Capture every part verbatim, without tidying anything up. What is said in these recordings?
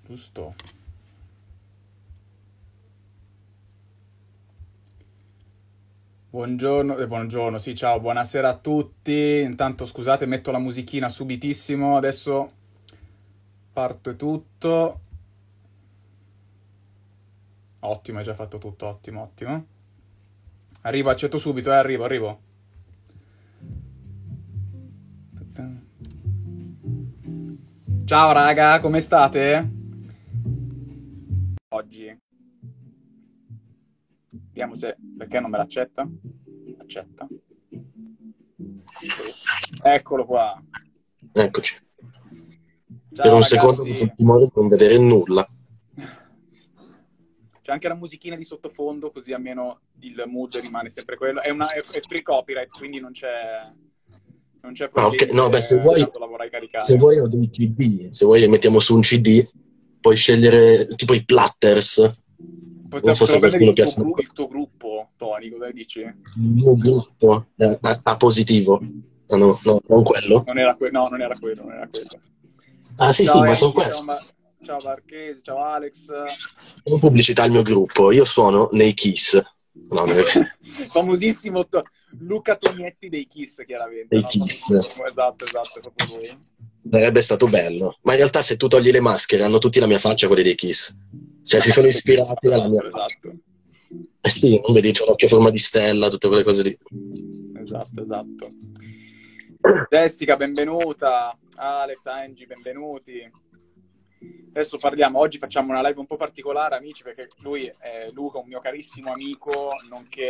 Giusto. Buongiorno, eh, buongiorno, sì, ciao, buonasera a tutti. Intanto scusate, metto la musichina subitissimo. Adesso parte tutto. Ottimo, hai già fatto tutto, ottimo, ottimo. Arrivo, accetto subito, eh, arrivo, arrivo. Ciao raga, come state? Oggi. Vediamo se... Perché non me l'accetta? Accetta. Eccolo qua. Eccoci. Ciao, per un ragazzi. secondo ho avuto il timore di non vedere nulla. C'è anche la musichina di sottofondo, così almeno il mood rimane sempre quello. È, una, è, è free copyright, quindi non c'è non c'è Ah, problemi ok. No, beh, se se vuoi, caso la vorrai caricare. se vuoi ho dei C D, se vuoi mettiamo su un C D, puoi scegliere tipo i platters. Potremmo Non so se prendere qualcuno il tuo, piace. gru- il tuo gruppo, Tony, cosa dici? Il mio gruppo è a, a positivo. Ah, no, no, non quello. Non era, que- no, non era quello, non era quello. Ah, sì, Ciao sì, ma sono Angie, ciao, questi. Ma- ciao Marchese, ciao Alex. Non pubblicità al mio gruppo, io suono nei Kiss. No, nei Famosissimo to- Luca Tognetti dei Kiss, chiaramente. nei No? Kiss. Famosissimo, esatto, esatto, è proprio lui. Sarebbe stato bello. Ma in realtà se tu togli le maschere hanno tutti la mia faccia, quelli dei Kiss. Cioè si sono ispirati alla mia... Esatto, Eh sì, non vedi, c'è un occhio a forma di stella, tutte quelle cose lì. esatto, esatto. Jessica, benvenuta. Alex, Angie, benvenuti. Adesso parliamo, oggi facciamo una live un po' particolare, amici, perché lui è Luca, un mio carissimo amico, nonché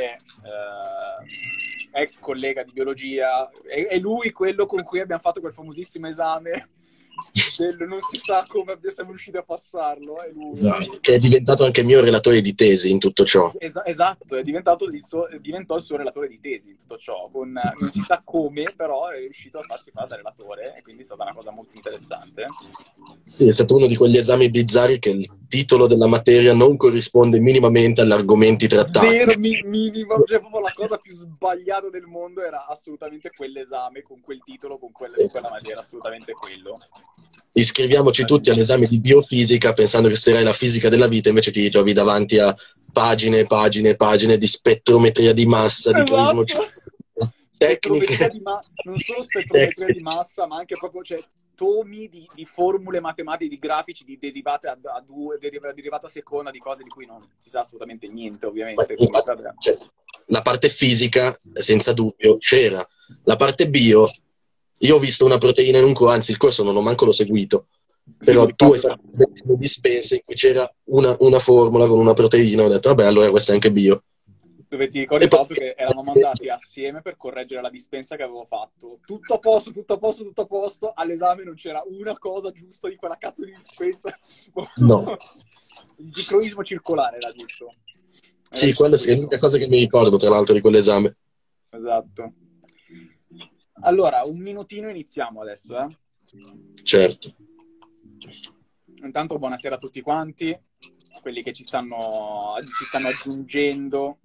eh, ex collega di biologia. È, è lui quello con cui abbiamo fatto quel famosissimo esame del non si sa come siamo riusciti a passarlo. È lui. Esatto. Che è diventato anche mio relatore di tesi in tutto ciò. Es- esatto, è diventato il suo, diventò il suo relatore di tesi in tutto ciò, con, non si sa come, però è riuscito a farsi fare da relatore, e quindi è stata una cosa molto interessante. Sì, è stato uno di quegli esami bizzarri che il titolo della materia non corrisponde minimamente agli argomenti trattati. Zero mi- minimo, cioè proprio la cosa più sbagliata del mondo era assolutamente quell'esame con quel titolo, con quella, con quella materia, assolutamente quello. Iscriviamoci tutti all'esame di biofisica pensando che studierai la fisica della vita, invece ti trovi davanti a pagine e pagine e pagine di spettrometria di massa, di Esatto. prismo, tecniche. Di ma- non solo spettrometria di massa, ma anche proprio cioè, tomi di, di formule matematiche, di grafici, di derivate a, a due, deriva, derivata seconda, di cose di cui non si sa assolutamente niente, ovviamente. Quindi, Cioè, la parte fisica, senza dubbio, c'era. La parte bio, io ho visto una proteina in un corso, anzi il corso non ho manco l'ho seguito, però tu hai fatto delle dispense in cui c'era una, una formula con una proteina, ho detto vabbè allora questa è anche bio. Dove ti ricordi tra l'altro che eravamo andati assieme per correggere la dispensa che avevo fatto. Tutto a posto, tutto a posto, tutto a posto. All'esame non c'era una cosa giusta di quella cazzo di dispensa. No. Il dicroismo circolare era giusto. Era sì, quella è l'unica cosa che mi ricordo, tra l'altro, di quell'esame. Esatto. Allora, un minutino iniziamo adesso, eh? Certo. Intanto buonasera a tutti quanti, quelli che ci stanno, ci stanno aggiungendo.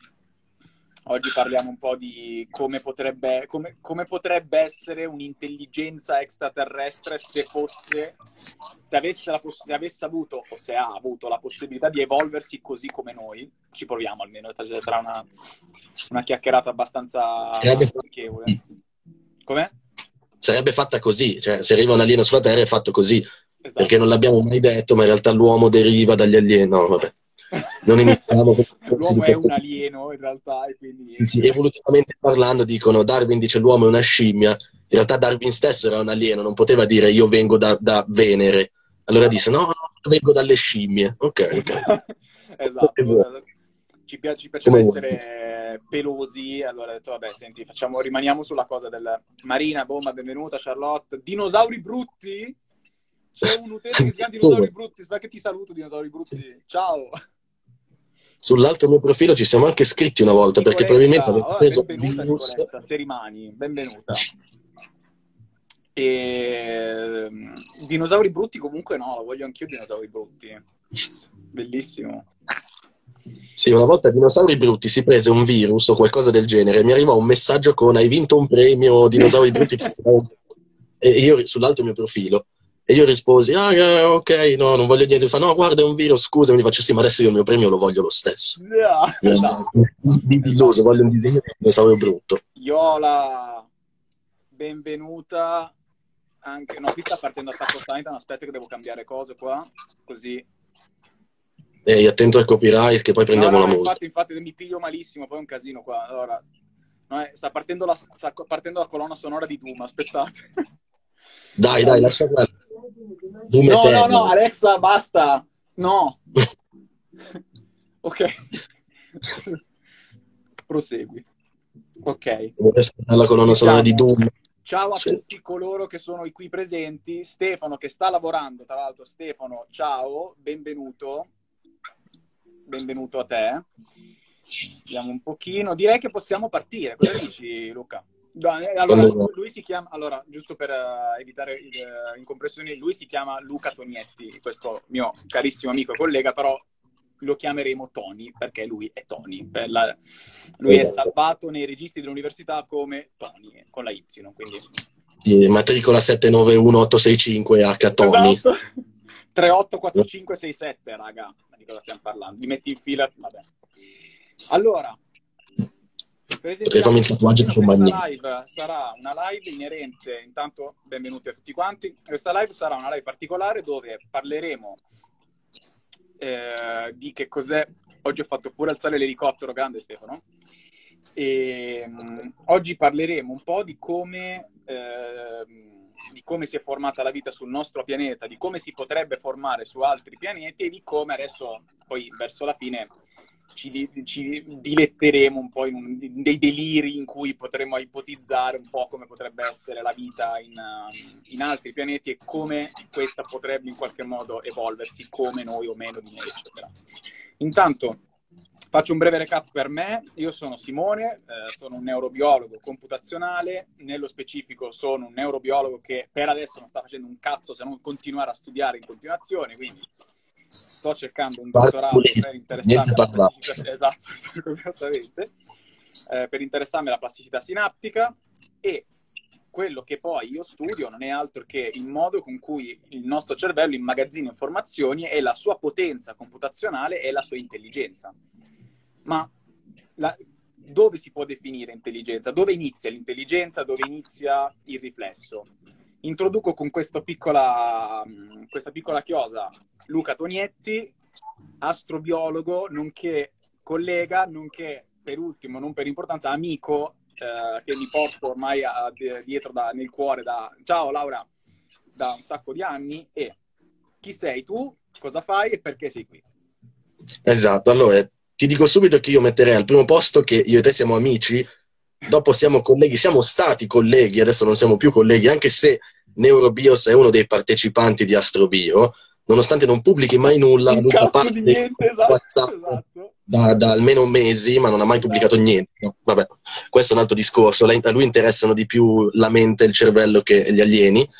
Oggi parliamo un po' di come potrebbe, come, come potrebbe essere un'intelligenza extraterrestre se fosse, se avesse, la poss- se avesse avuto, o se ha avuto la possibilità di evolversi così come noi. Ci proviamo almeno, sarà una, una chiacchierata abbastanza amichevole. Com'è? Sarebbe fatta così, cioè se arriva un alieno sulla Terra è fatto così, esatto. Perché non l'abbiamo mai detto, ma in realtà l'uomo deriva dagli alieni. No, vabbè. Non iniziamo l'uomo è un alieno in realtà e quindi sì, evolutivamente parlando dicono Darwin dice l'uomo è una scimmia, in realtà Darwin stesso era un alieno, non poteva dire io vengo da, da Venere, allora no. Disse no, no, vengo dalle scimmie. Ok, ok. Esatto, ci, piace, ci piaceva essere pelosi, allora ho detto vabbè senti facciamo, rimaniamo sulla cosa del Marina, bomba, benvenuta Charlotte. Dinosauri brutti? C'è un utente che si chiama Dinosauri Brutti, spero che ti saluto Dinosauri Brutti, ciao. Sull'altro mio profilo ci siamo anche iscritti una volta, Nicoletta, perché probabilmente avevo preso benvenuta virus. Nicoletta, se rimani, benvenuta. E... Dinosauri Brutti comunque no, lo voglio anch'io Dinosauri Brutti, bellissimo. Sì, una volta Dinosauri Brutti si prese un virus o qualcosa del genere, mi arrivò un messaggio con hai vinto un premio Dinosauri Brutti e io sull'altro mio profilo E io risposi, ah, eh, ok, no, non voglio niente. Mi fa, no, guarda, è un virus, scusa. Mi faccio, sì, ma adesso io il mio premio lo voglio lo stesso. No, Eh, esatto. Di deluso, Esatto. voglio un disegno di un dinosauro brutto. Io ho la benvenuta anche... No, qui sta partendo Attack on Titan, aspetta che devo cambiare cose qua, così... Ehi, attento al copyright che poi prendiamo no, no, la musica. infatti, infatti mi piglio malissimo, poi è un casino qua. Allora, no, eh, sta, partendo la, sta partendo la colonna sonora di Doom, aspettate. Dai, dai, lascia perdere. Doom No, no, Eternal. no, Alexa, basta. No. Ok. Prosegui. Ok. Vorrei ascoltare la colonna sonora di Doom. Ciao a Sì. tutti coloro che sono qui presenti. Stefano che sta lavorando, tra l'altro. Stefano, ciao, benvenuto. Benvenuto a te. Vediamo un pochino. Direi che possiamo partire. Cosa dici, Luca? Allora, lui, lui si chiama, allora, giusto per uh, evitare uh, incompressioni, lui si chiama Luca Tognetti, questo mio carissimo amico e collega, però lo chiameremo Tony, perché lui è Tony. Per la, lui esatto. È salvato nei registri dell'università come Tony, con la Y, quindi... Sì, matricola sette nove uno otto sei cinque H Tony. Esatto. tre otto quattro cinque sei sette, raga. Di cosa stiamo parlando? Li metti in fila? Vabbè. Allora, presentiamo questa live. Sarà una live inerente, intanto benvenuti a tutti quanti. Questa live sarà una live particolare dove parleremo eh, di che cos'è. Oggi ho fatto pure alzare l'elicottero, grande Stefano. E um, oggi parleremo un po' di come eh, di come si è formata la vita sul nostro pianeta, di come si potrebbe formare su altri pianeti e di come adesso, poi verso la fine, ci, ci diletteremo un po' in, un, in dei deliri in cui potremo ipotizzare un po' come potrebbe essere la vita in, in altri pianeti e come questa potrebbe in qualche modo evolversi, come noi o meno di noi, eccetera. Intanto, faccio un breve recap per me. Io sono Simone, eh, sono un neurobiologo computazionale, nello specifico sono un neurobiologo che per adesso non sta facendo un cazzo se non continuare a studiare in continuazione, quindi sto cercando un dottorato per interessarmi alla plasticità, esatto, esattamente, eh, per interessarmi alla plasticità sinaptica, e quello che poi io studio non è altro che il modo con cui il nostro cervello immagazzina informazioni e la sua potenza computazionale e la sua intelligenza. Ma la, dove si può definire intelligenza? Dove inizia l'intelligenza? Dove inizia il riflesso? Introduco con questa piccola, questa piccola chiosa Luca Tognetti, astrobiologo, nonché collega, nonché per ultimo, non per importanza, amico, eh, che mi porto ormai a, a, dietro da, nel cuore da, ciao Laura, da un sacco di anni. E chi sei tu, cosa fai e perché sei qui? Esatto, allora ti dico subito che io metterei al primo posto che io e te siamo amici, dopo siamo colleghi, siamo stati colleghi, adesso non siamo più colleghi, anche se Neurobios è uno dei partecipanti di Astrobio, nonostante non pubblichi mai nulla, un lui fa parte di niente, esatto, WhatsApp esatto. Da, da almeno mesi, ma non ha mai esatto. pubblicato niente. No, vabbè, questo è un altro discorso. A lui interessano di più la mente, il cervello che gli alieni.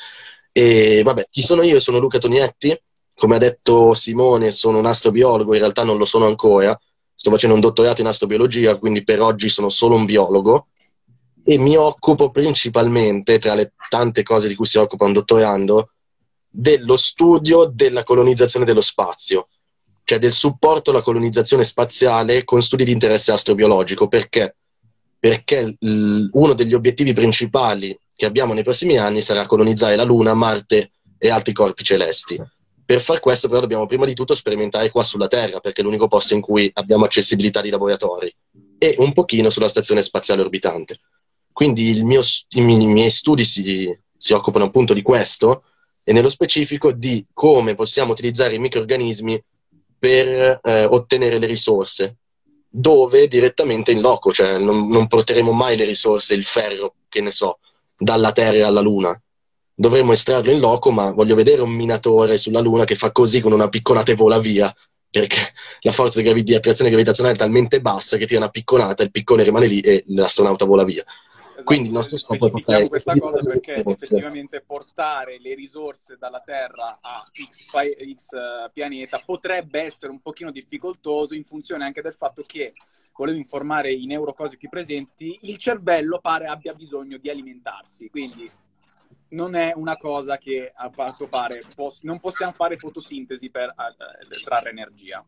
E vabbè, chi sono io? Sono Luca Tognetti. Come ha detto Simone, sono un astrobiologo, in realtà non lo sono ancora. Sto facendo un dottorato in astrobiologia, quindi per oggi sono solo un biologo e mi occupo principalmente, tra le tante cose di cui si occupa un dottorando, dello studio della colonizzazione dello spazio, cioè del supporto alla colonizzazione spaziale con studi di interesse astrobiologico. Perché? Perché uno degli obiettivi principali che abbiamo nei prossimi anni sarà colonizzare la Luna, Marte e altri corpi celesti. Per far questo però dobbiamo prima di tutto sperimentare qua sulla Terra, perché è l'unico posto in cui abbiamo accessibilità di laboratori, e un pochino sulla stazione spaziale orbitante. Quindi il mio, i miei studi si, si occupano appunto di questo, e nello specifico di come possiamo utilizzare i microrganismi per eh, ottenere le risorse, dove direttamente in loco, cioè non, non porteremo mai le risorse, il ferro, che ne so, dalla Terra alla Luna. Dovremmo estrarlo in loco, ma voglio vedere un minatore sulla Luna che fa così con una picconata e vola via, perché la forza di, di attrazione gravitazionale è talmente bassa che tira una picconata, il piccone rimane lì e l'astronauta vola via. Esatto. Quindi il nostro scopo è portare questa cosa perché effettivamente portare le risorse dalla Terra a X, X pianeta potrebbe essere un pochino difficoltoso, in funzione anche del fatto che, volevo informare i neurocosi qui presenti, il cervello pare abbia bisogno di alimentarsi, quindi non è una cosa che a quanto pare poss- non possiamo fare fotosintesi per uh, trarre energia.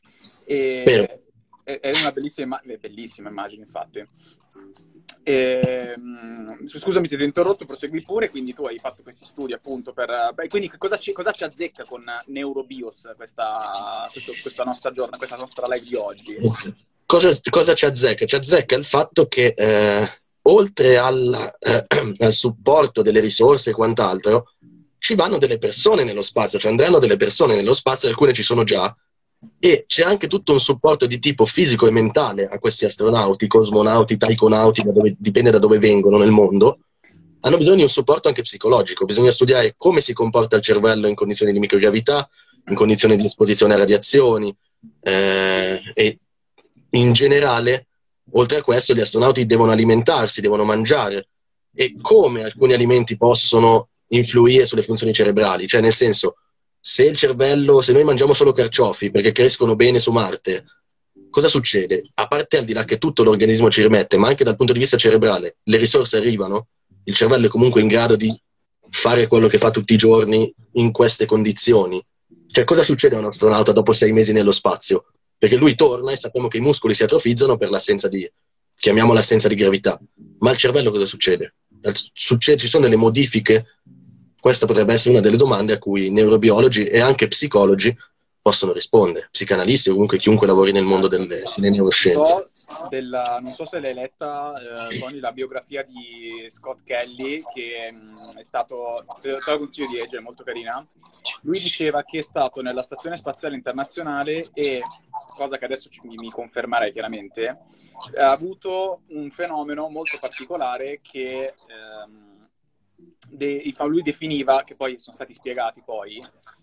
E, è, è una bellissima, imm- bellissima immagine, infatti. E, mh, scusami se ti ho interrotto, prosegui pure. Quindi tu hai fatto questi studi appunto per... Beh, quindi cosa ci, cosa ci azzecca con Neurobios questa, questo, questa nostra giornata, questa nostra live di oggi? Cosa, cosa ci azzecca? Ci azzecca il fatto che eh, oltre alla, eh, al supporto delle risorse e quant'altro, ci vanno delle persone nello spazio, cioè andranno delle persone nello spazio, alcune ci sono già, e c'è anche tutto un supporto di tipo fisico e mentale a questi astronauti, cosmonauti, taikonauti, da dove, dipende da dove vengono nel mondo. Hanno bisogno di un supporto anche psicologico, bisogna studiare come si comporta il cervello in condizioni di microgravità, in condizioni di esposizione a radiazioni, eh, e in generale, oltre a questo, gli astronauti devono alimentarsi, devono mangiare, e come alcuni alimenti possono influire sulle funzioni cerebrali, cioè nel senso, se il cervello, se noi mangiamo solo carciofi perché crescono bene su Marte, cosa succede? A parte al di là che tutto l'organismo ci rimette, ma anche dal punto di vista cerebrale, le risorse arrivano, il cervello è comunque in grado di fare quello che fa tutti i giorni in queste condizioni. Cioè, cosa succede a un astronauta dopo sei mesi nello spazio? Perché lui torna e sappiamo che i muscoli si atrofizzano per l'assenza di, chiamiamola l'assenza di gravità. Ma al cervello cosa succede? Succede? Ci sono delle modifiche? Questa potrebbe essere una delle domande a cui neurobiologi e anche psicologi possono rispondere, psicanalisti o comunque chiunque lavori nel mondo delle, delle neuroscienze. So della, non so se l'hai letta, eh, Tony, la biografia di Scott Kelly, che mh, è stato, te la consiglio di leggere, è molto carina. Lui diceva che è stato nella Stazione Spaziale Internazionale e, cosa che adesso ci, mi confermerei chiaramente, ha avuto un fenomeno molto particolare che ehm, de, lui definiva, che poi sono stati spiegati poi,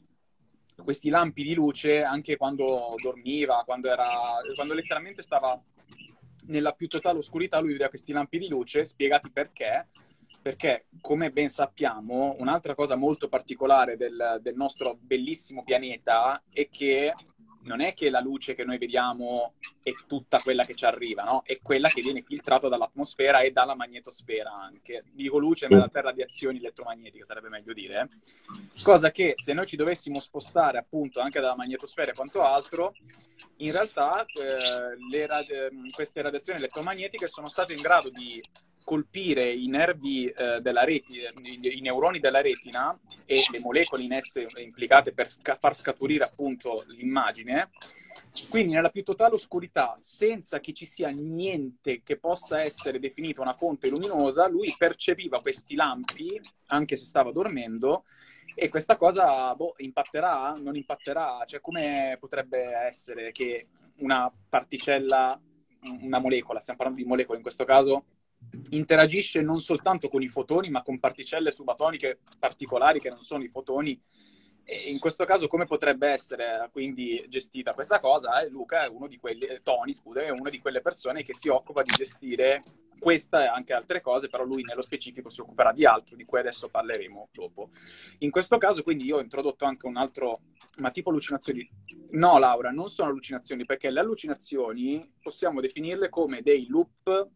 questi lampi di luce anche quando dormiva, quando, era, quando letteralmente stava nella più totale oscurità, lui vedeva questi lampi di luce, spiegati perché, perché come ben sappiamo, un'altra cosa molto particolare del, del nostro bellissimo pianeta è che non è che la luce che noi vediamo è tutta quella che ci arriva, no? È quella che viene filtrata dall'atmosfera e dalla magnetosfera anche. Dico luce, ma in realtà radiazioni elettromagnetiche sarebbe meglio dire. Cosa che se noi ci dovessimo spostare appunto anche dalla magnetosfera e quanto altro, in realtà eh, le radi- queste radiazioni elettromagnetiche sono state in grado di colpire i nervi eh, della retina, i, i neuroni della retina e le molecole in esse implicate per sca- far scaturire appunto l'immagine. Quindi nella più totale oscurità, senza che ci sia niente che possa essere definito una fonte luminosa, lui percepiva questi lampi, anche se stava dormendo, e questa cosa, boh, impatterà? Non impatterà? Cioè, come potrebbe essere che una particella, una molecola, stiamo parlando di molecole in questo caso, interagisce non soltanto con i fotoni, ma con particelle subatomiche particolari che non sono i fotoni. E in questo caso come potrebbe essere quindi gestita questa cosa? E Luca è uno di quelli, Tony, scusa, è una di quelle persone che si occupa di gestire questa e anche altre cose, però lui nello specifico si occuperà di altro, di cui adesso parleremo dopo. In questo caso quindi io ho introdotto anche un altro, ma tipo allucinazioni. No, Laura, non sono allucinazioni, perché le allucinazioni possiamo definirle come dei loop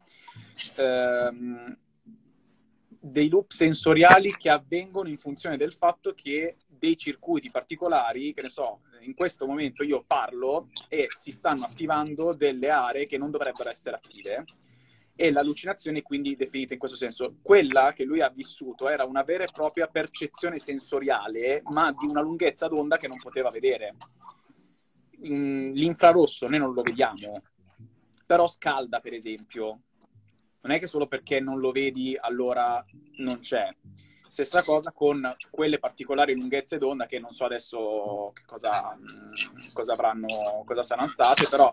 ehm, dei loop sensoriali che avvengono in funzione del fatto che dei circuiti particolari, che ne so, in questo momento io parlo e si stanno attivando delle aree che non dovrebbero essere attive, e l'allucinazione è quindi definita in questo senso. Quella che lui ha vissuto era una vera e propria percezione sensoriale, ma di una lunghezza d'onda che non poteva vedere. L'infrarosso noi non lo vediamo, però scalda, per esempio. Non è che solo perché non lo vedi allora non c'è. Stessa cosa con quelle particolari lunghezze d'onda che non so adesso che cosa, cosa avranno, cosa saranno state, però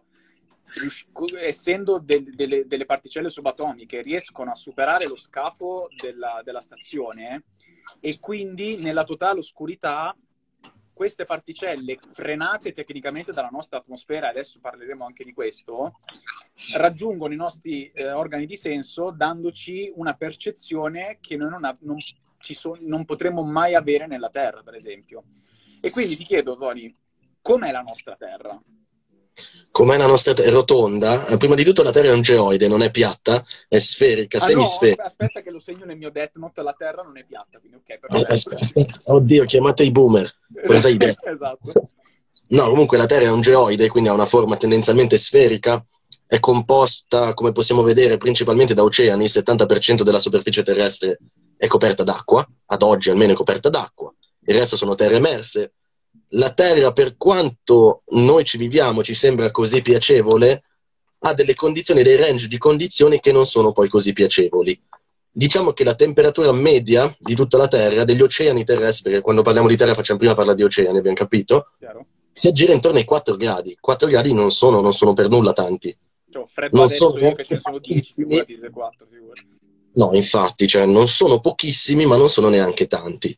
essendo de- delle, delle particelle subatomiche riescono a superare lo scafo della, della stazione, e quindi nella totale oscurità queste particelle, frenate tecnicamente dalla nostra atmosfera, adesso parleremo anche di questo, raggiungono i nostri eh, organi di senso, dandoci una percezione che noi non, ha, non, ci so, non potremmo mai avere nella Terra, per esempio. E quindi ti chiedo, Tony, com'è la nostra Terra? com'è la nostra Terra? È rotonda? Eh, Prima di tutto la Terra è un geoide, non è piatta, è sferica, Ah no, semisferica. aspetta che lo segno nel mio Death Note, la Terra non è piatta, quindi ok, Eh, perfetto. aspetta, aspetta. Oddio, chiamate i boomer. Cosa hai detto? Esatto. No, comunque la Terra è un geoide, quindi ha una forma tendenzialmente sferica, è composta, come possiamo vedere, principalmente da oceani, il settanta per cento della superficie terrestre è coperta d'acqua, ad oggi almeno è coperta d'acqua, il resto sono terre emerse. La Terra, per quanto noi ci viviamo, ci sembra così piacevole, ha delle condizioni, dei range di condizioni che non sono poi così piacevoli. Diciamo che la temperatura media di tutta la Terra, degli oceani terrestri, perché quando parliamo di Terra facciamo prima parlare di oceani, abbiamo capito? Chiaro? Si aggira intorno ai quattro gradi. quattro gradi non sono, non sono per nulla tanti. Cioè, ho freddo Non sono adesso io che ce neanche ne sono dieci, tantissimi. figurati se quattro, figurati. No, infatti, cioè, non sono pochissimi, ma non sono neanche tanti.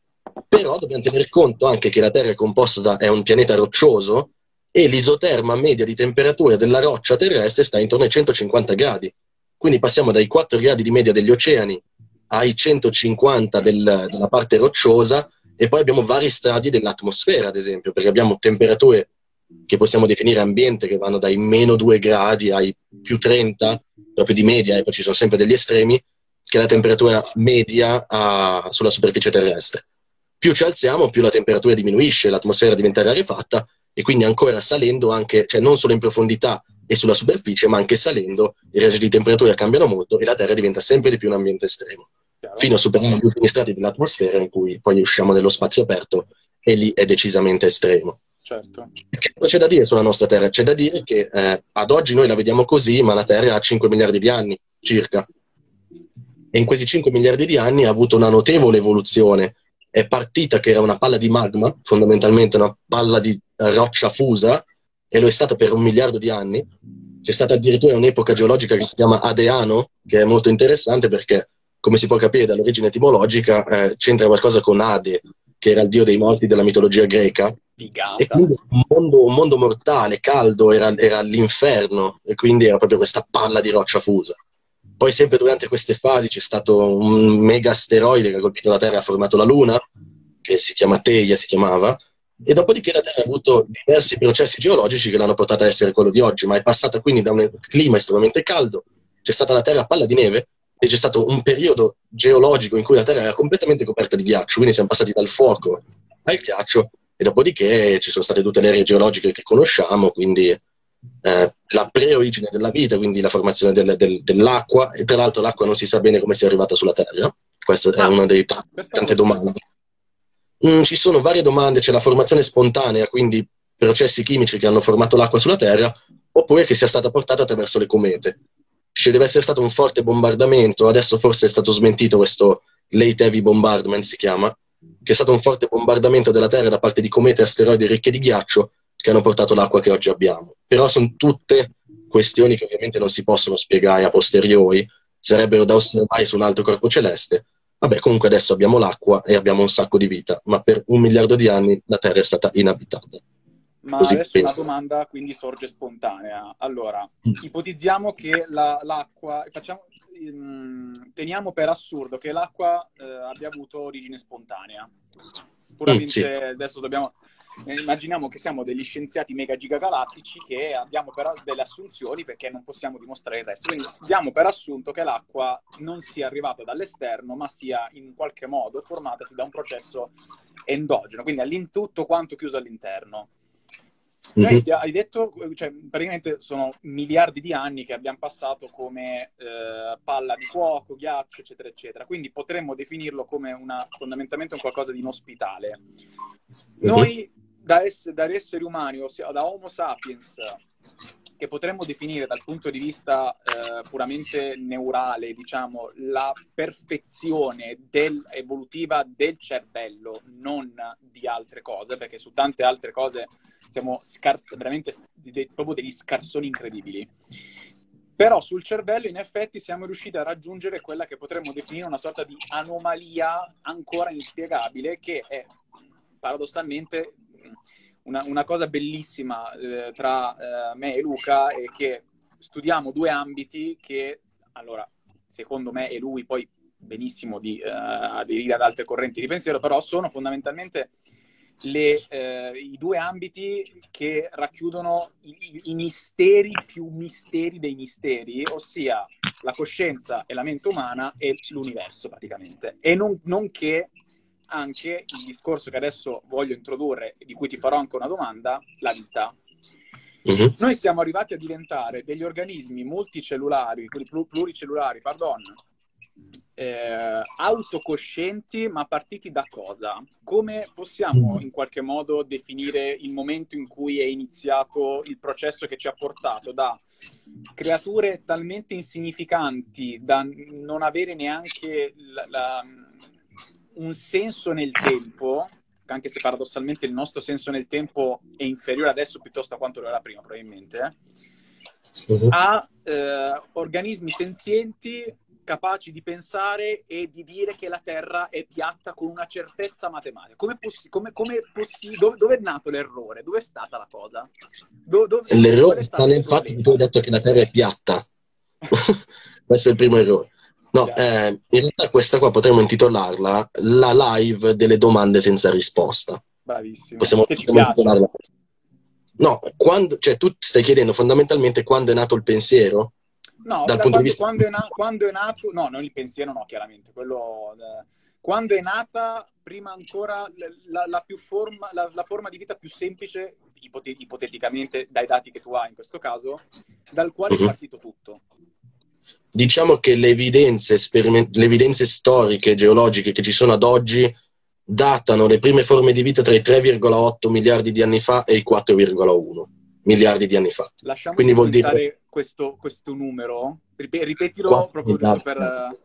Però dobbiamo tenere conto anche che la Terra è composta da, è un pianeta roccioso e l'isoterma media di temperatura della roccia terrestre sta intorno ai centocinquanta gradi. Quindi passiamo dai quattro gradi di media degli oceani ai centocinquanta del- della parte rocciosa, e poi abbiamo vari stadi dell'atmosfera, ad esempio, perché abbiamo temperature che possiamo definire ambiente, che vanno dai meno due gradi ai più trenta, proprio di media, e poi ci sono sempre degli estremi, che è la temperatura media a- sulla superficie terrestre. Più ci alziamo, più la temperatura diminuisce, l'atmosfera diventa rarefatta, e quindi ancora salendo, anche, cioè non solo in profondità e sulla superficie, ma anche salendo, i range di temperatura cambiano molto e la Terra diventa sempre di più un ambiente estremo, Chiaro? fino a superare gli ultimi strati dell'atmosfera, in cui poi usciamo nello spazio aperto, e lì è decisamente estremo. Certo. Che cosa c'è da dire sulla nostra Terra? C'è da dire che eh, ad oggi noi la vediamo così, ma la Terra ha cinque miliardi di anni circa. E in questi cinque miliardi di anni ha avuto una notevole evoluzione. È partita che era una palla di magma, fondamentalmente una palla di roccia fusa, e lo è stata per un miliardo di anni. C'è stata addirittura un'epoca geologica che si chiama Adeano, che è molto interessante perché, come si può capire dall'origine etimologica, eh, c'entra qualcosa con Ade, che era il dio dei morti della mitologia greca, e Figata. quindi un mondo, un mondo mortale, caldo, era, era l'inferno, e quindi era proprio questa palla di roccia fusa. Poi sempre durante queste fasi c'è stato un mega asteroide che ha colpito la Terra e ha formato la Luna, che si chiama Teia, si chiamava, e dopodiché la Terra ha avuto diversi processi geologici che l'hanno portata a essere quello di oggi, ma è passata quindi da un clima estremamente caldo, c'è stata la Terra a palla di neve, e c'è stato un periodo geologico in cui la Terra era completamente coperta di ghiaccio, quindi siamo passati dal fuoco al ghiaccio, e dopodiché ci sono state tutte le aree geologiche che conosciamo, quindi eh, la pre-origine della vita, quindi la formazione del, del, dell'acqua, e tra l'altro l'acqua non si sa bene come sia arrivata sulla Terra. Questa è Ah, una delle questa non tante lo sapevo. domande. Mm, ci sono varie domande, c'è la formazione spontanea, quindi processi chimici che hanno formato l'acqua sulla Terra, oppure che sia stata portata attraverso le comete. Ci deve essere stato un forte bombardamento, adesso forse è stato smentito questo Late Heavy Bombardment, si chiama, che è stato un forte bombardamento della Terra da parte di comete e asteroidi ricchi di ghiaccio che hanno portato l'acqua che oggi abbiamo. Però sono tutte questioni che ovviamente non si possono spiegare a posteriori, sarebbero da osservare su un altro corpo celeste. Vabbè, comunque adesso abbiamo l'acqua e abbiamo un sacco di vita, ma per un miliardo di anni la Terra è stata inabitata. Ma Così adesso una penso. domanda quindi sorge spontanea. Allora, ipotizziamo che la- l'acqua, facciamo, ehm, teniamo per assurdo che l'acqua eh, abbia avuto origine spontanea. Mm, sì. Puramente adesso dobbiamo, eh, immaginiamo che siamo degli scienziati mega gigagalattici che abbiamo però delle assunzioni perché non possiamo dimostrare il resto. Quindi diamo per assunto che l'acqua non sia arrivata dall'esterno, ma sia in qualche modo formatasi da un processo endogeno, quindi all'in- tutto quanto chiuso all'interno. Noi Mhm. hai detto, cioè, praticamente sono miliardi di anni che abbiamo passato come eh, palla di fuoco, ghiaccio, eccetera, eccetera. Quindi potremmo definirlo come una, fondamentalmente un qualcosa di inospitale. Mhm. Noi, da, ess- da esseri umani, ossia da Homo sapiens, che potremmo definire dal punto di vista eh, puramente neurale, diciamo, la perfezione del, evolutiva del cervello, non di altre cose, perché su tante altre cose siamo scars- veramente de- proprio degli scarsoni incredibili. Però sul cervello in effetti siamo riusciti a raggiungere quella che potremmo definire una sorta di anomalia ancora inspiegabile, che è paradossalmente una, una cosa bellissima eh, tra eh, me e Luca, è che studiamo due ambiti che, allora, secondo me e lui poi benissimo di eh, aderire ad altre correnti di pensiero, però sono fondamentalmente le, eh, i due ambiti che racchiudono i, i misteri più misteri dei misteri, ossia la coscienza e la mente umana e l'universo praticamente. E non, nonché anche il discorso che adesso voglio introdurre, di cui ti farò anche una domanda, la vita. Uh-huh. Noi siamo arrivati a diventare degli organismi multicellulari, pluricellulari, pardon, eh, autocoscienti, ma partiti da cosa? Come possiamo in qualche modo definire il momento in cui è iniziato il processo che ci ha portato da creature talmente insignificanti da non avere neanche la, la, un senso nel tempo, anche se paradossalmente il nostro senso nel tempo è inferiore adesso piuttosto a quanto lo era prima probabilmente, uh-huh. a eh, organismi senzienti capaci di pensare e di dire che la Terra è piatta con una certezza matematica. Come possi- come, come possi- dove, dove è nato l'errore? Dove è stata la cosa? Do- dove, L'errore sta nel fatto che tu hai detto che la Terra è piatta. Questo è il primo errore. No, eh, in realtà questa qua potremmo intitolarla la live delle domande senza risposta. Bravissimo. Possiamo, che ci possiamo piace. intitolarla. No, quando, cioè tu stai chiedendo fondamentalmente quando è nato il pensiero? No, dal da punto quando, di vista... quando, è na- quando è nato, no, non il pensiero, no, chiaramente, quello, eh, quando è nata, prima ancora, la, la, più forma, la, la forma di vita più semplice, ipote- ipoteticamente, dai dati che tu hai in questo caso, dal quale uh-huh. è partito tutto. Diciamo che le evidenze, esperiment- le evidenze storiche, geologiche che ci sono ad oggi, datano le prime forme di vita tra i tre virgola otto miliardi di anni fa e i quattro virgola uno miliardi di anni fa. Lasciamo Quindi vuol dire questo, questo numero, ripetilo proprio giusto per...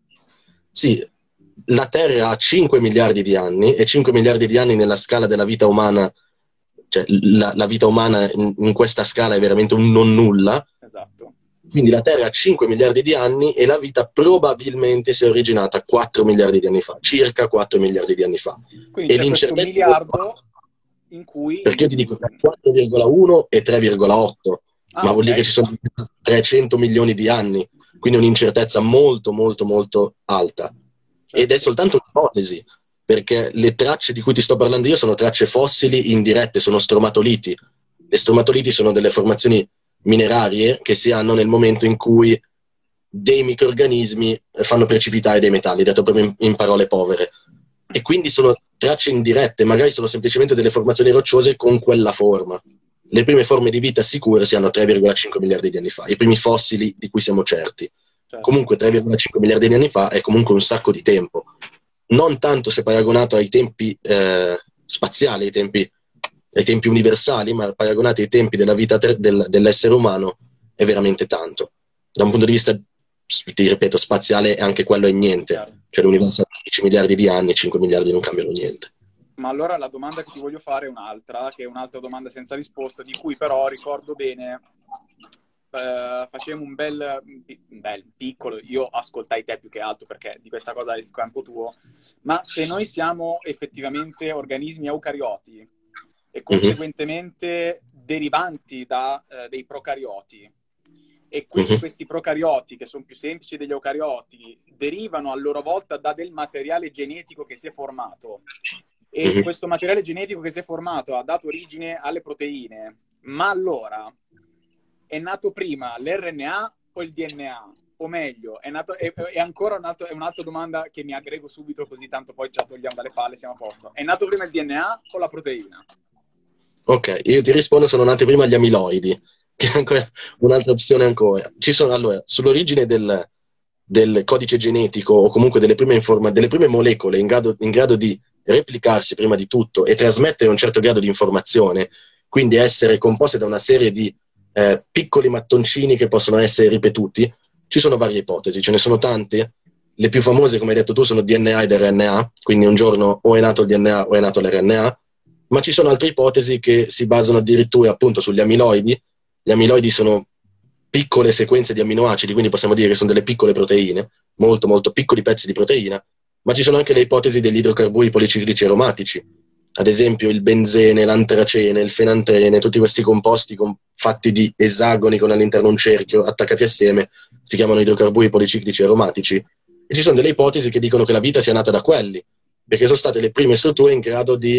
Sì, la Terra ha cinque miliardi di anni e cinque miliardi di anni nella scala della vita umana, cioè la, la vita umana in, in questa scala è veramente un non nulla. Esatto. Quindi la Terra ha cinque miliardi di anni e la vita probabilmente si è originata quattro miliardi di anni fa, circa quattro miliardi di anni fa. Quindi e c'è questo miliardo in cui... Perché io ti dico tra quattro virgola uno e tre virgola otto, ah, ma vuol okay. dire che ci sono trecento milioni di anni, quindi un'incertezza molto molto molto alta. Certo. Ed è soltanto un'ipotesi, perché le tracce di cui ti sto parlando io sono tracce fossili indirette, sono stromatoliti. Le stromatoliti sono delle formazioni minerarie che si hanno nel momento in cui dei microrganismi fanno precipitare dei metalli, detto proprio in, in parole povere. E quindi sono tracce indirette, magari sono semplicemente delle formazioni rocciose con quella forma. Le prime forme di vita sicure si hanno tre virgola cinque miliardi di anni fa, i primi fossili di cui siamo certi. Certo. Comunque tre virgola cinque miliardi di anni fa è comunque un sacco di tempo. Non tanto se paragonato ai tempi eh, spaziali, ai tempi, ai tempi universali, ma paragonato ai tempi della vita ter- del, dell'essere umano è veramente tanto. Da un punto di vista, ti ripeto, spaziale, anche quello è niente. Certo. Cioè l'universo ha dieci miliardi di anni, cinque miliardi non cambiano niente. Ma allora la domanda che ti voglio fare è un'altra, che è un'altra domanda senza risposta, di cui però ricordo bene, eh, facevamo un bel, un bel piccolo, io ascoltai te più che altro perché di questa cosa è il campo tuo, ma se noi siamo effettivamente organismi eucarioti e conseguentemente derivanti da eh, dei procarioti, e quindi uh-huh. questi procarioti, che sono più semplici degli eucarioti, derivano a loro volta da del materiale genetico che si è formato, e uh-huh. questo materiale genetico che si è formato ha dato origine alle proteine, ma allora è nato prima l'erre enne a o il di enne a? O meglio, è, nato, è, è ancora un altro, è un'altra domanda che mi aggrego subito, così tanto poi ce la togliamo dalle palle, siamo a posto. È nato prima il di enne a o la proteina? Ok, io ti rispondo, sono nati prima gli amiloidi, che è ancora un'altra opzione ancora. Ci sono, allora, sull'origine del, del codice genetico, o comunque delle prime, informa- delle prime molecole in grado, in grado di replicarsi prima di tutto e trasmettere un certo grado di informazione, quindi essere composte da una serie di eh, piccoli mattoncini che possono essere ripetuti, ci sono varie ipotesi, ce ne sono tante. Le più famose, come hai detto tu, sono di enne a ed erre enne a, quindi un giorno o è nato il di enne a o è nato l'erre enne a, ma ci sono altre ipotesi che si basano addirittura appunto sugli amiloidi. Gli amiloidi sono piccole sequenze di amminoacidi, quindi possiamo dire che sono delle piccole proteine, molto molto piccoli pezzi di proteina, ma ci sono anche le ipotesi degli idrocarburi policiclici aromatici, ad esempio il benzene, l'antracene, il fenantrene, tutti questi composti con, fatti di esagoni con all'interno un cerchio attaccati assieme, si chiamano idrocarburi policiclici aromatici, e ci sono delle ipotesi che dicono che la vita sia nata da quelli, perché sono state le prime strutture in grado di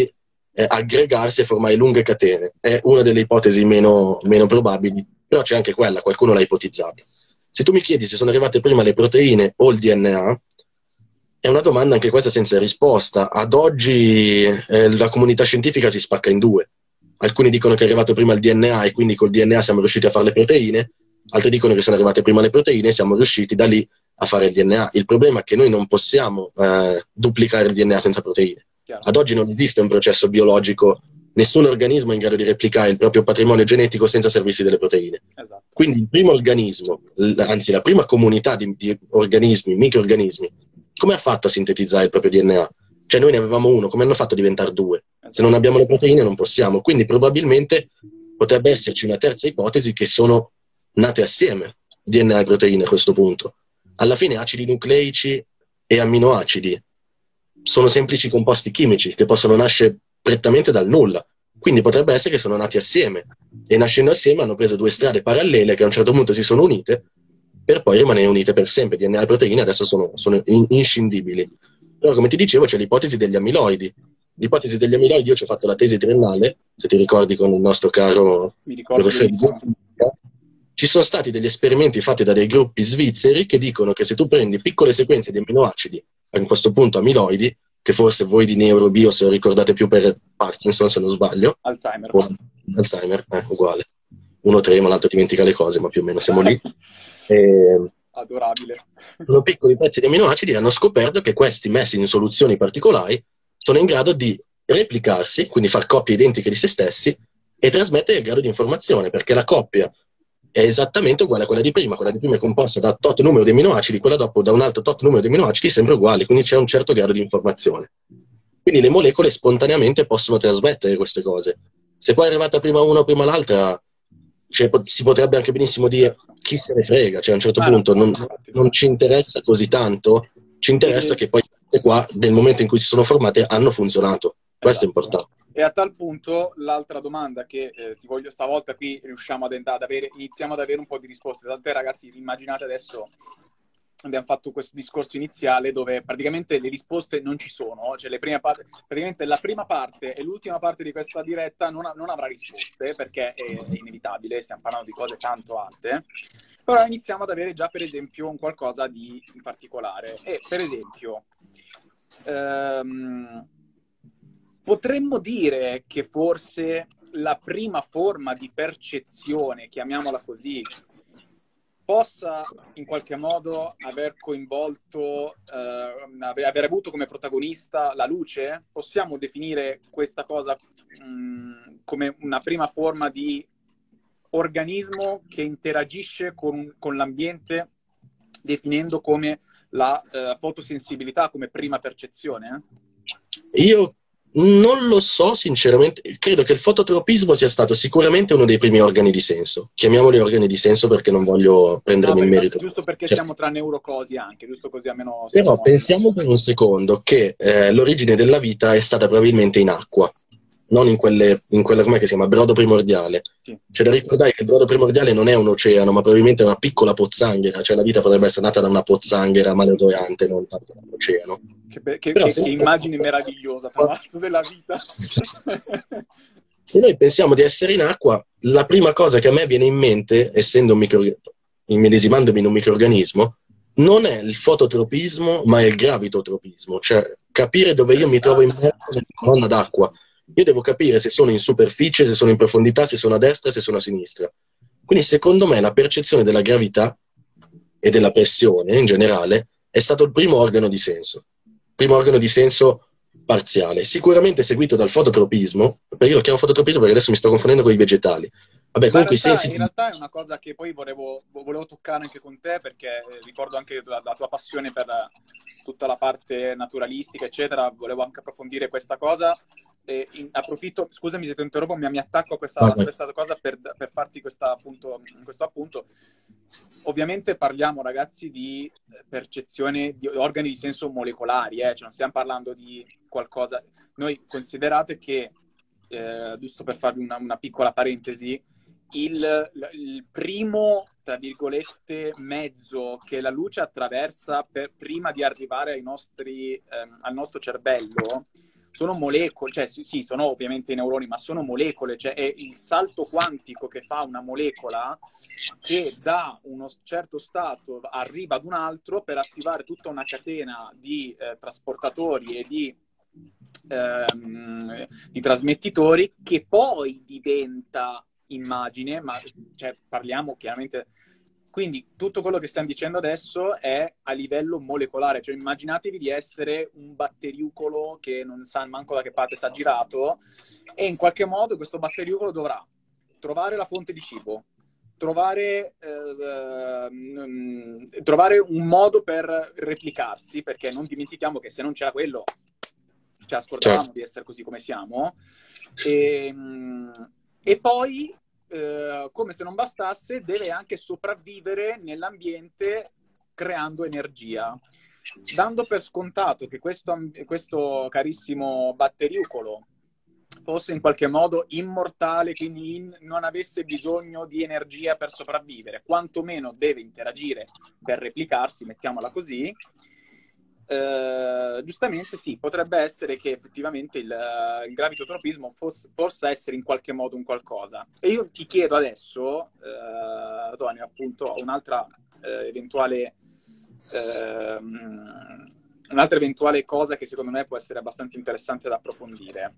eh, aggregarsi e formare lunghe catene. È una delle ipotesi meno, meno probabili, però c'è anche quella, qualcuno l'ha ipotizzata. Se tu mi chiedi se sono arrivate prima le proteine o il D N A, è una domanda anche questa senza risposta. Ad oggi eh, la comunità scientifica si spacca in due. Alcuni dicono che è arrivato prima il D N A e quindi col D N A siamo riusciti a fare le proteine, altri dicono che sono arrivate prima le proteine e siamo riusciti da lì a fare il D N A. Il problema è che noi non possiamo eh, duplicare il D N A senza proteine. Chiaro. Ad oggi non esiste un processo biologico, nessun organismo è in grado di replicare il proprio patrimonio genetico senza servirsi delle proteine. Esatto. Quindi il primo organismo, l- anzi la prima comunità di, di organismi, microorganismi, come ha fatto a sintetizzare il proprio D N A? Cioè noi ne avevamo uno, come hanno fatto a diventare due? Se non abbiamo le proteine non possiamo, quindi probabilmente potrebbe esserci una terza ipotesi che sono nate assieme, D N A e proteine a questo punto. Alla fine acidi nucleici e amminoacidi sono semplici composti chimici che possono nascere prettamente dal nulla, quindi potrebbe essere che sono nati assieme e nascendo assieme hanno preso due strade parallele che a un certo punto si sono unite per poi rimanere unite per sempre. D N A e proteine adesso sono, sono in- inscindibili. Però come ti dicevo c'è l'ipotesi degli amiloidi. L'ipotesi degli amiloidi, io ci ho fatto la tesi triennale, se ti ricordi, con il nostro caro Mi ricordo professore di benissimo. fisica. Ci sono stati degli esperimenti fatti da dei gruppi svizzeri che dicono che se tu prendi piccole sequenze di aminoacidi, a questo punto amiloidi, che forse voi di neurobio se lo ricordate più per Parkinson se non sbaglio, Alzheimer. o Alzheimer, è uguale. Uno trema, l'altro dimentica le cose, ma più o meno siamo lì. E Adorabile. sono piccoli pezzi di aminoacidi e hanno scoperto che questi messi in soluzioni particolari sono in grado di replicarsi, quindi far coppie identiche di se stessi e trasmettere il grado di informazione, perché la coppia è esattamente uguale a quella di prima. Quella di prima è composta da tot numero di aminoacidi, quella dopo da un altro tot numero di aminoacidi, sempre uguali, quindi c'è un certo grado di informazione. Quindi le molecole spontaneamente possono trasmettere queste cose. Se poi è arrivata prima una o prima l'altra, cioè, pot- si potrebbe anche benissimo dire chi se ne frega, cioè a un certo Ah, punto no, non, infatti. non ci interessa così tanto, ci interessa E- che poi queste qua, nel momento in cui si sono formate, hanno funzionato. Questo è Esatto. importante. E a tal punto l'altra domanda che eh, ti voglio, stavolta qui riusciamo ad, ad avere, iniziamo ad avere un po' di risposte. Tant'è ragazzi, immaginate adesso, abbiamo fatto questo discorso iniziale dove praticamente le risposte non ci sono, cioè le prime par- praticamente la prima parte e l'ultima parte di questa diretta non, ha- non avrà risposte perché è, è inevitabile, stiamo parlando di cose tanto alte, però iniziamo ad avere già per esempio un qualcosa di in particolare e per esempio ehm, potremmo dire che forse la prima forma di percezione, chiamiamola così, possa in qualche modo aver coinvolto, eh, aver avuto come protagonista la luce? Possiamo definire questa cosa mh, come una prima forma di organismo che interagisce con, con l'ambiente, definendo come la eh, fotosensibilità come prima percezione? Io non lo so, sinceramente. Credo che il fototropismo sia stato sicuramente uno dei primi organi di senso. Chiamiamoli organi di senso perché non voglio prendermi No, il perché, merito. giusto perché Cioè, siamo tra neurocosi anche, giusto così almeno però siamo... pensiamo per un secondo che eh, l'origine della vita è stata probabilmente in acqua, non in quelle, in quella com'è che si chiama, brodo primordiale. Sì. C'è da ricordare che il brodo primordiale non è un oceano, ma probabilmente è una piccola pozzanghera, cioè la vita potrebbe essere nata da una pozzanghera maleodorante, non tanto da un oceano. Che, be- che, Però che, se- che immagine meravigliosa, tra l'altro, della vita. Se noi pensiamo di essere in acqua, la prima cosa che a me viene in mente, essendo un micro, immedesimandomi in un microrganismo, non è il fototropismo, ma è il gravitotropismo, cioè capire dove io mi trovo immerso nella colonna d'acqua. Io devo capire se sono in superficie, se sono in profondità, se sono a destra, se sono a sinistra. Quindi secondo me la percezione della gravità e della pressione in generale è stato il primo organo di senso. Primo organo di senso parziale, sicuramente seguito dal fototropismo, perché io lo chiamo fototropismo perché adesso mi sto confondendo con i vegetali. Vabbè, Ma in comunque i realtà, sensi... in realtà è una cosa che poi volevo, volevo toccare anche con te, perché ricordo anche la, la tua passione per tutta la parte naturalistica, eccetera. Volevo anche approfondire questa cosa. E in, approfitto, scusami se ti interrompo, mi, mi attacco a questa, a questa cosa per, per farti questa, appunto, questo appunto. Ovviamente parliamo, ragazzi, di percezione di organi di senso molecolari, eh? Cioè non stiamo parlando di qualcosa... Noi considerate che, eh, giusto per farvi una, una piccola parentesi, il, il primo, tra virgolette, mezzo che la luce attraversa per, prima di arrivare ai nostri, ehm, al nostro cervello sono molecole, cioè sì, sì, sono ovviamente i neuroni, ma sono molecole, cioè è il salto quantico che fa una molecola che da uno certo stato arriva ad un altro per attivare tutta una catena di eh, trasportatori e di, ehm, di trasmettitori che poi diventa immagine, ma cioè, parliamo chiaramente... Quindi tutto quello che stiamo dicendo adesso è a livello molecolare, cioè immaginatevi di essere un batteriucolo che non sa manco da che parte sta girato e in qualche modo questo batteriucolo dovrà trovare la fonte di cibo, trovare, eh, mh, trovare un modo per replicarsi, perché non dimentichiamo che se non c'era quello, ce la scordavamo Certo. di essere così come siamo, e, mh, e poi... Uh, come se non bastasse, deve anche sopravvivere nell'ambiente creando energia, dando per scontato che questo, questo carissimo batteriucolo fosse in qualche modo immortale, quindi in, non avesse bisogno di energia per sopravvivere, quantomeno deve interagire per replicarsi, mettiamola così. Uh, giustamente sì, potrebbe essere che effettivamente il, uh, il gravitotropismo fosse, possa essere in qualche modo un qualcosa. E io ti chiedo adesso, uh, Antonio, appunto, un'altra uh, eventuale uh, un'altra eventuale cosa che secondo me può essere abbastanza interessante da approfondire.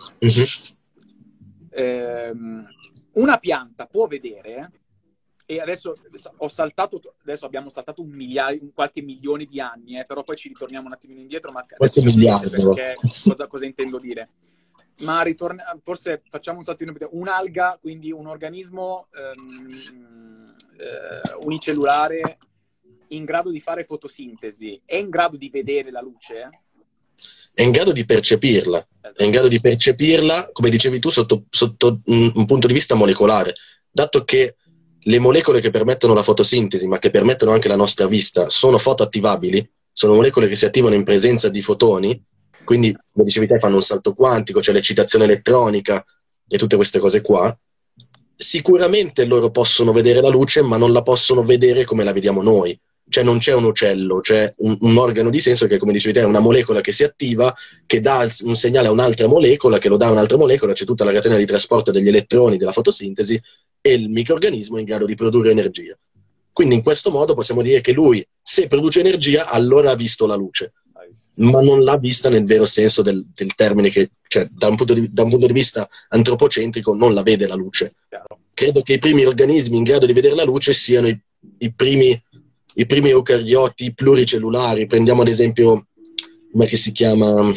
Mm-hmm. Uh, una pianta può vedere, e adesso ho saltato, adesso abbiamo saltato un migliaio, un qualche milione di anni, eh, però poi ci ritorniamo un attimino indietro, ma adesso capite perché, cosa, cosa intendo dire. Ma ritorna, forse facciamo un salto in un'alga, quindi un organismo um, uh, unicellulare in grado di fare fotosintesi, è in grado di vedere la luce? È in grado di percepirla, esatto. È in grado di percepirla, come dicevi tu, sotto, sotto un punto di vista molecolare, dato che le molecole che permettono la fotosintesi, ma che permettono anche la nostra vista, sono fotoattivabili, sono molecole che si attivano in presenza di fotoni, quindi, come dicevi te, fanno un salto quantico, c'è l'eccitazione elettronica e tutte queste cose qua. Sicuramente loro possono vedere la luce, ma non la possono vedere come la vediamo noi. Cioè non c'è un uccello, c'è un, un organo di senso che, come dicevi te, è una molecola che si attiva, che dà un segnale a un'altra molecola, che lo dà a un'altra molecola, c'è tutta la catena di trasporto degli elettroni, della fotosintesi, e il microrganismo è in grado di produrre energia. Quindi in questo modo possiamo dire che lui, se produce energia, allora ha visto la luce, ma non l'ha vista nel vero senso del, del termine, che, cioè da un, punto di, da un punto di vista antropocentrico non la vede la luce. Credo che i primi organismi in grado di vedere la luce siano i, i primi i primi eucarioti pluricellulari. Prendiamo ad esempio, come si chiama,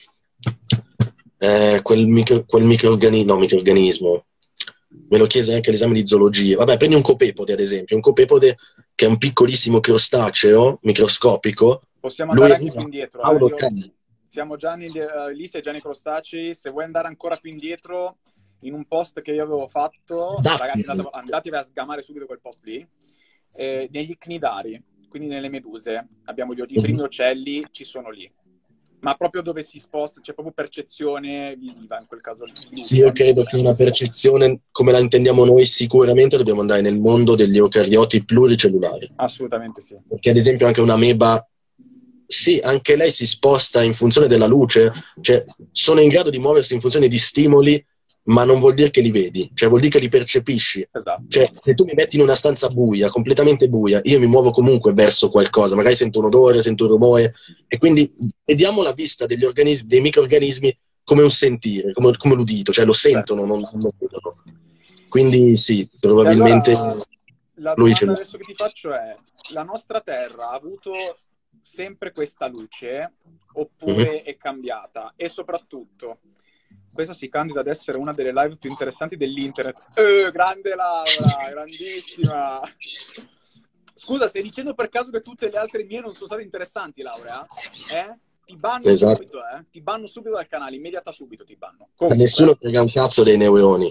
eh, quel, micro, quel microorganismo, no, microorganismo, me lo chiese anche all'esame di zoologia. Vabbè, prendi un copepode ad esempio, un copepode che è un piccolissimo crostaceo, microscopico. Possiamo andare anche più indietro, eh? Io, siamo già nei, uh, lì sei già nei crostacei, se vuoi andare ancora più indietro, in un post che io avevo fatto, da. Ragazzi andate, andatevi a sgamare subito quel post lì, eh, negli cnidari, quindi nelle meduse, abbiamo gli, i primi uccelli, ci sono lì. Ma proprio dove si sposta, c'è proprio percezione visiva in quel caso lì. Sì, io credo che una percezione come la intendiamo noi sicuramente dobbiamo andare nel mondo degli eucarioti pluricellulari. Assolutamente sì. Perché ad esempio anche un'ameba, sì, anche lei si sposta in funzione della luce, cioè sono in grado di muoversi in funzione di stimoli, ma non vuol dire che li vedi, cioè vuol dire che li percepisci. Esatto. Cioè se tu mi metti in una stanza buia, completamente buia, io mi muovo comunque verso qualcosa, magari sento un odore, sento un rumore, e quindi vediamo la vista degli organismi, dei microrganismi come un sentire, come, come l'udito, cioè lo sentono, non, non lo vedono. Quindi sì, probabilmente... Allora, la domanda adesso che ti faccio è, la nostra Terra ha avuto sempre questa luce oppure mm-hmm. è cambiata? E soprattutto, questa si candida ad essere una delle live più interessanti dell'internet. Eh, grande Laura, grandissima! Scusa, stai dicendo per caso che tutte le altre mie non sono state interessanti, Laura? Eh? Ti banno esatto. subito, eh? Ti banno subito dal canale, immediata subito ti banno. Comunque, nessuno frega un cazzo dei neuroni.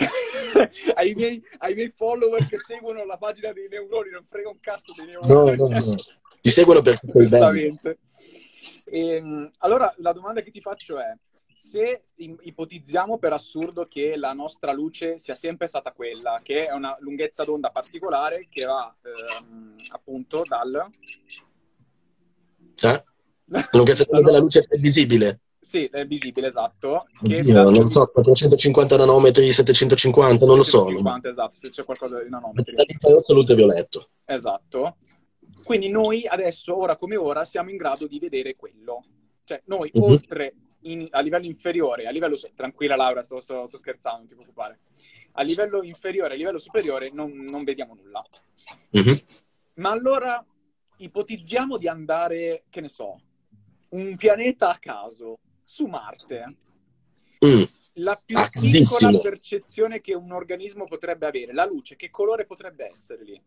ai, miei, ai miei follower che seguono la pagina dei neuroni non frega un cazzo dei neuroni. No, no, no. Ti seguono perché sei bello. E, allora, la domanda che ti faccio è: se ipotizziamo per assurdo che la nostra luce sia sempre stata quella, che è una lunghezza d'onda particolare che va ehm, appunto dal... Eh? La lunghezza d'onda della luce è visibile. Sì, è visibile, esatto. Che Oddio, non so, quattrocentocinquanta nanometri, settecentocinquanta, non lo so. settecentocinquanta, esatto, se c'è qualcosa di nanometri. Dall'infrarosso violetto. Esatto. Quindi noi adesso, ora come ora, siamo in grado di vedere quello. Cioè, noi Mm-hmm. oltre, in, a livello inferiore, a livello... Tranquilla Laura, sto, sto, sto scherzando, non ti preoccupare. A livello inferiore, a livello superiore, non, non vediamo nulla. Mm-hmm. Ma allora ipotizziamo di andare, che ne so, un pianeta a caso, su Marte. Mm. La più Ah, piccola casissimo. percezione che un organismo potrebbe avere, la luce, che colore potrebbe essere lì?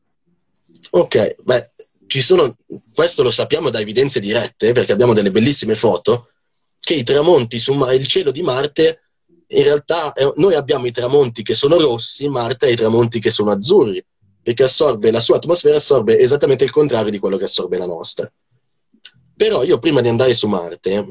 Ok, beh, ci sono, questo lo sappiamo da evidenze dirette, perché abbiamo delle bellissime foto, che i tramonti su Ma- il cielo di Marte, in realtà eh, noi abbiamo i tramonti che sono rossi, Marte ha i tramonti che sono azzurri, perché assorbe, la sua atmosfera assorbe esattamente il contrario di quello che assorbe la nostra. Però io prima di andare su Marte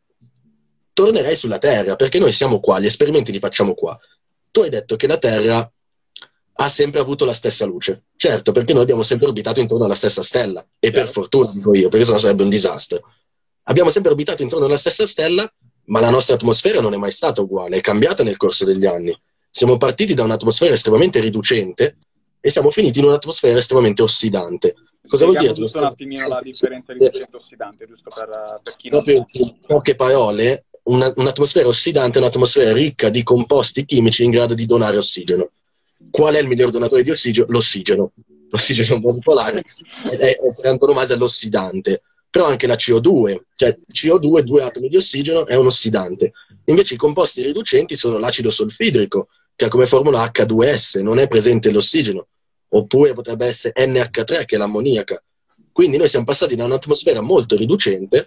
tornerei sulla Terra, perché noi siamo qua, gli esperimenti li facciamo qua. Tu hai detto che la Terra ha sempre avuto la stessa luce. Certo, perché noi abbiamo sempre orbitato intorno alla stessa stella. E Chiaro. per fortuna, dico io, perché sennò sarebbe un disastro. Abbiamo sempre orbitato intorno alla stessa stella, ma la nostra atmosfera non è mai stata uguale, è cambiata nel corso degli anni. Siamo partiti da un'atmosfera estremamente riducente e siamo finiti in un'atmosfera estremamente ossidante. Cosa vuol Spieghiamo dire? giusto un attimino la differenza riducente e ossidante, giusto per, per chi non Proprio sa. in poche parole, una, un'atmosfera ossidante è un'atmosfera ricca di composti chimici in grado di donare ossigeno. Qual è il miglior donatore di ossigeno? L'ossigeno. L'ossigeno molecolare è, è, è per antonomasia l'ossidante. Però anche la C O due, cioè C O due, due atomi di ossigeno, è un ossidante. Invece i composti riducenti sono l'acido solfidrico, che ha come formula H due S, non è presente l'ossigeno. Oppure potrebbe essere N H tre, che è l'ammoniaca. Quindi noi siamo passati da un'atmosfera molto riducente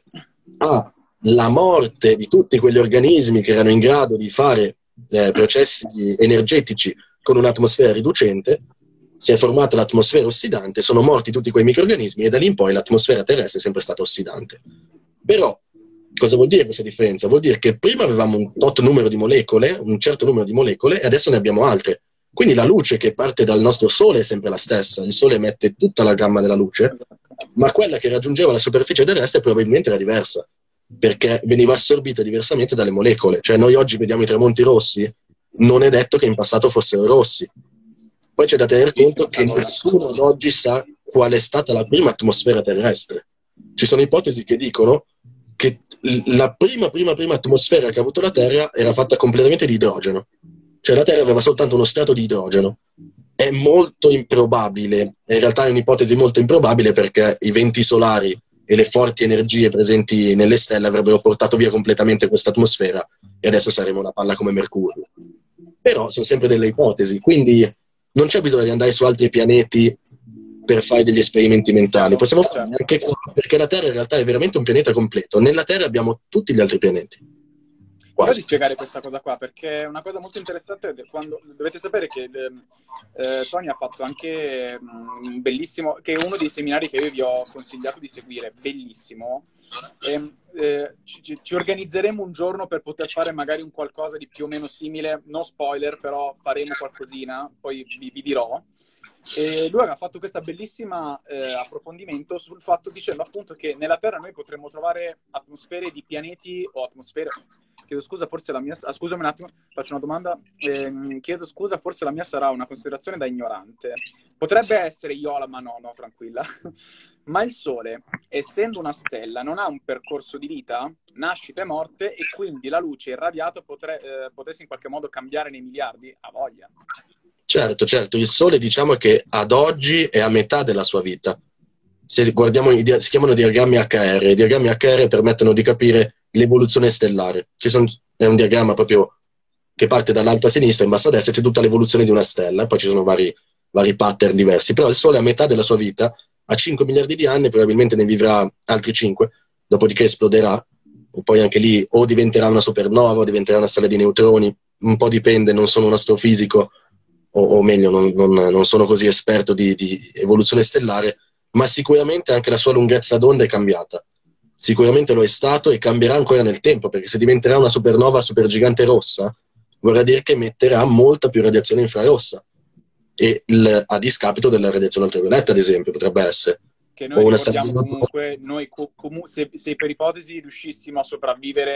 alla morte di tutti quegli organismi che erano in grado di fare eh, processi energetici con un'atmosfera riducente, si è formata l'atmosfera ossidante, sono morti tutti quei microrganismi e da lì in poi l'atmosfera terrestre è sempre stata ossidante. Però cosa vuol dire questa differenza? Vuol dire che prima avevamo un tot numero di molecole, un certo numero di molecole, e adesso ne abbiamo altre. Quindi la luce che parte dal nostro Sole è sempre la stessa, il Sole emette tutta la gamma della luce, ma quella che raggiungeva la superficie terrestre probabilmente era diversa, perché veniva assorbita diversamente dalle molecole. Cioè noi oggi vediamo i tramonti rossi, non è detto che in passato fossero rossi. Poi c'è da tener conto che nessuno ad oggi sa qual è stata la prima atmosfera terrestre. Ci sono ipotesi che dicono che la prima, prima, prima atmosfera che ha avuto la Terra era fatta completamente di idrogeno. Cioè la Terra aveva soltanto uno strato di idrogeno. È molto improbabile, in realtà è un'ipotesi molto improbabile perché i venti solari e le forti energie presenti nelle stelle avrebbero portato via completamente questa atmosfera e adesso saremo una palla come Mercurio. Però sono sempre delle ipotesi, quindi non c'è bisogno di andare su altri pianeti per fare degli esperimenti mentali. Chiaro, Possiamo certo. farli anche qua, perché la Terra in realtà è veramente un pianeta completo. Nella Terra abbiamo tutti gli altri pianeti. Io Quasi. di spiegare questa cosa qua, perché è una cosa molto interessante. Quando, dovete sapere che eh, Tony ha fatto anche un bellissimo, che è uno dei seminari che io vi ho consigliato di seguire, bellissimo. E, eh, ci, ci organizzeremo un giorno per poter fare magari un qualcosa di più o meno simile, no spoiler, però faremo qualcosina, poi vi, vi dirò. E lui aveva fatto questo bellissimo eh, approfondimento sul fatto, dicendo appunto che nella Terra noi potremmo trovare atmosfere di pianeti o atmosfere. Chiedo scusa, forse la mia. Ah, scusami un attimo, faccio una domanda. Eh, chiedo scusa, forse la mia sarà una considerazione da ignorante. Potrebbe essere Iola, ma no, no, tranquilla. Ma il Sole, essendo una stella, non ha un percorso di vita, nascita e morte, e quindi la luce irradiata potre, eh, potesse in qualche modo cambiare nei miliardi? A voglia. Certo, certo, il Sole diciamo che ad oggi è a metà della sua vita. Se guardiamo, si chiamano diagrammi H R, i diagrammi H R permettono di capire l'evoluzione stellare. Ci sono, è un diagramma proprio che parte dall'alto a sinistra, in basso a destra c'è tutta l'evoluzione di una stella, poi ci sono vari, vari pattern diversi, però il Sole a metà della sua vita, a cinque miliardi di anni, probabilmente ne vivrà altri cinque, dopodiché esploderà, e poi anche lì o diventerà una supernova o diventerà una stella di neutroni, un po' dipende, non sono un astrofisico, o, o meglio, non, non, non sono così esperto di, di evoluzione stellare, ma sicuramente anche la sua lunghezza d'onda è cambiata. Sicuramente lo è stato e cambierà ancora nel tempo, perché se diventerà una supernova supergigante rossa, vorrà dire che emetterà molta più radiazione infrarossa, e il, a discapito della radiazione ultravioletta, ad esempio, potrebbe essere. Che noi O una ricordiamo stella... comunque, noi com- se, se per ipotesi riuscissimo a sopravvivere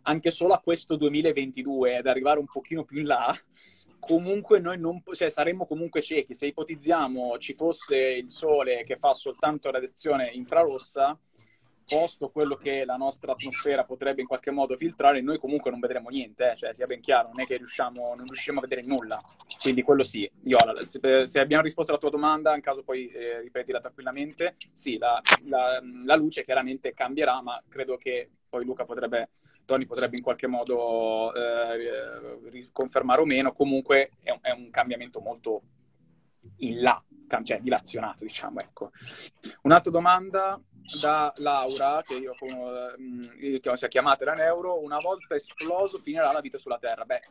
anche solo a questo duemilaventidue, ad arrivare un pochino più in là, comunque noi non, cioè, saremmo comunque ciechi. Se ipotizziamo ci fosse il Sole che fa soltanto radiazione infrarossa, posto quello che la nostra atmosfera potrebbe in qualche modo filtrare, noi comunque non vedremo niente, eh? Cioè, sia ben chiaro, non è che riusciamo, non riusciamo a vedere nulla. Quindi quello sì. Iola, se, se abbiamo risposto alla tua domanda, in caso poi eh, ripetila tranquillamente, sì, la, la, la luce chiaramente cambierà, ma credo che poi Luca potrebbe, Tony potrebbe in qualche modo eh, confermare o meno. Comunque è un, è un cambiamento molto in là, cioè dilazionato, diciamo, ecco. Un'altra domanda da Laura, che io eh, che si è chiamata da Neuro: una volta esploso finirà la vita sulla Terra? Beh,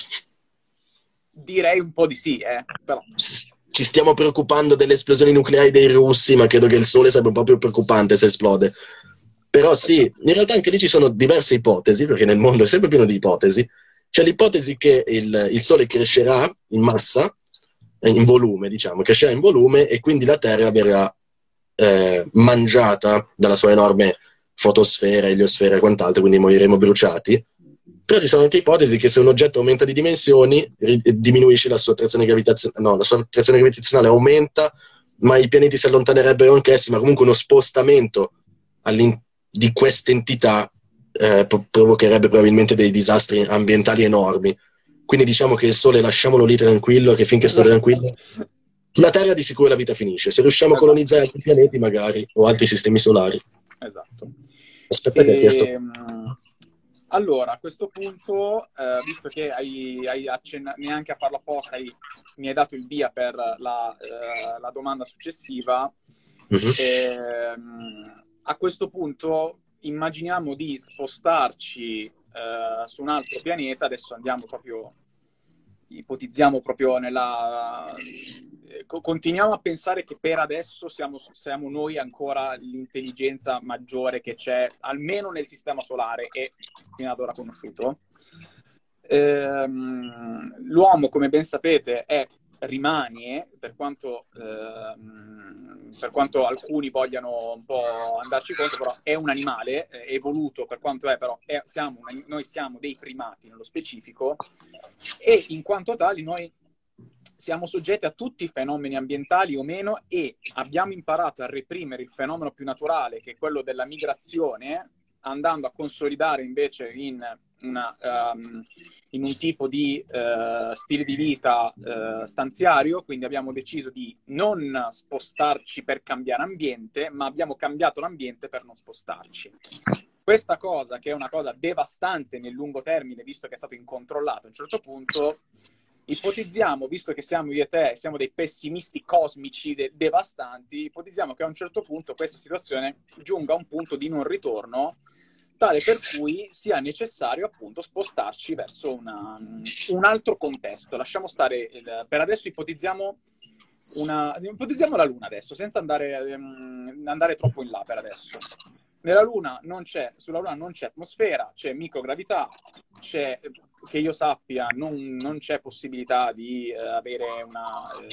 direi un po' di sì, eh, però. Ci stiamo preoccupando delle esplosioni nucleari dei russi, ma credo che il Sole sarebbe un po' più preoccupante se esplode. Però sì, in realtà anche lì ci sono diverse ipotesi, perché nel mondo è sempre pieno di ipotesi. C'è l'ipotesi che il, il Sole crescerà in massa, in volume, diciamo, crescerà in volume, e quindi la Terra verrà eh, mangiata dalla sua enorme fotosfera, eliosfera e quant'altro, quindi moriremo bruciati. Però ci sono anche ipotesi che se un oggetto aumenta di dimensioni, diminuisce la sua attrazione gravitazionale, no, la sua attrazione gravitazionale aumenta, ma i pianeti si allontanerebbero anch'essi, ma comunque uno spostamento all'interno di queste entità eh, provocherebbe probabilmente dei disastri ambientali enormi. Quindi diciamo che il Sole lasciamolo lì tranquillo, che finché sta tranquillo, sulla Terra di sicuro la vita finisce. Se riusciamo esatto. a colonizzare altri pianeti magari, o altri sistemi solari. Esatto. Aspetta e... che ha chiesto. Allora, a questo punto, eh, visto che hai, hai accennato, neanche a farlo apposta, hai, mi hai dato il via per la, eh, la domanda successiva, mm-hmm. eh, a questo punto immaginiamo di spostarci eh, su un altro pianeta. Adesso andiamo proprio, ipotizziamo proprio nella... Eh, continuiamo a pensare che per adesso siamo, siamo noi ancora l'intelligenza maggiore che c'è, almeno nel sistema solare e fino ad ora conosciuto. Ehm, l'uomo, come ben sapete, è rimane, per quanto, ehm, per quanto alcuni vogliano un po' andarci contro, però è un animale è evoluto, per quanto è, però è, siamo una, noi siamo dei primati nello specifico, e in quanto tali noi siamo soggetti a tutti i fenomeni ambientali o meno, e abbiamo imparato a reprimere il fenomeno più naturale, che è quello della migrazione, andando a consolidare invece in Una, um, in un tipo di uh, stile di vita uh, stanziario. Quindi abbiamo deciso di non spostarci per cambiare ambiente, ma abbiamo cambiato l'ambiente per non spostarci. Questa cosa, che è una cosa devastante nel lungo termine, visto che è stato incontrollato a un certo punto, ipotizziamo, visto che siamo io e te, siamo dei pessimisti cosmici de- devastanti, ipotizziamo che a un certo punto questa situazione giunga a un punto di non ritorno, tale per cui sia necessario appunto spostarci verso una, un altro contesto. Lasciamo stare, il, per adesso ipotizziamo, una, ipotizziamo la Luna adesso, senza andare, um, andare troppo in là per adesso. Nella Luna non c'è, sulla Luna non c'è atmosfera, c'è microgravità, c'è, che io sappia, non, non c'è possibilità di uh, avere una...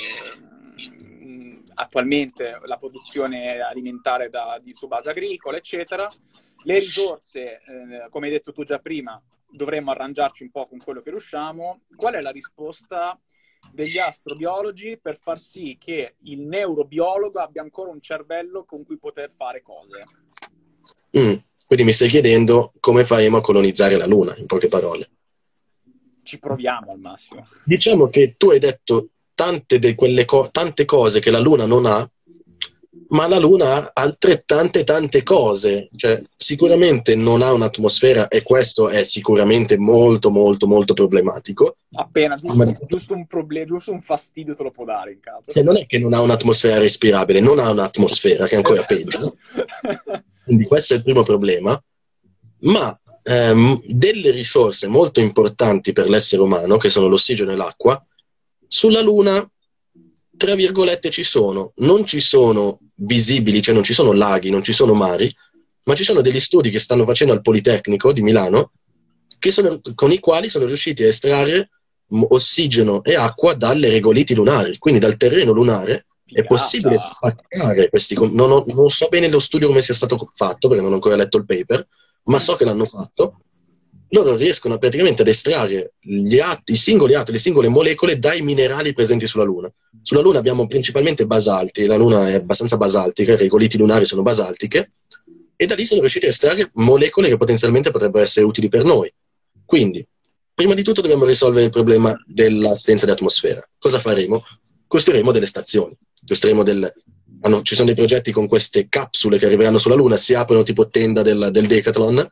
Uh, attualmente la produzione alimentare da, di, su base agricola, eccetera. Le risorse, eh, come hai detto tu già prima, dovremmo arrangiarci un po' con quello che riusciamo. Qual è la risposta degli astrobiologi per far sì che il neurobiologo abbia ancora un cervello con cui poter fare cose? Mm, quindi mi stai chiedendo come faremo a colonizzare la Luna, in poche parole. Ci proviamo al massimo. Diciamo che tu hai detto tante, de quelle co tante cose che la Luna non ha, ma la Luna ha altrettante tante cose. Cioè, sicuramente non ha un'atmosfera, e questo è sicuramente molto molto molto problematico. Appena, giusto, ma... giusto un problema, giusto un fastidio te lo può dare in caso. Cioè, non è che non ha un'atmosfera respirabile, non ha un'atmosfera, che è ancora peggio. Quindi questo è il primo problema. Ma ehm, delle risorse molto importanti per l'essere umano, che sono l'ossigeno e l'acqua, sulla Luna, tra virgolette, ci sono. Non ci sono visibili, cioè non ci sono laghi, non ci sono mari, ma ci sono degli studi che stanno facendo al Politecnico di Milano, che sono, con i quali sono riusciti a estrarre ossigeno e acqua dalle regoliti lunari, quindi dal terreno lunare. Figata. È possibile spaccare questi... Non, ho, non so bene lo studio come sia stato fatto, perché non ho ancora letto il paper, ma so che l'hanno fatto. loro riescono praticamente ad estrarre gli ati, i singoli atomi, le singole molecole dai minerali presenti sulla Luna. Sulla Luna abbiamo principalmente basalti, la Luna è abbastanza basaltica, i regoliti lunari sono basaltiche, e da lì sono riusciti a estrarre molecole che potenzialmente potrebbero essere utili per noi. Quindi, prima di tutto dobbiamo risolvere il problema dell'assenza di atmosfera. Cosa faremo? Costruiremo delle stazioni. Costruiremo del... hanno... Ci sono dei progetti con queste capsule che arriveranno sulla Luna, si aprono tipo tenda del, del Decathlon,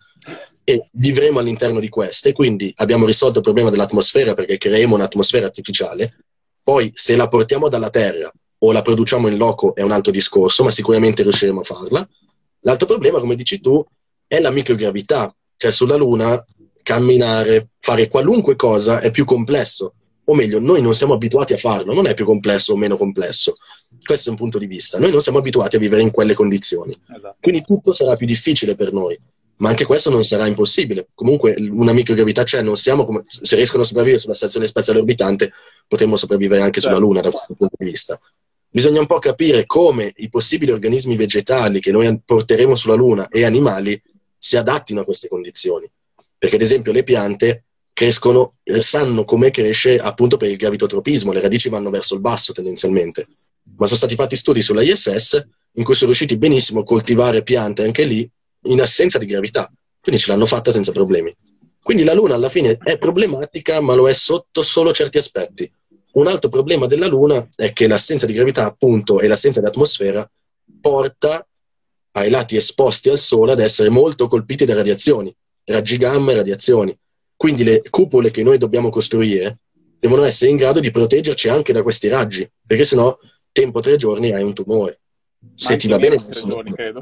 e vivremo all'interno di queste. Quindi abbiamo risolto il problema dell'atmosfera perché creeremo un'atmosfera artificiale. Poi se la portiamo dalla Terra o la produciamo in loco è un altro discorso, ma sicuramente riusciremo a farla. L'altro problema, come dici tu, è la microgravità. Cioè sulla Luna camminare, fare qualunque cosa è più complesso. O meglio, noi non siamo abituati a farlo, non è più complesso o meno complesso. Questo è un punto di vista. Noi non siamo abituati a vivere in quelle condizioni. Esatto. Quindi tutto sarà più difficile per noi. Ma anche questo non sarà impossibile. Comunque una microgravità c'è, non siamo come... se riescono a sopravvivere sulla stazione spaziale orbitante, potremmo sopravvivere anche certo. sulla Luna da questo punto di vista. Bisogna un po' capire come i possibili organismi vegetali che noi porteremo sulla Luna e animali si adattino a queste condizioni. Perché ad esempio le piante crescono, sanno come cresce appunto per il gravitotropismo, le radici vanno verso il basso tendenzialmente. Ma sono stati fatti studi sulla I S S in cui sono riusciti benissimo a coltivare piante anche lì in assenza di gravità, quindi ce l'hanno fatta senza problemi. Quindi la Luna alla fine è problematica, ma lo è sotto solo certi aspetti. Un altro problema della Luna è che l'assenza di gravità, appunto, e l'assenza di atmosfera porta ai lati esposti al Sole ad essere molto colpiti da radiazioni, raggi gamma e radiazioni. Quindi le cupole che noi dobbiamo costruire devono essere in grado di proteggerci anche da questi raggi, perché sennò tempo tre giorni hai un tumore. Ma Se ti anche va meno bene, di tre giorni, credo.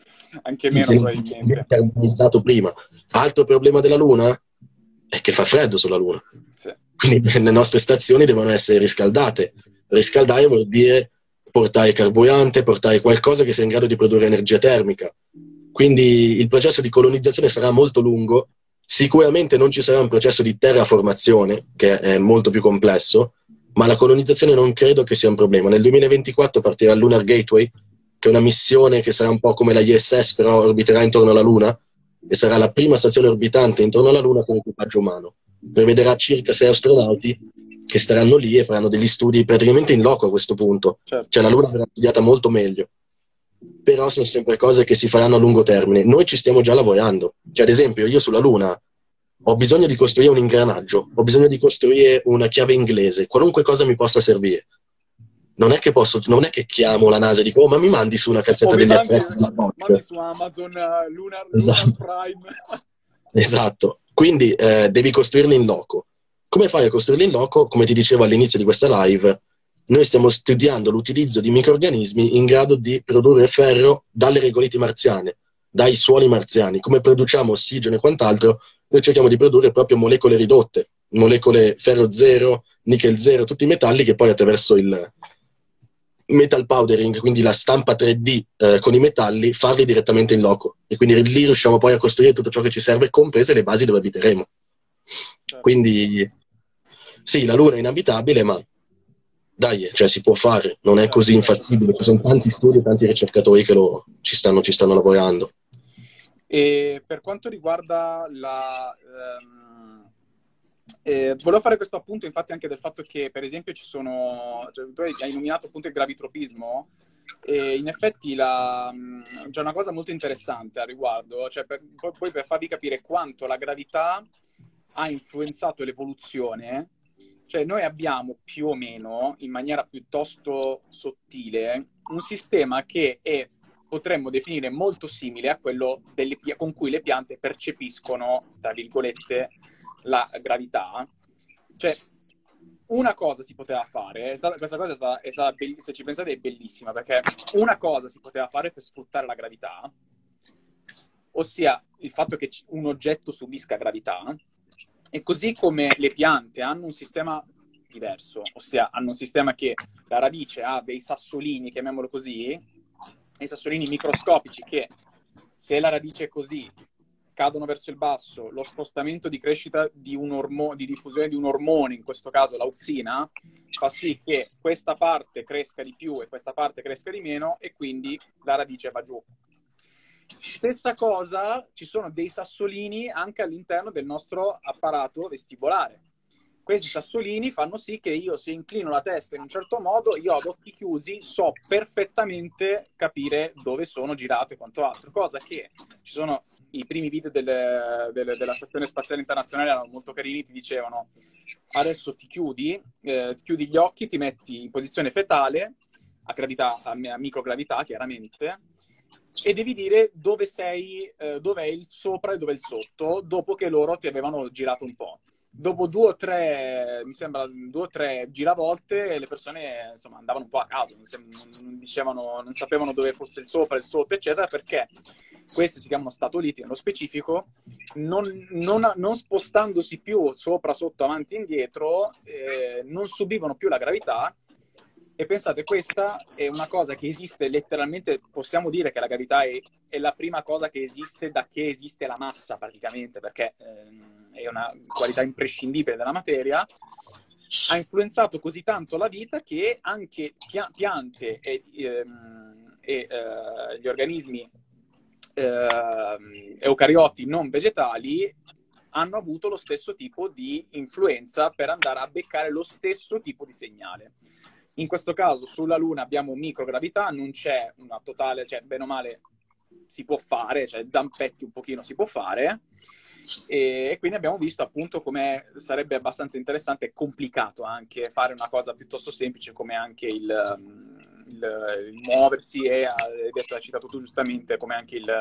Anche sì, meno, se non probabilmente. carbonizzato prima. Altro problema della Luna è che fa freddo sulla Luna. Sì. Quindi le nostre stazioni devono essere riscaldate. Riscaldare vuol dire portare carburante, portare qualcosa che sia in grado di produrre energia termica. Quindi il processo di colonizzazione sarà molto lungo. Sicuramente non ci sarà un processo di terraformazione, che è molto più complesso, ma la colonizzazione non credo che sia un problema. Nel duemilaventiquattro partirà il Lunar Gateway, che è una missione che sarà un po' come la I S S, però orbiterà intorno alla Luna, e sarà la prima stazione orbitante intorno alla Luna con equipaggio umano. Prevederà circa sei astronauti che staranno lì e faranno degli studi praticamente in loco a questo punto. Certo. Cioè la Luna verrà studiata molto meglio. Però sono sempre cose che si faranno a lungo termine. Noi ci stiamo già lavorando. Cioè, ad esempio, io sulla Luna ho bisogno di costruire un ingranaggio, ho bisogno di costruire una chiave inglese, qualunque cosa mi possa servire. Non è che posso, non è che chiamo la NASA e dico, oh, ma mi mandi su una cassetta O mi degli mandi, attrezzi di mandi su Amazon uh, Lunar, Esatto. Lunar Prime. Esatto. Quindi eh, devi costruirli in loco. Come fai a costruirli in loco? Come ti dicevo all'inizio di questa live, noi stiamo studiando l'utilizzo di microrganismi in grado di produrre ferro dalle regoliti marziane, dai suoli marziani. Come produciamo ossigeno e quant'altro, noi cerchiamo di produrre proprio molecole ridotte, molecole ferro zero, nickel zero, tutti i metalli che poi attraverso il metal powdering, quindi la stampa tre D eh, con i metalli, farli direttamente in loco. E quindi lì riusciamo poi a costruire tutto ciò che ci serve, comprese le basi dove abiteremo. Quindi sì, la Luna è inabitabile, ma dai, cioè si può fare, non è così infattibile. Ci sono tanti studi e tanti ricercatori che lo, ci, stanno, ci stanno lavorando. E per quanto riguarda la... Um, eh, volevo fare questo appunto infatti anche del fatto che per esempio ci sono... Cioè, tu hai nominato appunto il gravitropismo e in effetti la, c'è una cosa molto interessante a riguardo, cioè per, poi per farvi capire quanto la gravità ha influenzato l'evoluzione. Cioè noi abbiamo più o meno, in maniera piuttosto sottile, un sistema che è, potremmo definire molto simile a quello delle, con cui le piante percepiscono, tra virgolette, la gravità. Cioè, una cosa si poteva fare, è stata, questa cosa è stata, è stata bellissima, se ci pensate è bellissima, perché una cosa si poteva fare per sfruttare la gravità, ossia il fatto che un oggetto subisca gravità. E così come le piante hanno un sistema diverso, ossia hanno un sistema che la radice ha dei sassolini, chiamiamolo così, dei sassolini microscopici che, se la radice è così, cadono verso il basso, lo spostamento di crescita di, un ormo- di diffusione di un ormone, in questo caso l'auxina, fa sì che questa parte cresca di più e questa parte cresca di meno e quindi la radice va giù. Stessa cosa, ci sono dei sassolini anche all'interno del nostro apparato vestibolare. Questi sassolini fanno sì che io, se inclino la testa in un certo modo, io ad occhi chiusi so perfettamente capire dove sono girato e quanto altro. Cosa che ci sono i primi video delle, delle, della Stazione Spaziale Internazionale, erano molto carini, ti dicevano adesso ti chiudi, eh, ti chiudi gli occhi, ti metti in posizione fetale, a gravità, a, a microgravità chiaramente, e devi dire dove sei, eh, dove è il sopra e dove è il sotto, dopo che loro ti avevano girato un po'. Dopo due o tre, mi sembra, due o tre giravolte, le persone insomma andavano un po' a caso, non, non, dicevano, non sapevano dove fosse il sopra, il sotto, eccetera, perché questi si chiamano statoliti nello specifico, non, non, non spostandosi più sopra, sotto, avanti e indietro, eh, non subivano più la gravità. E pensate, questa è una cosa che esiste letteralmente, possiamo dire che la gravità è, è la prima cosa che esiste da che esiste la massa praticamente, perché ehm, è una qualità imprescindibile della materia. Ha influenzato così tanto la vita che anche pia- piante e, ehm, e eh, gli organismi eh, eucarioti non vegetali hanno avuto lo stesso tipo di influenza per andare a beccare lo stesso tipo di segnale. In questo caso sulla Luna abbiamo microgravità, non c'è una totale, cioè bene o male si può fare, cioè zampetti un pochino si può fare, e, e quindi abbiamo visto appunto come sarebbe abbastanza interessante e complicato anche fare una cosa piuttosto semplice come anche il, il, il muoversi e, hai detto, hai citato tu giustamente, come anche il...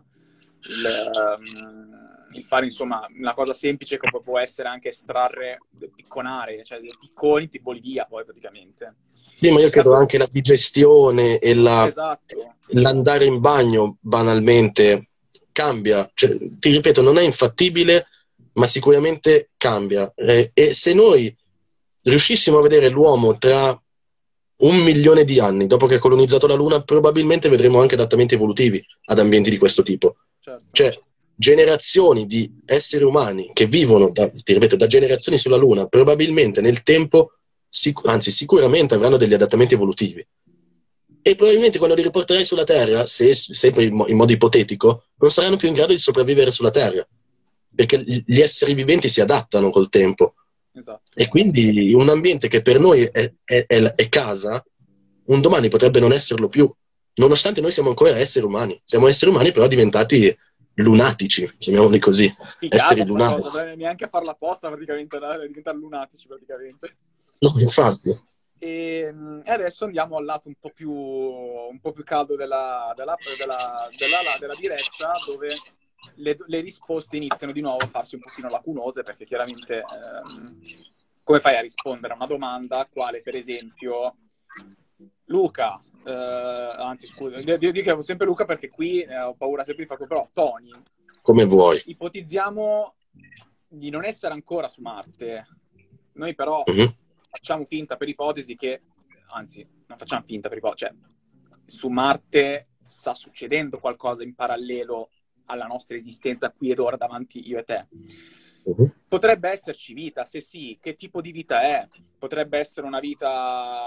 il il fare insomma una cosa semplice come può essere anche estrarre, picconare, cioè dei picconi tipo via poi praticamente. Sì, ma io credo anche la digestione e la, esatto. l'andare in bagno banalmente cambia, cioè, ti ripeto, non è infattibile, ma sicuramente cambia. Eh, e se noi riuscissimo a vedere l'uomo tra un milione di anni dopo che ha colonizzato la Luna, probabilmente vedremo anche adattamenti evolutivi ad ambienti di questo tipo. Certo. Cioè, generazioni di esseri umani che vivono, da, ti ripeto, da generazioni sulla Luna, probabilmente nel tempo, sic- anzi sicuramente avranno degli adattamenti evolutivi. E probabilmente quando li riporterai sulla Terra, se, sempre in, mo- in modo ipotetico, non saranno più in grado di sopravvivere sulla Terra, perché gli esseri viventi si adattano col tempo. Esatto. E quindi un ambiente che per noi è, è, è, è casa, un domani potrebbe non esserlo più, nonostante noi siamo ancora esseri umani. Siamo esseri umani però diventati lunatici, chiamiamoli così. Figata, esseri lunatici. Cosa, neanche a farla apposta praticamente, diventare lunatici praticamente. No, infatti. E, e adesso andiamo al lato un po' più, un po' più caldo della, della, della, della, della diretta, dove le, le risposte iniziano di nuovo a farsi un pochino lacunose, perché chiaramente ehm, come fai a rispondere a una domanda quale per esempio Luca, eh, anzi scusa, io dico sempre Luca perché qui eh, ho paura sempre di farlo, però Tony, come vuoi, ipotizziamo di non essere ancora su Marte, noi però mm-hmm. facciamo finta per ipotesi che, anzi non facciamo finta per ipotesi, cioè su Marte sta succedendo qualcosa in parallelo alla nostra esistenza qui ed ora davanti io e te. Uh-huh. Potrebbe esserci vita, se sì, che tipo di vita è? Potrebbe essere una vita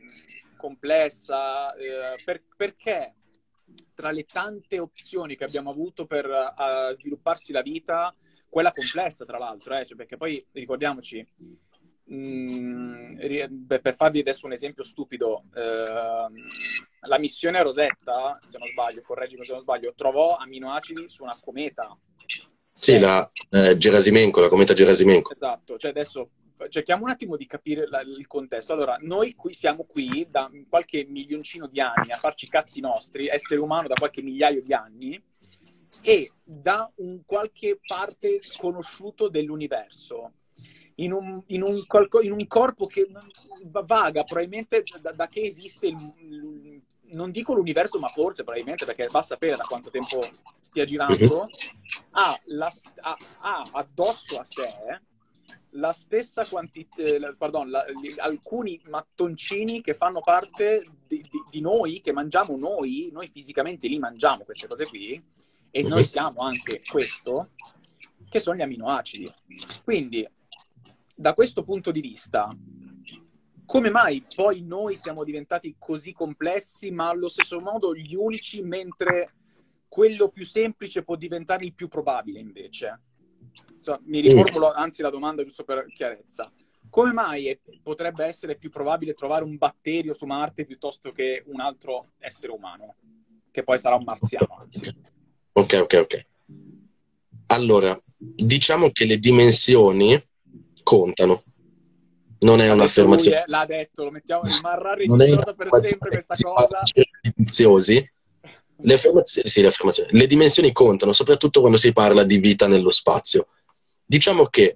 complessa, eh, per, perché tra le tante opzioni che abbiamo avuto per uh, svilupparsi la vita, quella complessa tra l'altro, eh, cioè, perché poi ricordiamoci, mh, per farvi adesso un esempio stupido, eh, la missione Rosetta, se non sbaglio, correggimi se non sbaglio, trovò aminoacidi su una cometa. Sì, la eh, Gerasimenko, la cometa Gerasimenko. Esatto, cioè adesso cerchiamo un attimo di capire la, il contesto. Allora, noi qui siamo qui da qualche milioncino di anni a farci i cazzi nostri, essere umano da qualche migliaio di anni, e da un qualche parte sconosciuto dell'universo, in un, in un, qualco, in un corpo che vaga, probabilmente da, da che esiste il, il non dico l'universo, ma forse probabilmente, perché va a sapere da quanto tempo stia girando, ha, la, ha, ha addosso a sé la stessa quantità, pardon, la, gli, alcuni mattoncini che fanno parte di, di, di noi, che mangiamo noi, noi fisicamente li mangiamo queste cose qui, e noi siamo anche questo, che sono gli aminoacidi. Quindi, da questo punto di vista, come mai poi noi siamo diventati così complessi, ma allo stesso modo gli unici, mentre quello più semplice può diventare il più probabile invece? So, mi riformulo anzi la domanda giusto per chiarezza. Come mai è, potrebbe essere più probabile trovare un batterio su Marte piuttosto che un altro essere umano? Che poi sarà un marziano, anzi. Ok, ok, ok. Allora, diciamo che le dimensioni contano. Non è un'affermazione. L'ha detto, lo mettiamo, rimarrà Non è registrata per sempre questa cosa. Viziosi. Le affermazioni, sì, le affermazioni. Le dimensioni contano, soprattutto quando si parla di vita nello spazio. Diciamo che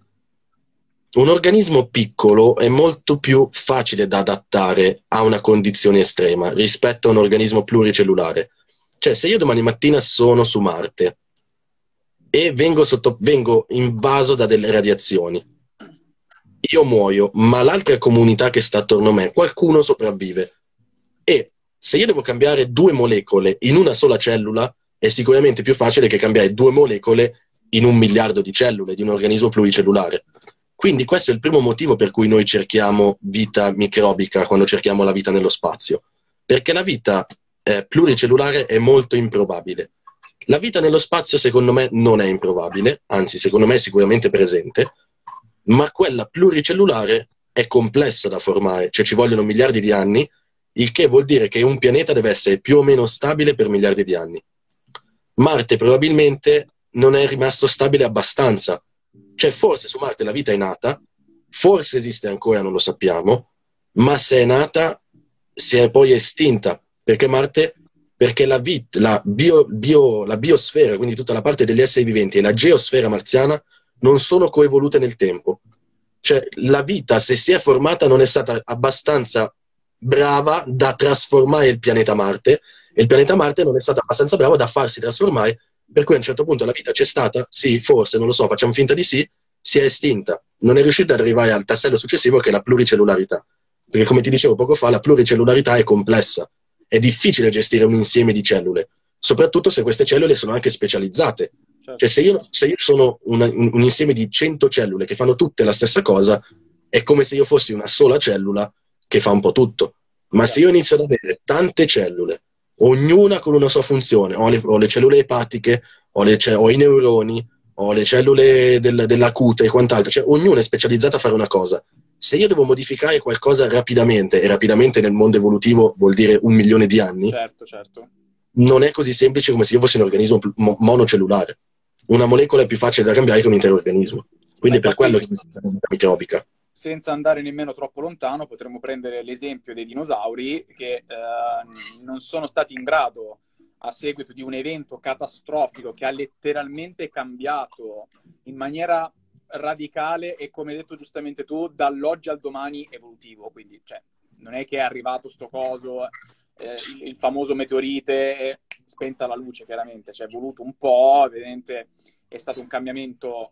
un organismo piccolo è molto più facile da adattare a una condizione estrema rispetto a un organismo pluricellulare. Cioè, se io domani mattina sono su Marte e vengo, sotto, vengo invaso da delle radiazioni, io muoio, ma l'altra comunità che sta attorno a me, qualcuno sopravvive. E se io devo cambiare due molecole in una sola cellula, è sicuramente più facile che cambiare due molecole in un miliardo di cellule di un organismo pluricellulare. Quindi questo è il primo motivo per cui noi cerchiamo vita microbica quando cerchiamo la vita nello spazio, perché la vita eh, pluricellulare è molto improbabile. La vita nello spazio secondo me non è improbabile, anzi secondo me è sicuramente presente, ma quella pluricellulare è complessa da formare, cioè ci vogliono miliardi di anni, il che vuol dire che un pianeta deve essere più o meno stabile per miliardi di anni. Marte probabilmente non è rimasto stabile abbastanza. Cioè forse su Marte la vita è nata, forse esiste ancora, non lo sappiamo, ma se è nata si è poi estinta, perché Marte, perché la, vit, la, bio, bio, la biosfera, quindi tutta la parte degli esseri viventi e la geosfera marziana non sono coevolute nel tempo. Cioè la vita, se si è formata, non è stata abbastanza brava da trasformare il pianeta Marte, e il pianeta Marte non è stato abbastanza bravo da farsi trasformare, per cui a un certo punto la vita c'è stata, sì, forse, non lo so, facciamo finta di sì, si è estinta. Non è riuscita ad arrivare al tassello successivo che è la pluricellularità. Perché come ti dicevo poco fa, la pluricellularità è complessa. È difficile gestire un insieme di cellule, soprattutto se queste cellule sono anche specializzate. Certo. Cioè se io, se io sono una, un, un insieme di cento cellule che fanno tutte la stessa cosa, è come se io fossi una sola cellula che fa un po' tutto. Ma se io inizio ad avere tante cellule, ognuna con una sua funzione, ho le, ho le cellule epatiche, ho, le, ho i neuroni, ho le cellule del, della cute e quant'altro, cioè ognuna è specializzata a fare una cosa. Se io devo modificare qualcosa rapidamente, e rapidamente nel mondo evolutivo vuol dire un milione di anni, certo, certo. non è così semplice come se io fossi un organismo mo monocellulare. Una molecola è più facile da cambiare che un intero organismo. Quindi è per quello che esiste la vita microbica. Senza andare nemmeno troppo lontano, potremmo prendere l'esempio dei dinosauri che eh, non sono stati in grado, a seguito di un evento catastrofico che ha letteralmente cambiato in maniera radicale e, come hai detto giustamente tu, dall'oggi al domani evolutivo. Quindi cioè, non è che è arrivato sto coso, eh, il, il famoso meteorite, e spenta la luce chiaramente, ci è voluto un po', evidente. È stato un cambiamento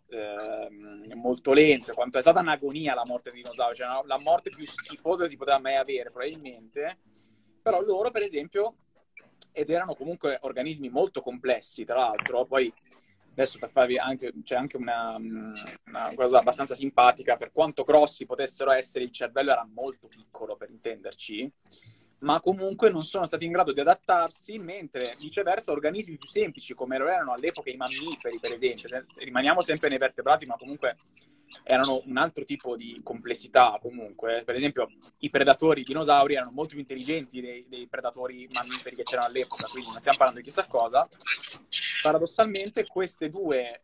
eh, molto lento, quanto è stata un'agonia la morte dei dinosauri, cioè la morte più schifosa che si poteva mai avere probabilmente, però loro per esempio, ed erano comunque organismi molto complessi tra l'altro, poi adesso per farvi anche, c'è anche una, una cosa abbastanza simpatica, per quanto grossi potessero essere il cervello era molto piccolo per intenderci, ma comunque non sono stati in grado di adattarsi, mentre viceversa organismi più semplici come lo erano all'epoca i mammiferi per esempio, rimaniamo sempre nei vertebrati ma comunque erano un altro tipo di complessità comunque, per esempio i predatori i dinosauri erano molto più intelligenti dei, dei predatori mammiferi che c'erano all'epoca, quindi non stiamo parlando di chissà cosa. Paradossalmente queste due,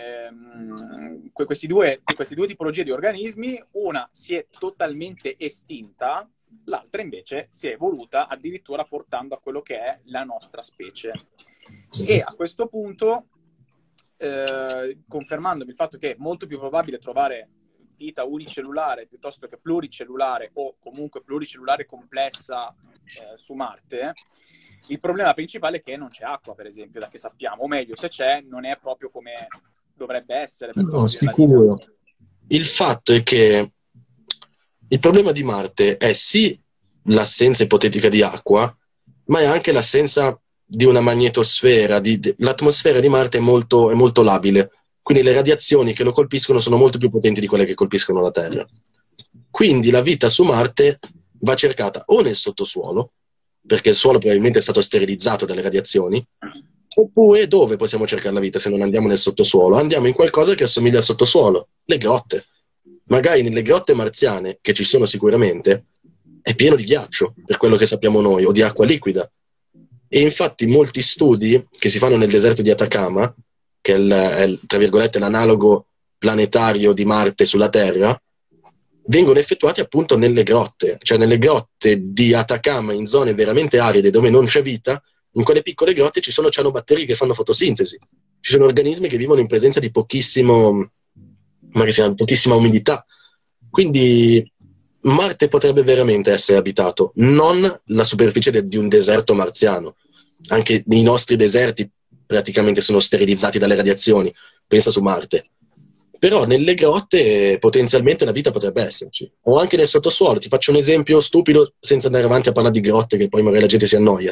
ehm, questi due, queste due tipologie di organismi, una si è totalmente estinta, l'altra invece si è evoluta addirittura portando a quello che è la nostra specie. Sì. E a questo punto, eh, confermandomi il fatto che è molto più probabile trovare vita unicellulare piuttosto che pluricellulare o comunque pluricellulare complessa eh, su Marte, il problema principale è che non c'è acqua, per esempio, da che sappiamo, o meglio, se c'è, non è proprio come dovrebbe essere. Per no, sicuro. Il fatto è che il problema di Marte è sì l'assenza ipotetica di acqua, ma è anche l'assenza di una magnetosfera. Di, di, l'atmosfera di Marte è molto, è molto labile, quindi le radiazioni che lo colpiscono sono molto più potenti di quelle che colpiscono la Terra. Quindi la vita su Marte va cercata o nel sottosuolo, perché il suolo probabilmente è stato sterilizzato dalle radiazioni, Oppure dove possiamo cercare la vita se non andiamo nel sottosuolo? Andiamo in qualcosa che assomiglia al sottosuolo, le grotte. Magari nelle grotte marziane, che ci sono sicuramente, è pieno di ghiaccio, per quello che sappiamo noi, o di acqua liquida. E infatti molti studi che si fanno nel deserto di Atacama, che è, il, è il, tra virgolette, l'analogo planetario di Marte sulla Terra, vengono effettuati appunto nelle grotte, cioè nelle grotte di Atacama, in zone veramente aride dove non c'è vita. In quelle piccole grotte ci sono cianobatteri che fanno fotosintesi, ci sono organismi che vivono in presenza di pochissimo, magari si chiama, pochissima umidità. Quindi Marte potrebbe veramente essere abitato, non la superficie de- di un deserto marziano. Anche i nostri deserti praticamente sono sterilizzati dalle radiazioni, pensa su Marte. Però nelle grotte potenzialmente la vita potrebbe esserci, o anche nel sottosuolo. Ti faccio un esempio stupido senza andare avanti a parlare di grotte, che poi magari la gente si annoia.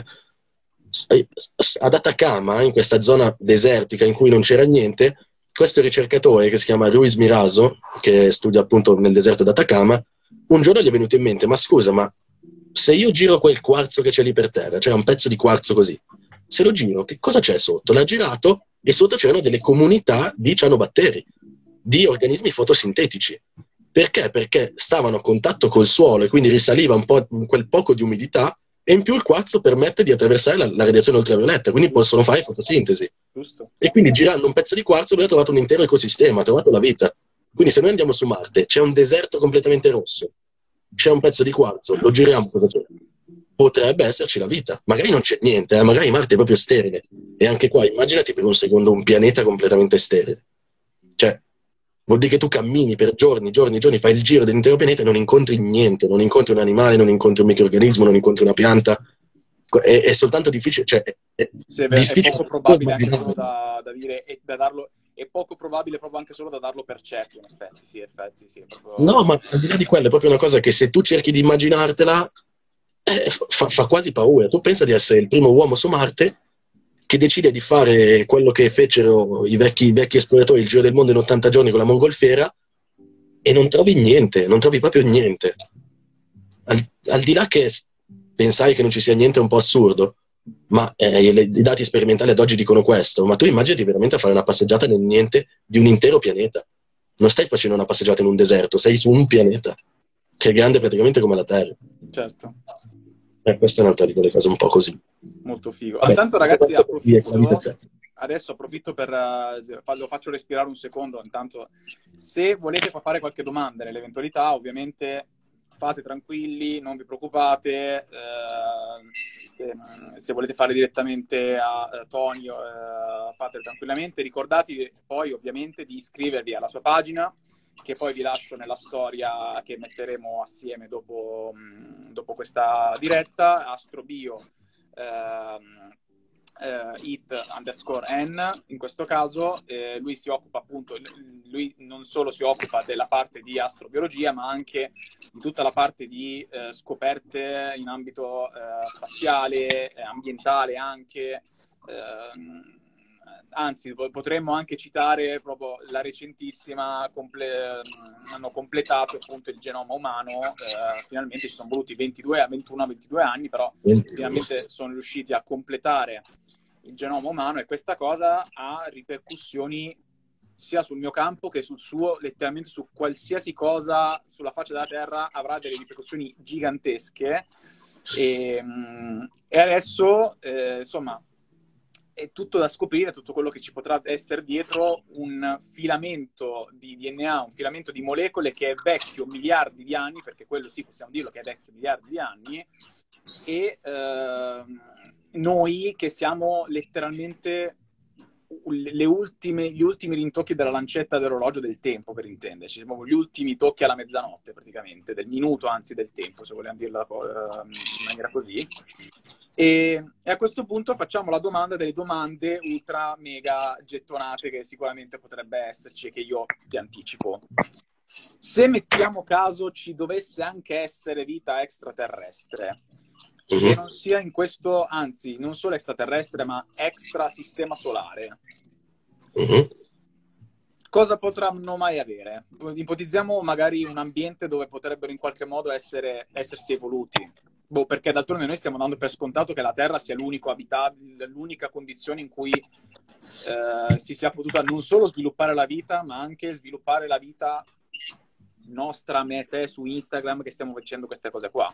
Ad Atacama, in questa zona desertica in cui non c'era niente, questo ricercatore che si chiama Luis Mirazo, che studia appunto nel deserto d'Atacama, un giorno gli è venuto in mente: ma scusa, ma se io giro quel quarzo che c'è lì per terra, c'era un pezzo di quarzo così, se lo giro, che cosa c'è sotto? L'ha girato e sotto c'erano delle comunità di cianobatteri, di organismi fotosintetici. Perché? Perché stavano a contatto col suolo e quindi risaliva un po' quel poco di umidità, e in più il quarzo permette di attraversare la, la radiazione ultravioletta, quindi possono fare fotosintesi. Giusto. E quindi girando un pezzo di quarzo lui ha trovato un intero ecosistema, ha trovato la vita. Quindi se noi andiamo su Marte, c'è un deserto completamente rosso, c'è un pezzo di quarzo, lo giriamo, cosa c'è? Potrebbe esserci la vita. Magari non c'è niente, eh? Magari Marte è proprio sterile. E anche qua, immaginati per un secondo un pianeta completamente sterile. Cioè, vuol dire che tu cammini per giorni, giorni, giorni, fai il giro dell'intero pianeta e non incontri niente, non incontri un animale, non incontri un microrganismo, non incontri una pianta. È, è soltanto difficile, cioè, è, è, sì, è, difficile. è poco probabile anche solo da, da dire e da darlo, è poco probabile proprio anche solo da darlo per certo, in effetti, sì, effetti, sì. Proprio... No, ma al di là di quello è proprio una cosa che se tu cerchi di immaginartela, eh, fa, fa quasi paura. Tu pensa di essere il primo uomo su Marte che decide di fare quello che fecero i vecchi, i vecchi esploratori, il giro del mondo in ottanta giorni con la mongolfiera, e non trovi niente, non trovi proprio niente. Al, al di là che pensare che non ci sia niente è un po' assurdo, ma eh, i dati sperimentali ad oggi dicono questo. Ma tu immaginati veramente a fare una passeggiata nel niente di un intero pianeta. Non stai facendo una passeggiata in un deserto, sei su un pianeta che è grande praticamente come la Terra. Certo. Eh, questa è un'altra di quelle cose un po' così. Molto figo. Vabbè, intanto ragazzi approfitto, via, adesso approfitto per uh, lo faccio respirare un secondo. Intanto, se volete fare qualche domanda nell'eventualità, ovviamente fate tranquilli, non vi preoccupate. Uh, se volete fare direttamente a uh, Tonio, uh, fate tranquillamente. Ricordatevi poi ovviamente di iscrivervi alla sua pagina, che poi vi lascio nella storia che metteremo assieme dopo, mh, dopo questa diretta. Astrobio Uh, uh, it underscore n in questo caso. Eh, lui si occupa appunto, lui non solo si occupa della parte di astrobiologia, ma anche di tutta la parte di eh, scoperte in ambito eh, spaziale, eh, ambientale anche. Eh, anzi, potremmo anche citare proprio la recentissima, comple- hanno completato appunto il genoma umano, eh, finalmente ci sono voluti ventidue, ventuno ventidue anni, però finalmente sono riusciti a completare il genoma umano, e questa cosa ha ripercussioni sia sul mio campo che sul suo, letteralmente su qualsiasi cosa sulla faccia della Terra avrà delle ripercussioni gigantesche. E, e adesso, eh, insomma, è tutto da scoprire, tutto quello che ci potrà essere dietro un filamento di D N A, un filamento di molecole che è vecchio miliardi di anni, perché quello sì, possiamo dirlo che è vecchio miliardi di anni, e eh, noi che siamo letteralmente le ultime, gli ultimi rintocchi della lancetta dell'orologio del tempo, per intenderci, siamo gli ultimi tocchi alla mezzanotte praticamente, del minuto anzi del tempo, se vogliamo dirla uh, in maniera così. E, e a questo punto facciamo la domanda delle domande ultra mega gettonate che sicuramente potrebbe esserci e che io ti anticipo. Se mettiamo caso ci dovesse anche essere vita extraterrestre, che non sia in questo, anzi, non solo extraterrestre, ma extra sistema solare, uh-huh. cosa potranno mai avere? Ipotizziamo magari un ambiente dove potrebbero in qualche modo essere, essersi evoluti. Boh, perché d'altronde noi stiamo dando per scontato che la Terra sia l'unico abitabile, l'unica condizione in cui eh, si sia potuta non solo sviluppare la vita, ma anche sviluppare la vita nostra, me e te, su Instagram, che stiamo facendo queste cose qua.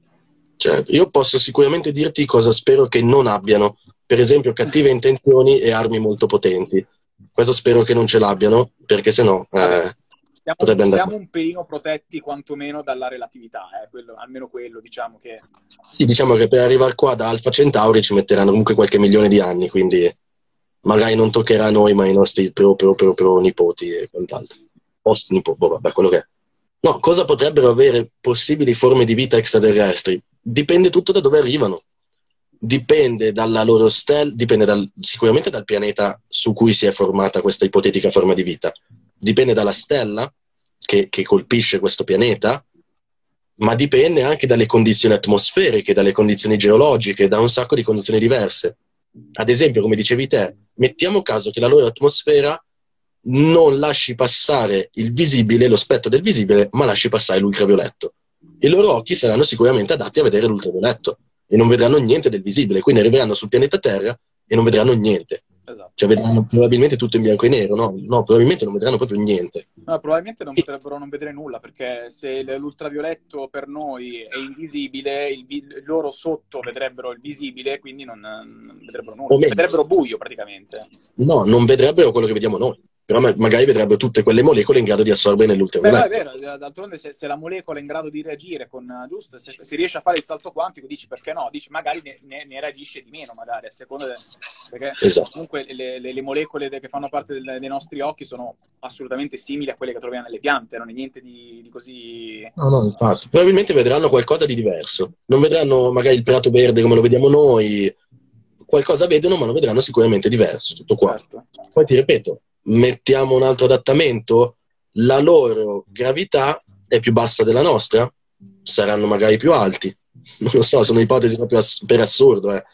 Certo, io posso sicuramente dirti cosa spero che non abbiano, per esempio cattive intenzioni e armi molto potenti. Questo spero che non ce l'abbiano, perché sennò eh, siamo, potrebbe andare. Siamo un pelino protetti quantomeno dalla relatività, eh, quello, almeno quello, diciamo che... Sì, diciamo che per arrivare qua da Alfa Centauri ci metteranno comunque qualche milione di anni, quindi magari non toccherà a noi, ma ai nostri pro, pro, pro, pro nipoti e quant'altro. Post nipoti, boh, vabbè, quello che è. No, cosa potrebbero avere possibili forme di vita extraterrestri? Dipende tutto da dove arrivano. Dipende dalla loro stella, dipende dal, sicuramente dal pianeta su cui si è formata questa ipotetica forma di vita. Dipende dalla stella che, che colpisce questo pianeta, ma dipende anche dalle condizioni atmosferiche, dalle condizioni geologiche, da un sacco di condizioni diverse. Ad esempio, come dicevi te, mettiamo caso che la loro atmosfera non lasci passare il visibile, lo spettro del visibile, ma lasci passare l'ultravioletto. I loro occhi saranno sicuramente adatti a vedere l'ultravioletto e non vedranno niente del visibile, quindi arriveranno sul pianeta Terra e non vedranno niente. Esatto. Cioè vedranno probabilmente tutto in bianco e nero, no? No, probabilmente non vedranno proprio niente. No, probabilmente non potrebbero non vedere nulla, perché se l'ultravioletto per noi è invisibile, il vi- loro sotto vedrebbero il visibile, quindi non, non vedrebbero nulla. Cioè, vedrebbero buio praticamente. No, non vedrebbero quello che vediamo noi. Però magari vedrebbero tutte quelle molecole in grado di assorbere nell'ultravioletto. Beh, no, è vero, d'altronde se, se la molecola è in grado di reagire con, giusto, se si riesce a fare il salto quantico, dici perché no? Dici magari ne, ne, ne reagisce di meno, magari, a seconda de, perché esatto. Comunque le, le, le molecole che fanno parte del, dei nostri occhi sono assolutamente simili a quelle che troviamo nelle piante, non è niente di, di così... No, no, infatti. Probabilmente vedranno qualcosa di diverso. Non vedranno magari il prato verde come lo vediamo noi, qualcosa vedono, ma lo vedranno sicuramente diverso, tutto qua. Certo. Poi ti ripeto, mettiamo un altro adattamento, la loro gravità è più bassa della nostra, saranno magari più alti, non lo so, sono ipotesi proprio ass- per assurdo, eh.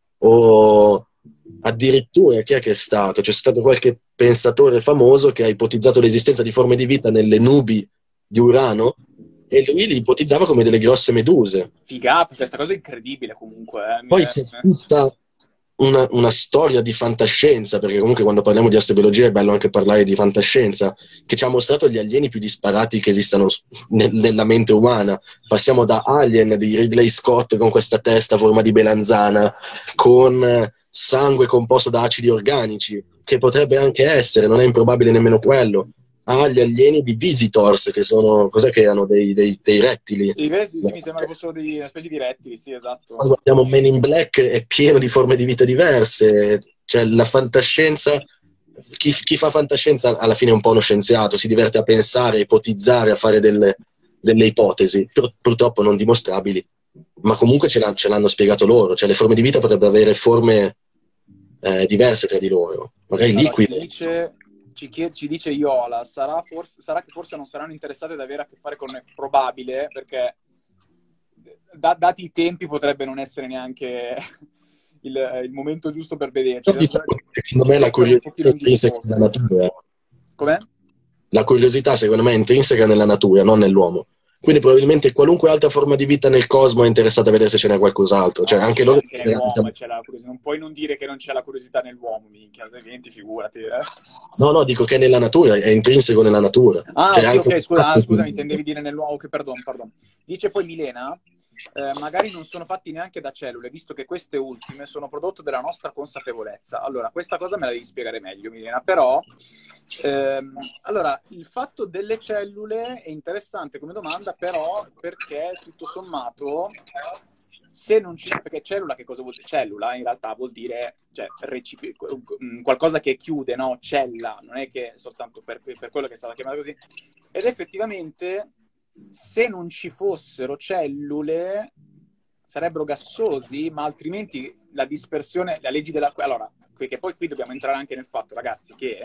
O addirittura, chi è che è stato? C'è stato qualche pensatore famoso che ha ipotizzato l'esistenza di forme di vita nelle nubi di Urano e lui li ipotizzava come delle grosse meduse. Figata, questa cosa è incredibile comunque. Eh. Poi c'è tutta una, una storia di fantascienza, perché comunque quando parliamo di astrobiologia è bello anche parlare di fantascienza, che ci ha mostrato gli alieni più disparati che esistano nel, nella mente umana. Passiamo da Alien di Ridley Scott con questa testa a forma di melanzana, con sangue composto da acidi organici, che potrebbe anche essere, non è improbabile nemmeno quello, agli alieni di Visitors, che sono, cos'è che erano, dei, dei, dei rettili. I resti, sì, mi sembra che fossero dei, una specie di rettili, sì, esatto. Quando guardiamo Men in Black è pieno di forme di vita diverse, cioè la fantascienza, chi, chi fa fantascienza alla fine è un po' uno scienziato, si diverte a pensare, a ipotizzare, a fare delle, delle ipotesi, pur, purtroppo non dimostrabili, ma comunque ce, l'ha, ce l'hanno spiegato loro, cioè le forme di vita potrebbero avere forme eh, diverse tra di loro, magari allora, liquide. Ci dice, ci, chiede, ci dice Iola, sarà, forse, sarà che forse non saranno interessati ad avere a che fare con è probabile, perché da, dati i tempi potrebbe non essere neanche il, il momento giusto per vederci. Secondo me la curiosità è intrinseca nella natura. Com'è? La curiosità secondo me è intrinseca nella natura, non nell'uomo. Quindi probabilmente qualunque altra forma di vita nel cosmo è interessata a vedere se ce n'è qualcos'altro. No, cioè, anche loro... Anche nell'uomo c'è la curiosità. Non puoi non dire che non c'è la curiosità nell'uomo, minchia, altrimenti figurati. Eh. No, no, dico che è nella natura, è intrinseco nella natura. Ah, cioè, sì, anche... ok, scusa, ah, scusami, intendevi dire nell'uomo, ok, pardon, pardon. Dice poi Milena, eh, magari non sono fatti neanche da cellule, visto che queste ultime sono prodotto della nostra consapevolezza. Allora, questa cosa me la devi spiegare meglio, Milena, però... Ehm, allora, il fatto delle cellule è interessante come domanda, però perché tutto sommato, se non ci... perché cellula che cosa vuol dire? Cellula in realtà vuol dire, cioè, recipi... qualcosa che chiude, no? Cella, non è che soltanto per, per quello che è stata chiamata così. Ed effettivamente, se non ci fossero cellule, sarebbero gassosi, ma altrimenti la dispersione, la legge della... Allora, perché poi qui dobbiamo entrare anche nel fatto, ragazzi, che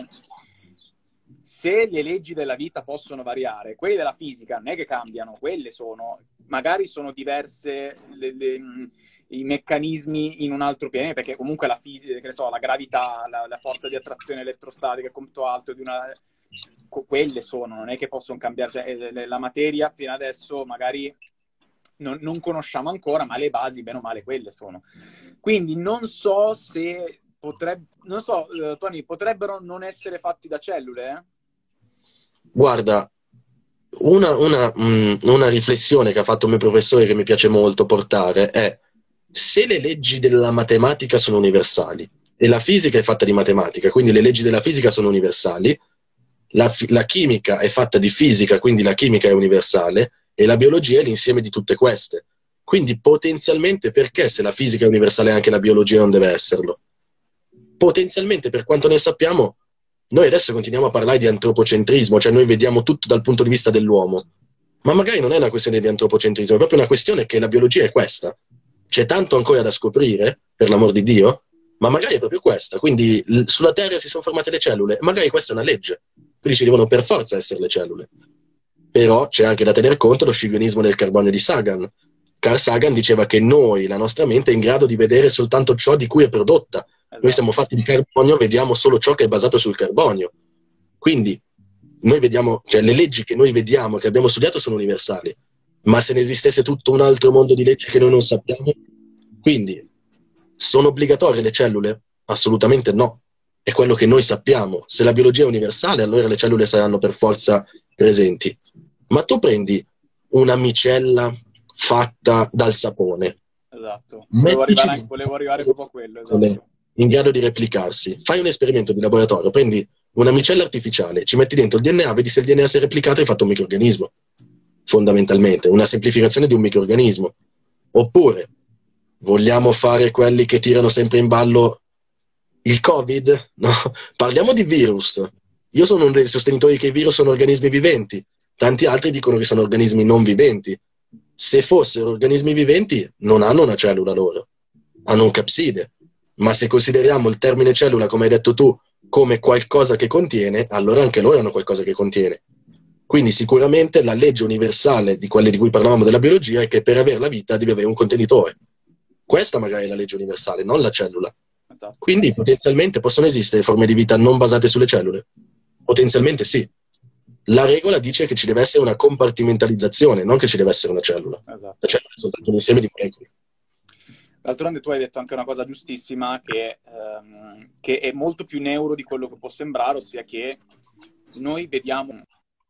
se le leggi della vita possono variare, quelle della fisica non è che cambiano, quelle sono, magari sono diverse le, le, i meccanismi in un altro pianeta, perché comunque la fisica, che ne so, la gravità, la, la forza di attrazione elettrostatica è molto alto di una... quelle sono, non è che possono cambiare, cioè, la materia fino adesso magari non, non conosciamo ancora, ma le basi, bene o male, quelle sono. Quindi non so se potrebbe, non so, uh, Tony, potrebbero non essere fatti da cellule? Eh? Guarda, una, una, mh, una riflessione che ha fatto il mio professore che mi piace molto portare è: se le leggi della matematica sono universali e la fisica è fatta di matematica, quindi le leggi della fisica sono universali, la, la chimica è fatta di fisica, quindi la chimica è universale, e la biologia è l'insieme di tutte queste. Quindi potenzialmente, perché se la fisica è universale anche la biologia non deve esserlo? Potenzialmente, per quanto ne sappiamo, noi adesso continuiamo a parlare di antropocentrismo, cioè noi vediamo tutto dal punto di vista dell'uomo, ma magari non è una questione di antropocentrismo, è proprio una questione che la biologia è questa. C'è tanto ancora da scoprire, per l'amor di Dio, ma magari è proprio questa. Quindi l- sulla Terra si sono formate le cellule, magari questa è una legge, quindi ci devono per forza essere le cellule. Però c'è anche da tener conto lo scivionismo del carbonio di Sagan. Carl Sagan diceva che noi, la nostra mente, è in grado di vedere soltanto ciò di cui è prodotta. Esatto. Noi siamo fatti di carbonio, vediamo solo ciò che è basato sul carbonio. Quindi noi vediamo, cioè le leggi che noi vediamo, che abbiamo studiato, sono universali. Ma se ne esistesse tutto un altro mondo di leggi che noi non sappiamo, quindi sono obbligatorie le cellule? Assolutamente no. È quello che noi sappiamo. Se la biologia è universale, allora le cellule saranno per forza presenti. Ma tu prendi una micella fatta dal sapone. Esatto. Volevo Mettici arrivare, volevo arrivare proprio a quello, esatto. in grado di replicarsi. Fai un esperimento di laboratorio, prendi una micella artificiale, ci metti dentro il D N A, vedi se il D N A si è replicato e hai fatto un microrganismo. Fondamentalmente, una semplificazione di un microrganismo. Oppure, vogliamo fare quelli che tirano sempre in ballo il Covid? No, parliamo di virus. Io sono uno dei sostenitori che i virus sono organismi viventi. Tanti altri dicono che sono organismi non viventi. Se fossero organismi viventi, non hanno una cellula loro, hanno un capside. Ma se consideriamo il termine cellula, come hai detto tu, come qualcosa che contiene, allora anche loro hanno qualcosa che contiene. Quindi sicuramente la legge universale di quelle di cui parlavamo della biologia è che per avere la vita devi avere un contenitore. Questa magari è la legge universale, non la cellula. Esatto. Quindi potenzialmente possono esistere forme di vita non basate sulle cellule? Potenzialmente sì. La regola dice che ci deve essere una compartimentalizzazione, non che ci deve essere una cellula. Esatto. La cellula è soltanto un insieme di molecole. D'altronde tu hai detto anche una cosa giustissima, che, ehm, che è molto più neuro di quello che può sembrare, ossia che noi vediamo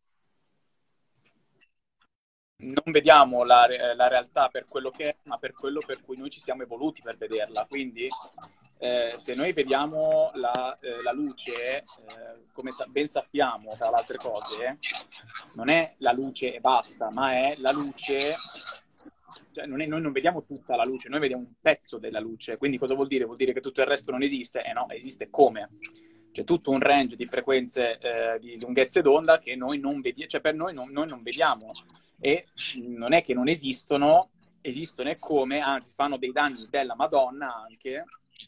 non vediamo la, la realtà per quello che è, ma per quello per cui noi ci siamo evoluti per vederla. Quindi eh, se noi vediamo la, eh, la luce, eh, come sa- ben sappiamo tra le altre cose, non è la luce e basta, ma è la luce, cioè non è, noi non vediamo tutta la luce, noi vediamo un pezzo della luce. Quindi cosa vuol dire? Vuol dire che tutto il resto non esiste? Eh no, esiste come? C'è tutto un range di frequenze, eh, di lunghezze d'onda che noi non vediamo, cioè per noi non, noi non vediamo. E non è che non esistono, esistono e come, anzi fanno dei danni della Madonna anche,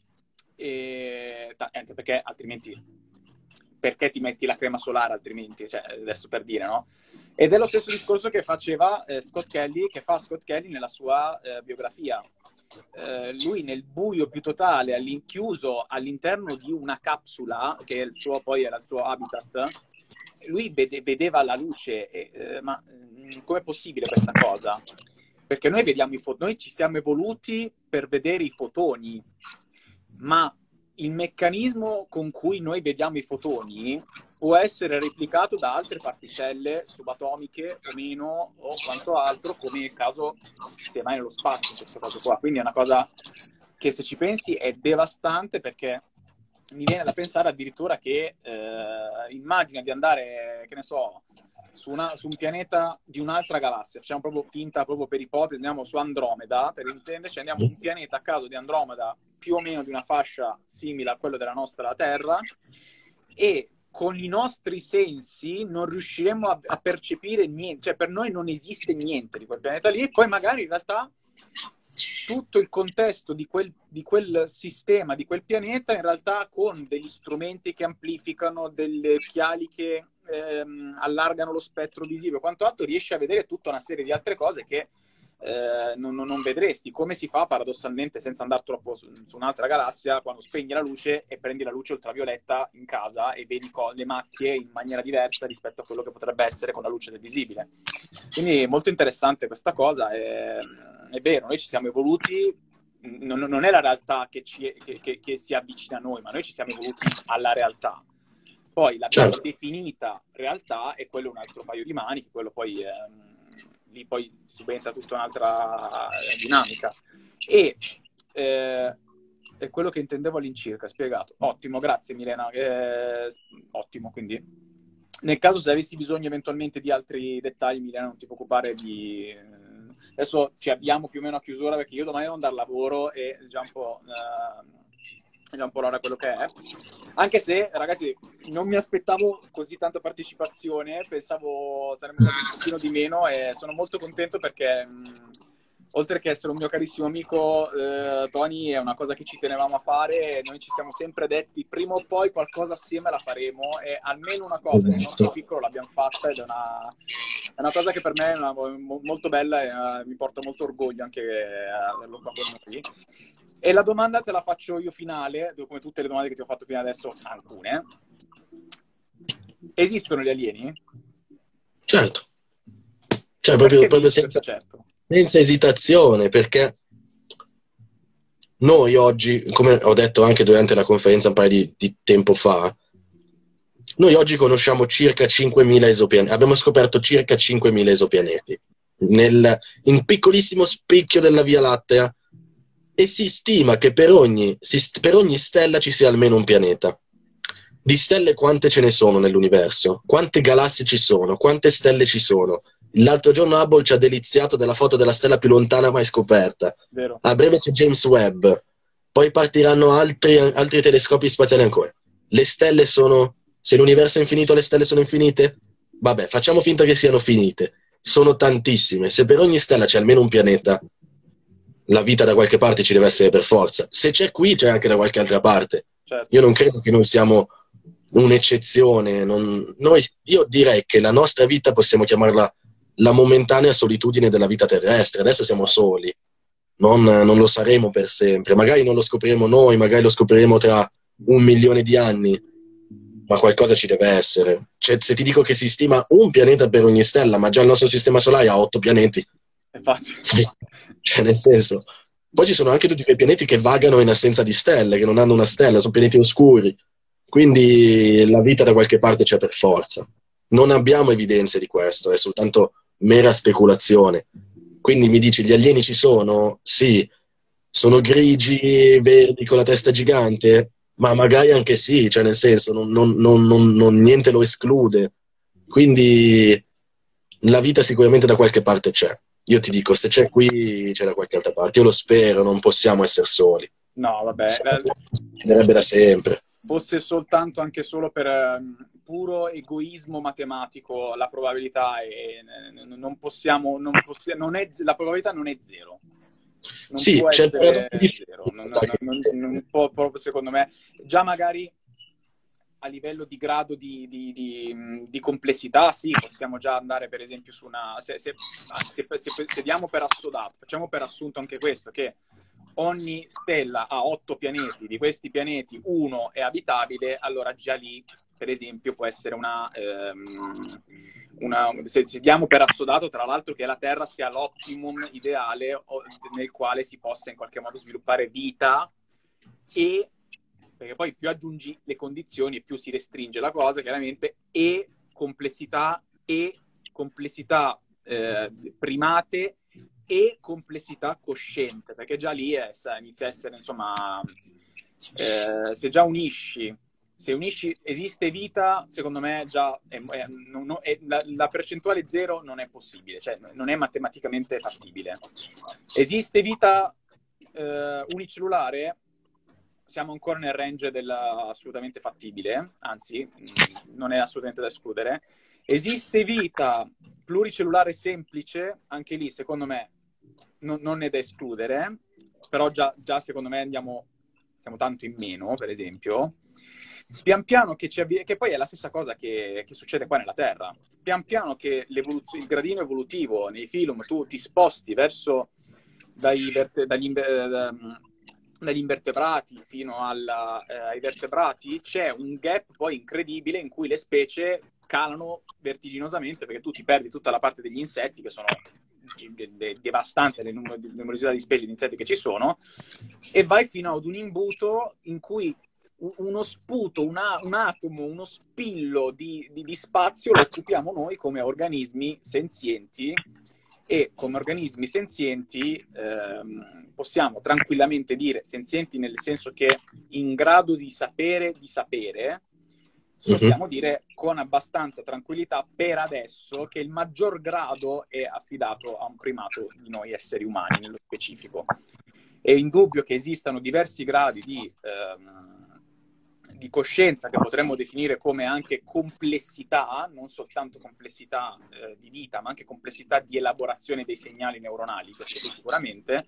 e, anche perché altrimenti, perché ti metti la crema solare altrimenti, cioè adesso per dire, no? Ed è lo stesso discorso che faceva eh, Scott Kelly, che fa Scott Kelly nella sua eh, biografia. Eh, lui nel buio più totale, all'inchiuso all'interno di una capsula, che è il suo, poi era il suo habitat, lui vede, vedeva la luce, e, eh, ma mh, com'è possibile questa cosa? Perché noi vediamo i fotoni, noi ci siamo evoluti per vedere i fotoni, ma il meccanismo con cui noi vediamo i fotoni può essere replicato da altre particelle subatomiche o meno, o quanto altro, come nel caso se vai nello spazio, questo caso qua. Quindi è una cosa che, se ci pensi, è devastante, perché mi viene da pensare addirittura che eh, immagina di andare, che ne so, su, una, su un pianeta di un'altra galassia, facciamo proprio finta, proprio per ipotesi, andiamo su Andromeda, per intenderci, andiamo su un pianeta a caso di Andromeda più o meno di una fascia simile a quello della nostra Terra, e con i nostri sensi non riusciremo a, a percepire niente, cioè per noi non esiste niente di quel pianeta lì, e poi magari in realtà tutto il contesto di quel, di quel sistema, di quel pianeta, in realtà con degli strumenti che amplificano, delle occhiali che ehm, allargano lo spettro visivo e quanto altro, riesce a vedere tutta una serie di altre cose che eh, non, non vedresti. Come si fa paradossalmente, senza andare troppo su, su un'altra galassia, quando spegni la luce e prendi la luce ultravioletta in casa e vedi le macchie in maniera diversa rispetto a quello che potrebbe essere con la luce del visibile. Quindi molto interessante questa cosa. È, è vero, noi ci siamo evoluti, non, non è la realtà che, ci, che, che, che si avvicina a noi, ma noi ci siamo evoluti alla realtà. Poi la Certo. definita realtà è quello un altro paio di maniche, quello poi ehm, lì poi subentra tutta un'altra dinamica. E eh, è quello che intendevo all'incirca, spiegato. Ottimo, grazie Milena. Eh, ottimo, quindi nel caso se avessi bisogno eventualmente di altri dettagli, Milena, non ti preoccupare di... Adesso ci abbiamo più o meno a chiusura perché io domani devo andare al lavoro e già un po'... Eh, già un po' l'ora quello che è, anche se ragazzi non mi aspettavo così tanta partecipazione, pensavo saremmo stati un pochino di meno e sono molto contento perché mh, oltre che essere un mio carissimo amico, eh, Tony, è una cosa che ci tenevamo a fare e noi ci siamo sempre detti prima o poi qualcosa assieme la faremo e almeno una cosa nel nostro piccolo l'abbiamo fatta ed è una, è una cosa che per me è una, molto bella e uh, mi porta molto orgoglio anche uh, averlo qua con noi. E la domanda te la faccio io finale, come tutte le domande che ti ho fatto fino adesso, alcune. Esistono gli alieni? Certo. Cioè, proprio, proprio dici senza, certo? senza esitazione, perché noi oggi, come ho detto anche durante la conferenza un paio di, di tempo fa, noi oggi conosciamo circa cinquemila esopianeti, abbiamo scoperto circa cinquemila esopianeti nel, in piccolissimo spicchio della Via Lattea. E si stima che per ogni, per ogni stella ci sia almeno un pianeta. Di stelle quante ce ne sono nell'universo? Quante galassie ci sono? Quante stelle ci sono? L'altro giorno Hubble ci ha deliziato della foto della stella più lontana mai scoperta. Vero. A breve c'è James Webb. Poi partiranno altri, altri telescopi spaziali ancora. Le stelle sono... Se l'universo è infinito, le stelle sono infinite? Vabbè, facciamo finta che siano finite. Sono tantissime. Se per ogni stella c'è almeno un pianeta, la vita da qualche parte ci deve essere per forza. Se c'è qui, c'è anche da qualche altra parte. Certo. Io non credo che noi siamo un'eccezione. Non... Noi, io direi che la nostra vita possiamo chiamarla la momentanea solitudine della vita terrestre. Adesso siamo soli, non, non lo saremo per sempre. Magari non lo scopriremo noi, magari lo scopriremo tra un milione di anni, ma qualcosa ci deve essere. Cioè, se ti dico che si stima un pianeta per ogni stella, ma già il nostro sistema solare ha otto pianeti, è facile. Cioè, nel senso, poi ci sono anche tutti quei pianeti che vagano in assenza di stelle, che non hanno una stella, sono pianeti oscuri. Quindi la vita da qualche parte c'è per forza. Non abbiamo evidenze di questo, è soltanto mera speculazione. Quindi mi dici, gli alieni ci sono? Sì. Sono grigi, verdi, con la testa gigante? Ma magari anche sì, cioè nel senso, non, non, non, non, non niente lo esclude. Quindi la vita sicuramente da qualche parte c'è. Io ti dico, se c'è qui, c'è da qualche altra parte. Io lo spero, non possiamo essere soli. No, vabbè. Succederebbe da sempre. Fosse soltanto anche solo per um, puro egoismo matematico, la probabilità è... Non possiamo... Non possi- non è, la probabilità non è zero. Non sì, può c'è essere zero. Non, non, non, non può proprio, secondo me... Già magari... a livello di grado di, di, di, di complessità, sì, possiamo già andare per esempio su una... Se, se, se, se, se diamo per assodato, facciamo per assunto anche questo, che ogni stella ha otto pianeti, di questi pianeti uno è abitabile, allora già lì, per esempio, può essere una... Ehm, una se, se diamo per assodato, tra l'altro, che la Terra sia l'optimum ideale nel quale si possa in qualche modo sviluppare vita e... perché poi più aggiungi le condizioni e più si restringe la cosa, chiaramente, e complessità, e complessità eh, primate e complessità cosciente, perché già lì è, inizia a essere, insomma, eh, se già unisci, se unisci, esiste vita, secondo me già è, è, non, è, la, la percentuale zero non è possibile, cioè non è matematicamente fattibile. Esiste vita eh, unicellulare? Siamo ancora nel range dell'assolutamente fattibile, anzi, non è assolutamente da escludere. Esiste vita pluricellulare semplice? Anche lì, secondo me, non, non è da escludere, però già, già secondo me andiamo, siamo tanto in meno, per esempio. pian piano che ci avvi- che poi è la stessa cosa che, che succede qua nella Terra, pian piano che l'evoluzio- il gradino evolutivo nei film tu ti sposti verso dai verte- dagli, inve- eh, dagli invertebrati fino alla, eh, ai vertebrati, c'è un gap poi incredibile in cui le specie calano vertiginosamente, perché tu ti perdi tutta la parte degli insetti, che sono de- de- devastante le numero- numerosità di specie di insetti che ci sono, e vai fino ad un imbuto in cui uno sputo, una, un atomo, uno spillo di, di, di spazio lo occupiamo noi come organismi senzienti, e come organismi senzienti ehm, possiamo tranquillamente dire, senzienti nel senso che in grado di sapere di sapere, possiamo dire con abbastanza tranquillità per adesso che il maggior grado è affidato a un primato di noi esseri umani nello specifico. È indubbio che esistano diversi gradi di, ehm, di coscienza che potremmo definire come anche complessità, non soltanto complessità eh, di vita, ma anche complessità di elaborazione dei segnali neuronali, questo sicuramente.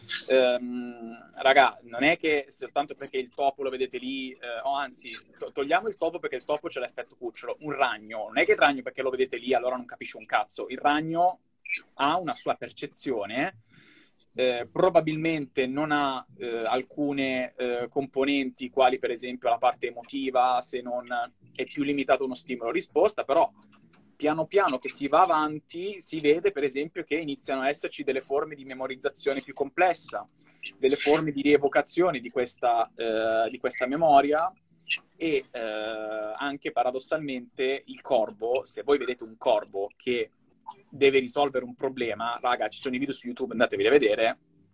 Ehm, raga, non è che soltanto perché il topo lo vedete lì, eh, o anzi, to- togliamo il topo perché il topo c'è l'effetto cucciolo. Un ragno, non è che il ragno perché lo vedete lì allora non capisce un cazzo. Il ragno ha una sua percezione, eh, probabilmente non ha eh, alcune eh, componenti quali per esempio la parte emotiva, se non è più limitato uno stimolo-risposta, però piano piano che si va avanti si vede per esempio che iniziano a esserci delle forme di memorizzazione più complessa, delle forme di rievocazione di questa, eh, di questa memoria, e eh, anche paradossalmente il corvo, se voi vedete un corvo che deve risolvere un problema, raga, ci sono i video su YouTube, andatevi a vedere,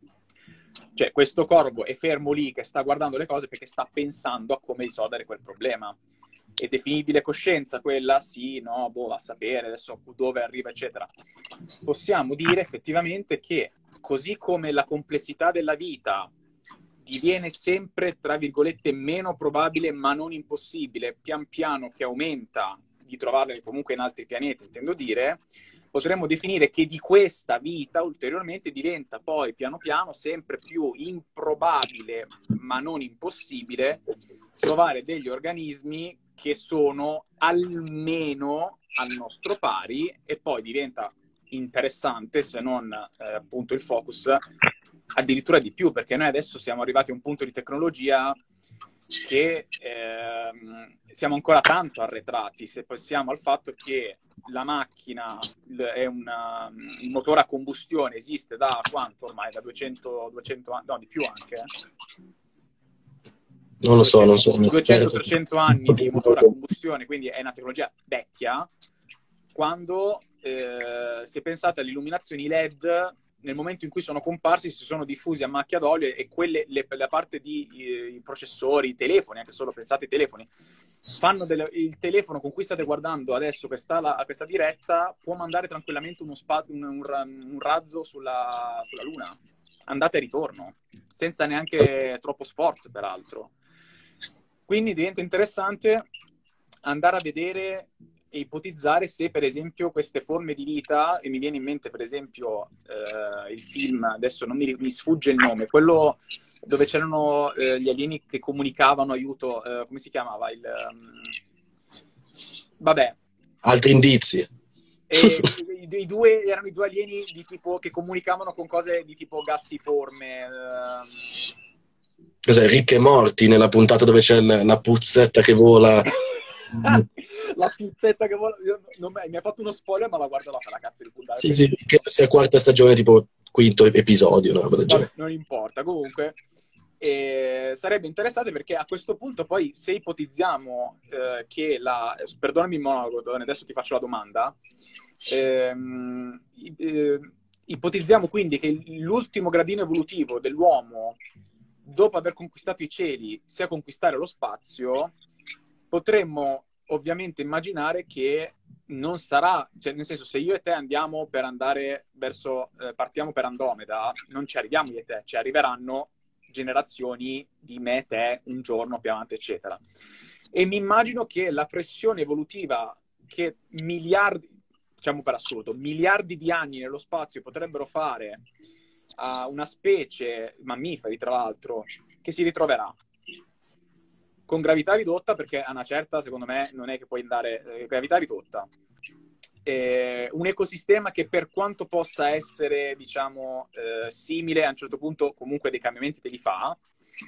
cioè questo corvo è fermo lì che sta guardando le cose perché sta pensando a come risolvere quel problema. È definibile coscienza quella? Sì, no, boh, va a sapere adesso dove arriva, eccetera. Possiamo dire effettivamente che così come la complessità della vita diviene sempre, tra virgolette, meno probabile ma non impossibile, pian piano che aumenta di trovarle comunque in altri pianeti, intendo dire, potremmo definire che di questa vita ulteriormente diventa poi piano piano sempre più improbabile ma non impossibile trovare degli organismi che sono almeno al nostro pari, e poi diventa interessante, se non eh, appunto il focus, addirittura di più, perché noi adesso siamo arrivati a un punto di tecnologia che ehm, siamo ancora tanto arretrati, se pensiamo al fatto che la macchina è una, il motore a combustione esiste da quanto ormai? Da duecento, duecento anni, no di più anche, eh? Non lo so, non so. duecento trecento anni di motore a combustione, quindi è una tecnologia vecchia. Quando eh, se pensate alle illuminazioni L E D, nel momento in cui sono comparsi si sono diffusi a macchia d'olio, e quelle, le, la parte di eh, i processori, i telefoni, anche solo pensate ai telefoni, fanno delle, il telefono con cui state guardando adesso questa, la, questa diretta può mandare tranquillamente uno spa, un, un, un razzo sulla, sulla Luna, andate e ritorno, senza neanche troppo sforzo peraltro. Quindi diventa interessante andare a vedere e ipotizzare se per esempio queste forme di vita, e mi viene in mente per esempio eh, il film, adesso non mi, mi sfugge il nome, quello dove c'erano eh, gli alieni che comunicavano aiuto, eh, come si chiamava? Il, um... Vabbè. Altri indizi. E i, i due erano i due alieni di tipo che comunicavano con cose di tipo gassiforme. Ehm... Cos'è? Rick e Morty, nella puntata dove c'è la puzzetta che vola. La puzzetta che vola. Non mi, mi ha fatto uno spoiler, ma la guarderò per la cazzo di puntata. Sì, sì, che sia quarta stagione, tipo quinto episodio. No? Vabbè, non importa. Comunque, eh, sarebbe interessante perché a questo punto poi, se ipotizziamo eh, che la... Perdonami il monologo, adesso ti faccio la domanda. Ehm, eh, ipotizziamo quindi che l'ultimo gradino evolutivo dell'uomo, dopo aver conquistato i cieli, sia conquistare lo spazio, potremmo ovviamente immaginare che non sarà, cioè nel senso, se io e te andiamo per andare verso, eh, partiamo per Andromeda, non ci arriviamo io e te, ci arriveranno generazioni di me, te, un giorno più avanti, eccetera. E mi immagino che la pressione evolutiva che miliardi, diciamo per assurdo, miliardi di anni nello spazio potrebbero fare a una specie, mammiferi tra l'altro, che si ritroverà con gravità ridotta, perché a una certa, secondo me, non è che puoi andare... Eh, gravità ridotta. Eh, un ecosistema che per quanto possa essere, diciamo, eh, simile, a un certo punto comunque dei cambiamenti te li fa.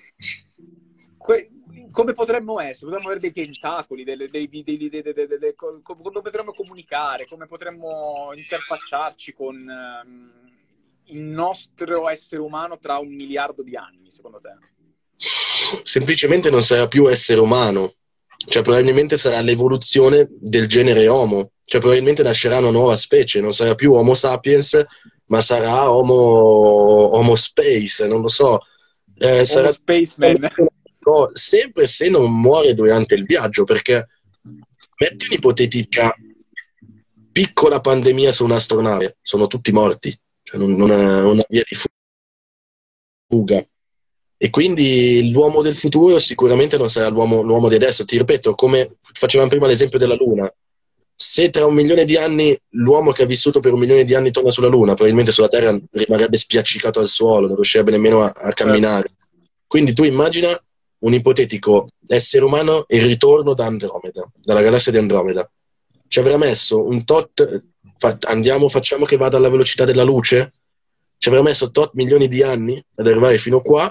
Que- come potremmo essere? Potremmo avere dei tentacoli, delle, dei, dei, dei, dei, dei, dei, dei, come potremmo comunicare, come potremmo interfacciarci con um, il nostro essere umano tra un miliardo di anni, secondo te? Semplicemente non sarà più essere umano, cioè probabilmente sarà l'evoluzione del genere Homo, cioè probabilmente nascerà una nuova specie, non sarà più Homo sapiens, ma sarà Homo, Homo Space, non lo so. Eh, Homo sarà Spaceman. sempre se non muore durante il viaggio, perché metti un'ipotetica piccola pandemia su un'astronave, sono tutti morti, cioè non, non è una via di fuga. E quindi l'uomo del futuro sicuramente non sarà l'uomo, l'uomo di adesso. Ti ripeto, come facevamo prima l'esempio della Luna, se tra un milione di anni l'uomo che ha vissuto per un milione di anni torna sulla Luna, probabilmente sulla Terra rimarrebbe spiaccicato al suolo, non riuscirebbe nemmeno a, a camminare. Quindi tu immagina un ipotetico essere umano in ritorno da Andromeda, dalla galassia di Andromeda. Ci avrà messo un tot, fa, andiamo, facciamo che vada alla velocità della luce, ci avrà messo tot milioni di anni ad arrivare fino qua.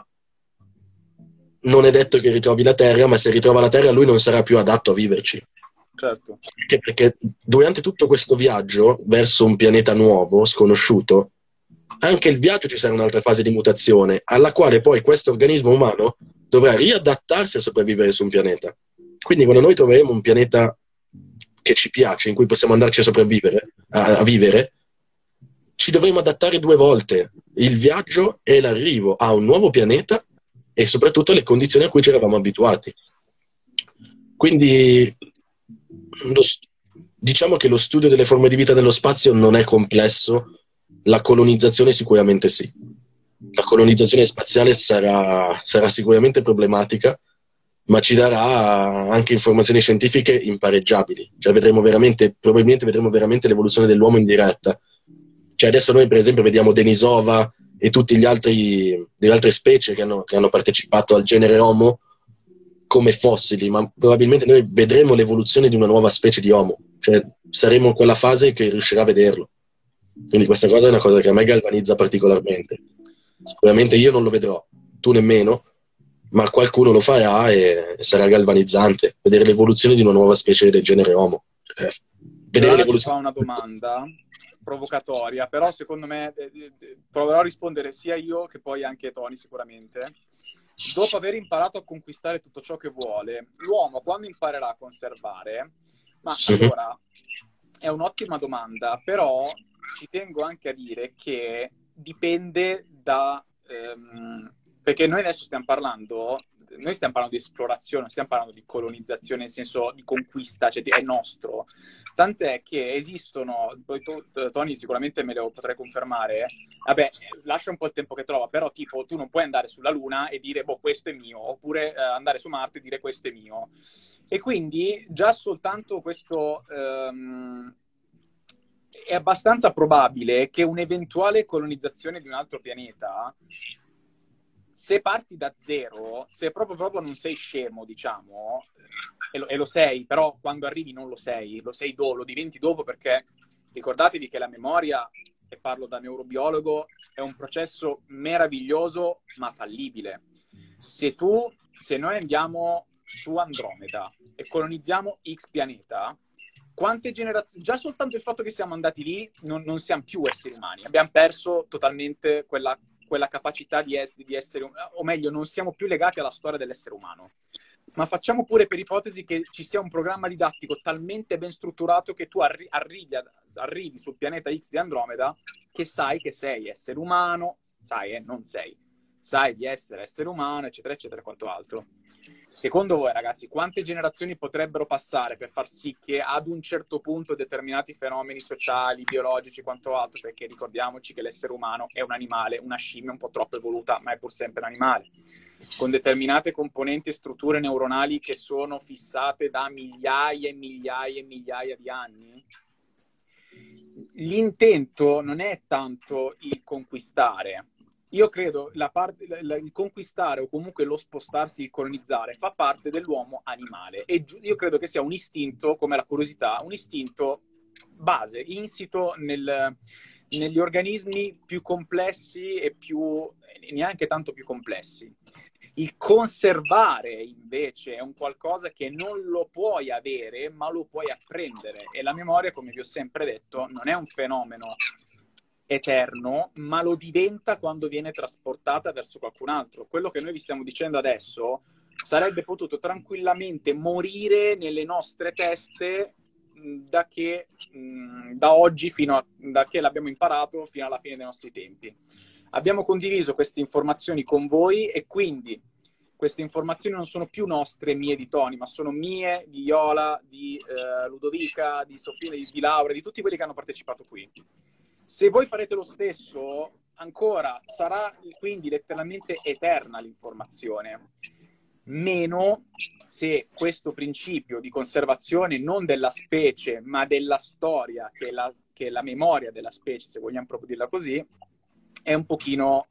Non è detto che ritrovi la Terra, ma se ritrova la Terra lui non sarà più adatto a viverci. Certo. Perché, perché durante tutto questo viaggio verso un pianeta nuovo, sconosciuto, anche il viaggio ci sarà un'altra fase di mutazione, alla quale poi questo organismo umano dovrà riadattarsi a sopravvivere su un pianeta. Quindi quando noi troveremo un pianeta che ci piace, in cui possiamo andarci a sopravvivere, a, a vivere, ci dovremo adattare due volte, il viaggio e l'arrivo a un nuovo pianeta e soprattutto le condizioni a cui ci eravamo abituati. Quindi lo, diciamo che lo studio delle forme di vita nello spazio non è complesso, la colonizzazione sicuramente sì. La colonizzazione spaziale sarà, sarà sicuramente problematica, ma ci darà anche informazioni scientifiche impareggiabili. Cioè vedremo veramente, probabilmente vedremo veramente l'evoluzione dell'uomo in diretta. Cioè adesso noi per esempio vediamo Denisova e tutte le altre specie che hanno, che hanno partecipato al genere Homo come fossili, ma probabilmente noi vedremo l'evoluzione di una nuova specie di Homo, cioè saremo in quella fase che riuscirà a vederlo. Quindi questa cosa è una cosa che a me galvanizza particolarmente. Sicuramente io non lo vedrò, tu nemmeno, ma qualcuno lo farà e sarà galvanizzante vedere l'evoluzione di una nuova specie del genere Homo. Eh, vedere Giovanna ci fa l'evoluzione. una domanda provocatoria, però secondo me eh, eh, proverò a rispondere sia io che poi anche Tony sicuramente. Dopo aver imparato a conquistare tutto ciò che vuole, l'uomo quando imparerà a conservare? Ma allora, è un'ottima domanda, però ci tengo anche a dire che dipende da... Ehm, perché noi adesso stiamo parlando, noi stiamo parlando di esplorazione, non stiamo parlando di colonizzazione nel senso di conquista, cioè è nostro. Tant'è che esistono, poi tu, Tony sicuramente me lo potrai confermare, vabbè, lascia un po' il tempo che trova, però tipo tu non puoi andare sulla Luna e dire, boh, questo è mio, oppure eh, andare su Marte e dire questo è mio. E quindi già soltanto questo... Ehm, è abbastanza probabile che un'eventuale colonizzazione di un altro pianeta, se parti da zero, se proprio, proprio non sei scemo, diciamo, e lo, e lo sei, però quando arrivi non lo sei, lo sei do, lo diventi dopo, perché ricordatevi che la memoria, e parlo da neurobiologo, è un processo meraviglioso ma fallibile. Se tu, se noi andiamo su Andromeda e colonizziamo X pianeta, quante generazioni, già soltanto il fatto che siamo andati lì, non, non siamo più esseri umani, abbiamo perso totalmente quella, quella capacità di essere, di essere, o meglio, non siamo più legati alla storia dell'essere umano. Ma facciamo pure per ipotesi che ci sia un programma didattico talmente ben strutturato che tu arri- arrivi, ad, arrivi sul pianeta X di Andromeda che sai che sei essere umano, sai, eh, non sei, sai di essere essere umano, eccetera, eccetera, quanto altro. Secondo voi, ragazzi, quante generazioni potrebbero passare per far sì che ad un certo punto determinati fenomeni sociali, biologici, quanto altro, perché ricordiamoci che l'essere umano è un animale, una scimmia un po' troppo evoluta, ma è pur sempre un animale, con determinate componenti e strutture neuronali che sono fissate da migliaia e migliaia e migliaia di anni? L'intento non è tanto il conquistare, io credo la parte, la, la, il conquistare o comunque lo spostarsi, il colonizzare, fa parte dell'uomo animale. E giu- io credo che sia un istinto, come la curiosità, un istinto base, insito nel, negli organismi più complessi e più, e neanche tanto più complessi. Il conservare, invece, è un qualcosa che non lo puoi avere, ma lo puoi apprendere. E la memoria, come vi ho sempre detto, non è un fenomeno eterno, ma lo diventa quando viene trasportata verso qualcun altro. Quello che noi vi stiamo dicendo adesso sarebbe potuto tranquillamente morire nelle nostre teste da che mh, da oggi fino a da che l'abbiamo imparato fino alla fine dei nostri tempi. Abbiamo condiviso queste informazioni con voi e quindi queste informazioni non sono più nostre, mie di Tony, ma sono mie, di Iola, di eh, Ludovica, di Sofia, di, di Laura, di tutti quelli che hanno partecipato qui. Se voi farete lo stesso, ancora sarà quindi letteralmente eterna l'informazione, meno se questo principio di conservazione non della specie, ma della storia, che è la, che è la memoria della specie, se vogliamo proprio dirla così, è un pochino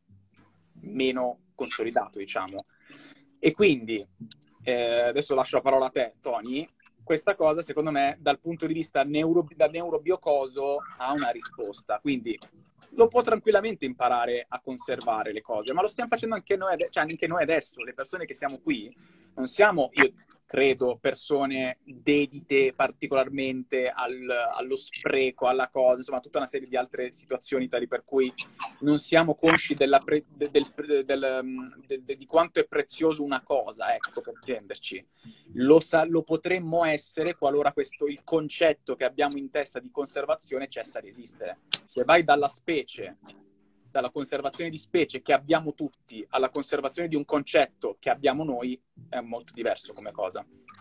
meno consolidato, diciamo. E quindi, eh, adesso lascio la parola a te, Tony. Questa cosa, secondo me, dal punto di vista neuro, da neurobiocoso, ha una risposta. Quindi lo può tranquillamente imparare a conservare le cose, ma lo stiamo facendo anche noi, cioè anche noi adesso, le persone che siamo qui, non siamo, io credo, persone dedite particolarmente al, allo spreco, alla cosa, insomma, tutta una serie di altre situazioni tali per cui non siamo consci della pre, del, del, del, del, di quanto è prezioso una cosa, ecco, per intenderci. Lo, sa, lo potremmo essere qualora questo, il concetto che abbiamo in testa di conservazione cessa di esistere. Se vai dalla specie, dalla conservazione di specie che abbiamo tutti, alla conservazione di un concetto che abbiamo noi, è molto diverso come cosa.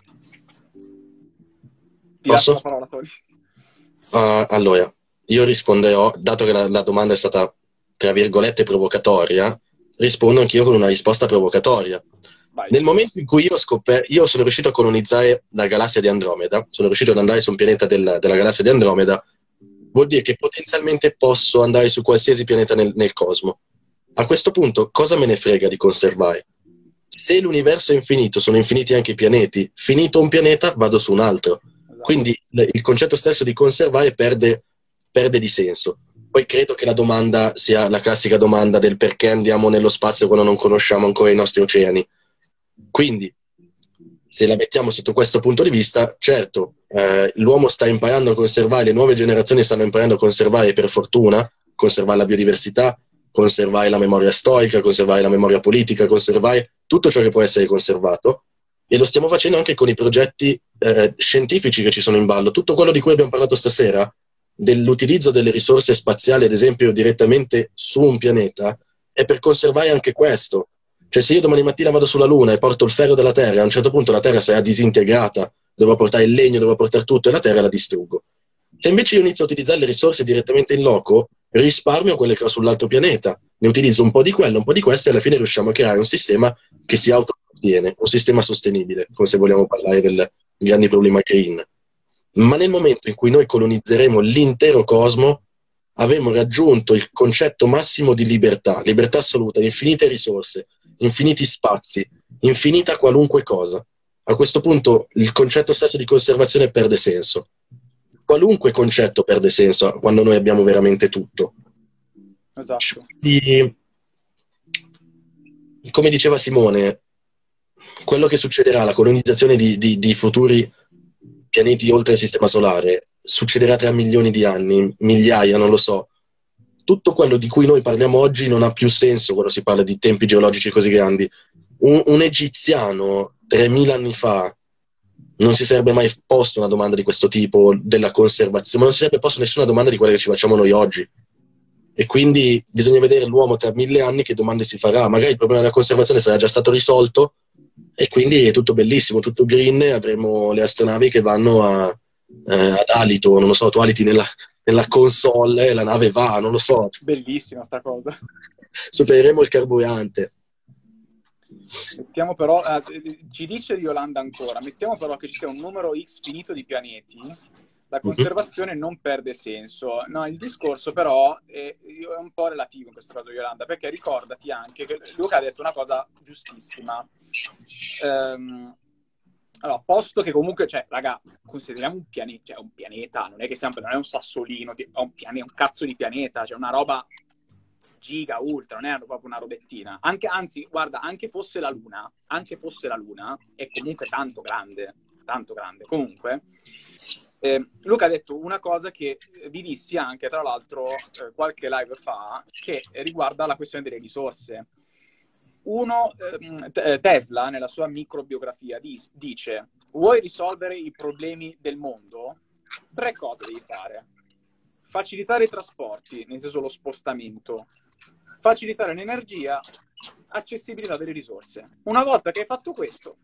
Ti lascio la parola, Tony. Uh, allora, io risponderò, dato che la, la domanda è stata, tra virgolette, provocatoria, rispondo anch'io con una risposta provocatoria. Vai. Nel momento in cui io ho scoperto, io sono riuscito a colonizzare la galassia di Andromeda, sono riuscito ad andare su un pianeta del, della galassia di Andromeda, vuol dire che potenzialmente posso andare su qualsiasi pianeta nel, nel cosmo. A questo punto, cosa me ne frega di conservare? Se l'universo è infinito, sono infiniti anche i pianeti. Finito un pianeta, vado su un altro. Esatto. Quindi il concetto stesso di conservare perde, perde di senso. Poi credo che la domanda sia la classica domanda del perché andiamo nello spazio quando non conosciamo ancora i nostri oceani. Quindi, se la mettiamo sotto questo punto di vista, certo, eh, l'uomo sta imparando a conservare, le nuove generazioni stanno imparando a conservare, per fortuna, conservare la biodiversità, conservare la memoria storica, conservare la memoria politica, conservare tutto ciò che può essere conservato, e lo stiamo facendo anche con i progetti eh, scientifici che ci sono in ballo. Tutto quello di cui abbiamo parlato stasera, dell'utilizzo delle risorse spaziali, ad esempio, direttamente su un pianeta, è per conservare anche questo. Cioè, se io domani mattina vado sulla Luna e porto il ferro della Terra, a un certo punto la Terra sarà disintegrata, dovrò portare il legno, dovrò portare tutto, e la Terra la distruggo. Se invece io inizio a utilizzare le risorse direttamente in loco, risparmio quelle che ho sull'altro pianeta, ne utilizzo un po' di quello, un po' di questo, e alla fine riusciamo a creare un sistema che si autosostiene, un sistema sostenibile, come se vogliamo parlare del grande problema green. Ma nel momento in cui noi colonizzeremo l'intero cosmo, avremo raggiunto il concetto massimo di libertà, libertà assoluta, infinite risorse, infiniti spazi, infinita qualunque cosa. A questo punto il concetto stesso di conservazione perde senso. Qualunque concetto perde senso quando noi abbiamo veramente tutto. Esatto. E, come diceva Simone, quello che succederà, la colonizzazione di, di, di futuri pianeti oltre il sistema solare, succederà tra milioni di anni, migliaia, non lo so. Tutto quello di cui noi parliamo oggi non ha più senso quando si parla di tempi geologici così grandi. Un, un egiziano tremila anni fa non si sarebbe mai posto una domanda di questo tipo, della conservazione, ma non si sarebbe posto nessuna domanda di quelle che ci facciamo noi oggi. E quindi bisogna vedere l'uomo tra mille anni che domande si farà. Magari il problema della conservazione sarà già stato risolto e quindi è tutto bellissimo, tutto green, avremo le astronavi che vanno a, eh, ad alito, non lo so, tu aliti nella, nella console e la nave va, non lo so. Bellissima sta cosa. Supereremo il carburante. Mettiamo però, eh, ci dice Yolanda ancora, mettiamo però che ci sia un numero X finito di pianeti, la conservazione non perde senso. No, il discorso però è, è un po' relativo in questo caso, Yolanda, perché ricordati anche che Luca ha detto una cosa giustissima. Ehm, allora, posto che comunque, cioè, raga, consideriamo un pianeta, cioè un pianeta, non è che siamo, non è un sassolino, è un, pianeta, un cazzo di pianeta, cioè una roba giga, ultra, non è proprio una robettina. Anche, anzi, guarda, anche fosse la Luna, anche fosse la Luna, è comunque tanto grande, tanto grande. Comunque, eh, Luca ha detto una cosa che vi dissi anche, tra l'altro, eh, qualche live fa, che riguarda la questione delle risorse. Uno, eh, Tesla, nella sua microbiografia, dice: vuoi risolvere i problemi del mondo? Tre cose devi fare. Facilitare i trasporti, nel senso lo spostamento, facilitare l'energia, accessibilità delle risorse. Una volta che hai fatto questo,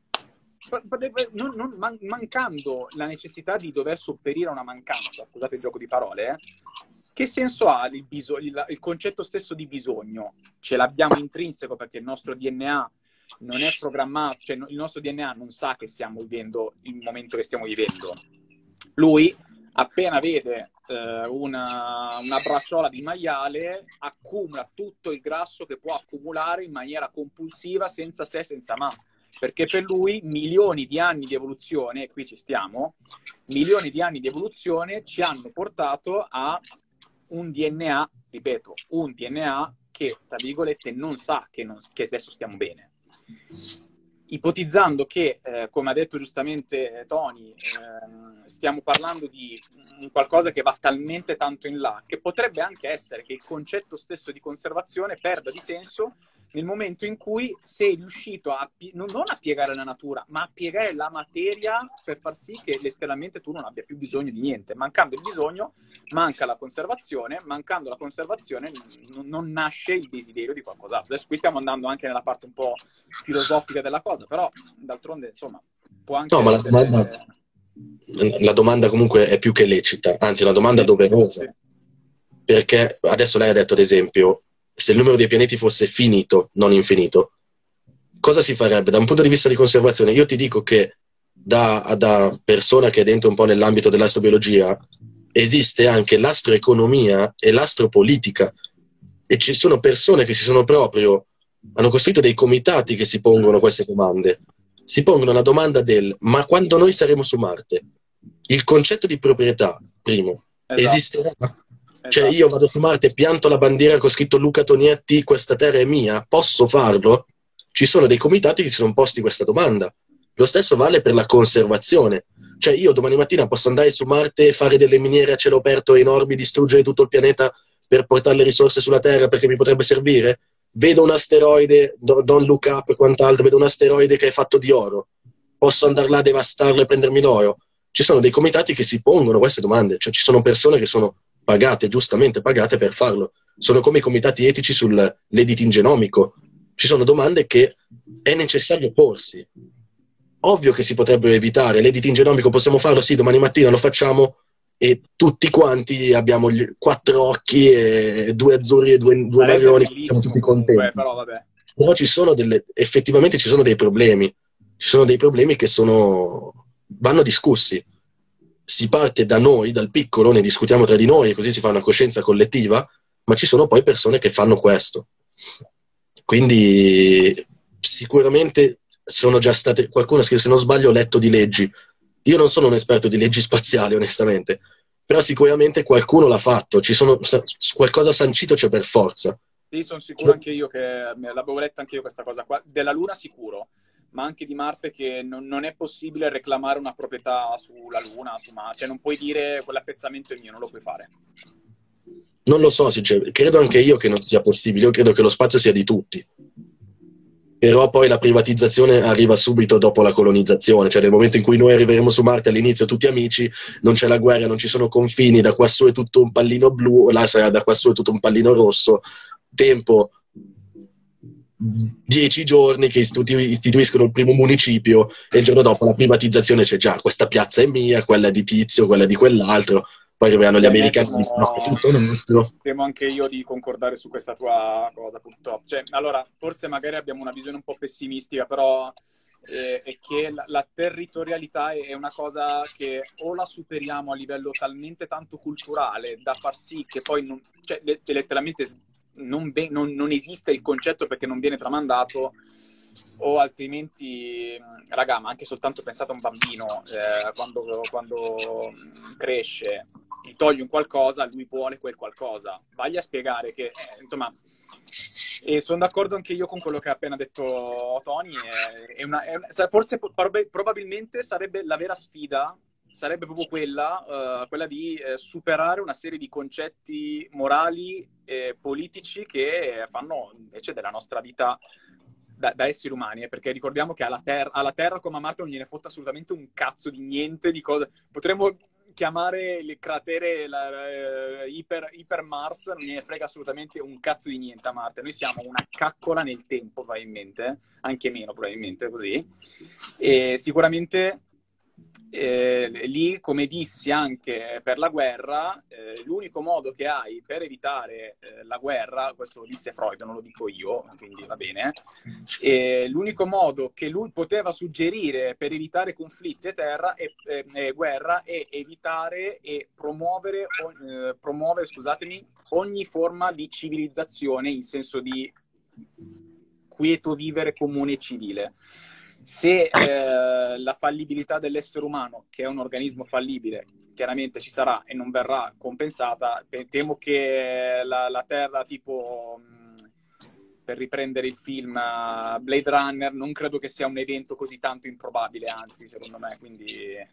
non, non, man, mancando la necessità di dover sopperire a una mancanza, scusate il gioco di parole, eh, che senso ha il, biso- il, il concetto stesso di bisogno? Ce l'abbiamo intrinseco perché il nostro D N A non è programmato, cioè il nostro D N A non sa che stiamo vivendo il momento che stiamo vivendo. Lui, appena vede eh, una, una bracciola di maiale, accumula tutto il grasso che può accumulare in maniera compulsiva, senza se, senza ma. Perché per lui milioni di anni di evoluzione, e qui ci stiamo, milioni di anni di evoluzione ci hanno portato a un D N A, ripeto, un D N A che, tra virgolette, non sa che, non, che adesso stiamo bene. Ipotizzando che, eh, come ha detto giustamente Tony, eh, stiamo parlando di qualcosa che va talmente tanto in là, che potrebbe anche essere che il concetto stesso di conservazione perda di senso nel momento in cui sei riuscito a, non a piegare la natura, ma a piegare la materia per far sì che letteralmente tu non abbia più bisogno di niente. Mancando il bisogno, manca la conservazione, mancando la conservazione non, non nasce il desiderio di qualcos'altro. Adesso qui stiamo andando anche nella parte un po' filosofica della cosa, però d'altronde, insomma, può anche No, ma la essere... domanda, la domanda comunque è più che lecita, anzi la domanda Sì, doverosa, sì. Perché adesso lei ha detto, ad esempio, se il numero dei pianeti fosse finito, non infinito, cosa si farebbe? Da un punto di vista di conservazione, io ti dico che da, da persona che è dentro un po' nell'ambito dell'astrobiologia, esiste anche l'astroeconomia e l'astropolitica, e ci sono persone che si sono proprio, hanno costruito dei comitati che si pongono queste domande. Si pongono la domanda del: ma quando noi saremo su Marte, il concetto di proprietà, primo, Esatto. esisterà? Cioè Esatto. io vado su Marte, pianto la bandiera con scritto Luca Tonietti, questa terra è mia, posso farlo? Ci sono dei comitati che si sono posti questa domanda. Lo stesso vale per la conservazione. Cioè io domani mattina posso andare su Marte e fare delle miniere a cielo aperto enormi, distruggere tutto il pianeta per portare le risorse sulla Terra perché mi potrebbe servire? Vedo un asteroide, don't look up e quant'altro, vedo un asteroide che è fatto di oro. Posso andare là a devastarlo e prendermi l'oro? Ci sono dei comitati che si pongono queste domande. Cioè ci sono persone che sono pagate, giustamente pagate per farlo. Sono come i comitati etici sull'editing genomico. Ci sono domande che è necessario porsi. Ovvio che si potrebbero evitare. L'editing genomico possiamo farlo? Sì, domani mattina lo facciamo e tutti quanti abbiamo gli quattro occhi e due azzurri e due, due marroni, siamo tutti contenti. Comunque, però vabbè. Però ci sono delle, effettivamente ci sono dei problemi. Ci sono dei problemi che sono, vanno discussi. Si parte da noi, dal piccolo, ne discutiamo tra di noi e così si fa una coscienza collettiva, ma ci sono poi persone che fanno questo. Quindi sicuramente sono già state, qualcuno scrive, se non sbaglio, ho letto di leggi. Io non sono un esperto di leggi spaziali, onestamente, però sicuramente qualcuno l'ha fatto, ci sono, qualcosa sancito c'è per forza. Sì, sono sicuro anche io che l'avevo letta anche io questa cosa qua. Della Luna sicuro, ma anche di Marte, che non, non è possibile reclamare una proprietà sulla Luna, su Marte. Cioè non puoi dire quell'appezzamento è mio, non lo puoi fare. Non lo so, sinceramente. Credo anche io che non sia possibile. Io credo che lo spazio sia di tutti. Però poi la privatizzazione arriva subito dopo la colonizzazione. Cioè nel momento in cui noi arriveremo su Marte all'inizio tutti amici, non c'è la guerra, non ci sono confini, da qua su è tutto un pallino blu, là sarà da qua su è tutto un pallino rosso. Tempo dieci giorni che istituiscono il primo municipio e il giorno dopo la privatizzazione c'è già, questa piazza è mia, quella è di Tizio, quella è di quell'altro, poi arriveranno gli americani e dicono no, è tutto nostro. Temo anche io di concordare su questa tua cosa, purtroppo. Cioè, allora, forse magari abbiamo una visione un po' pessimistica, però è, è che la, la territorialità è una cosa che o la superiamo a livello talmente tanto culturale da far sì che poi non, cioè, letteralmente non, non, non esiste il concetto perché non viene tramandato, o altrimenti, raga, ma anche soltanto pensate a un bambino, eh, quando, quando cresce, gli togli un qualcosa, lui vuole quel qualcosa. Vai a spiegare che, eh, insomma, e sono d'accordo anche io con quello che ha appena detto Tony, è, è una, è una, forse probabilmente sarebbe la vera sfida, sarebbe proprio quella, uh, quella di eh, superare una serie di concetti morali e politici che fanno invece della nostra vita Da, da esseri umani, eh, perché ricordiamo che alla terra, alla terra come a Marte non gliene fotte assolutamente un cazzo di niente di cosa. Potremmo chiamare il cratere la, uh, Iper, Iper Mars, non gliene frega assolutamente un cazzo di niente a Marte. Noi siamo una caccola nel tempo, probabilmente, anche meno probabilmente così. E sicuramente eh, lì, come dissi anche per la guerra, eh, l'unico modo che hai per evitare eh, la guerra, questo lo disse Freud, non lo dico io, quindi va bene, e l'unico modo che lui poteva suggerire per evitare conflitti e terra e eh, eh, guerra è evitare e promuovere, eh, promuovere scusatemi, ogni forma di civilizzazione in senso di quieto vivere comune e civile. Se eh, la fallibilità dell'essere umano, che è un organismo fallibile, chiaramente ci sarà e non verrà compensata, temo che la, la Terra, tipo, mh, per riprendere il film uh, Blade Runner, non credo che sia un evento così tanto improbabile, anzi, secondo me, quindi...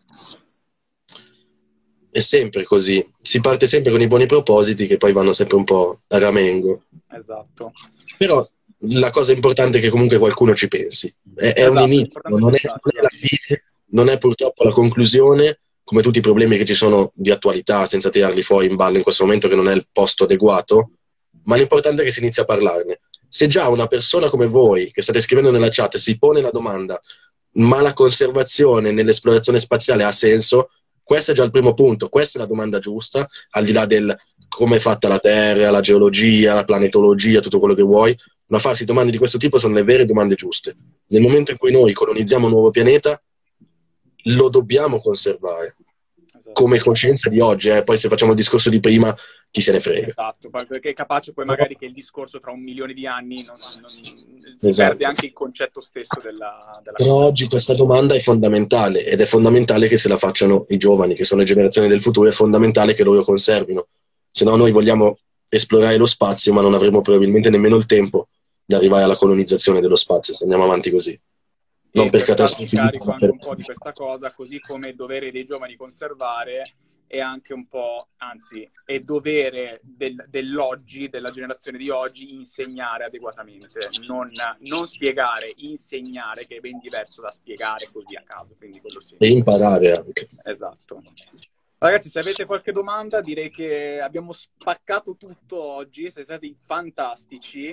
È sempre così, si parte sempre con i buoni propositi che poi vanno sempre un po' a ramengo. Esatto. Però la cosa importante è che comunque qualcuno ci pensi. È, è esatto, un inizio, non è, non è la fine, non è purtroppo la conclusione, come tutti i problemi che ci sono di attualità, senza tirarli fuori in ballo in questo momento che non è il posto adeguato, ma l'importante è che si inizi a parlarne. Se già una persona come voi, che state scrivendo nella chat, si pone la domanda, ma la conservazione nell'esplorazione spaziale ha senso? Questo è già il primo punto, questa è la domanda giusta, al di là del come è fatta la Terra, la geologia, la planetologia, tutto quello che vuoi, ma farsi domande di questo tipo sono le vere domande giuste. Nel momento in cui noi colonizziamo un nuovo pianeta, lo dobbiamo conservare, esatto, come coscienza di oggi, eh? Poi se facciamo il discorso di prima, chi se ne frega. Esatto, perché è capace poi magari che il discorso tra un milione di anni non, non, si esatto. perde anche il concetto stesso della, della Però oggi questa domanda è fondamentale, ed è fondamentale che se la facciano i giovani, che sono le generazioni del futuro, è fondamentale che loro conservino. Se no noi vogliamo esplorare lo spazio, ma non avremo probabilmente nemmeno il tempo di arrivare alla colonizzazione dello spazio, se andiamo avanti così. Non e per per farsi catastrofi, carico anche per... un po' di questa cosa, così come il dovere dei giovani conservare è anche un po', anzi, è dovere del, dell'oggi, della generazione di oggi, insegnare adeguatamente, non, non spiegare, insegnare, che è ben diverso da spiegare così a caso, quindi quello sì. E imparare anche. Esatto. Ragazzi, se avete qualche domanda, direi che abbiamo spaccato tutto oggi, siete stati fantastici.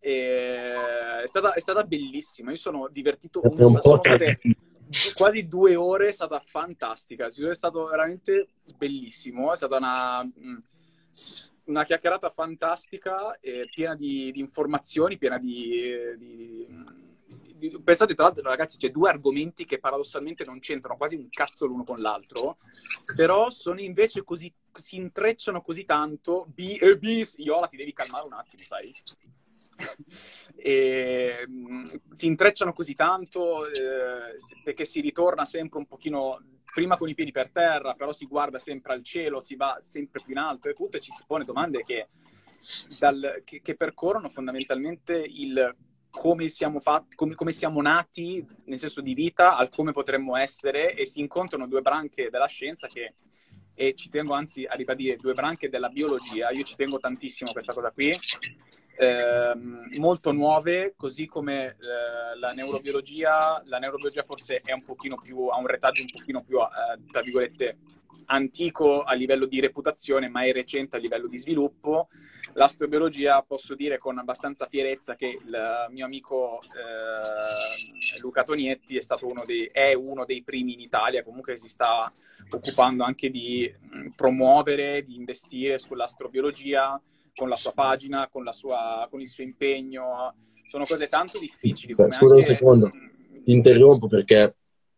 E è stata, è stata bellissima, io sono divertito un, un sono state quasi due ore, è stata fantastica, è stato veramente bellissimo, è stata una, una chiacchierata fantastica, eh, piena di, di informazioni, piena di, di, di... Pensate, tra l'altro, ragazzi, c'è due argomenti che paradossalmente non c'entrano quasi un cazzo l'uno con l'altro, però sono invece così, si intrecciano così tanto. B e B, Iola, ti devi calmare un attimo, sai? E, mh, si intrecciano così tanto eh, perché si ritorna sempre un pochino prima con i piedi per terra, però si guarda sempre al cielo, si va sempre più in alto e tutto, e ci si pone domande che, dal, che, che percorrono fondamentalmente il come siamo fatti, come, come siamo nati nel senso di vita al come potremmo essere, e si incontrano due branche della scienza che, e ci tengo anzi a ribadire, due branche della biologia, io ci tengo tantissimo a questa cosa qui, eh, molto nuove, così come eh, la neurobiologia. La neurobiologia forse è un pochino più, ha un retaggio un pochino più, eh, tra virgolette, antico a livello di reputazione, ma è recente a livello di sviluppo. L'astrobiologia, posso dire con abbastanza fierezza che il mio amico eh, Luca Tonietti è stato uno dei, è uno dei primi in Italia, comunque si sta occupando anche di mh, promuovere, di investire sull'astrobiologia, con la sua pagina, con, la sua, con il suo impegno. Sono cose tanto difficili. Beh, Come scusa anche... un secondo, interrompo perché,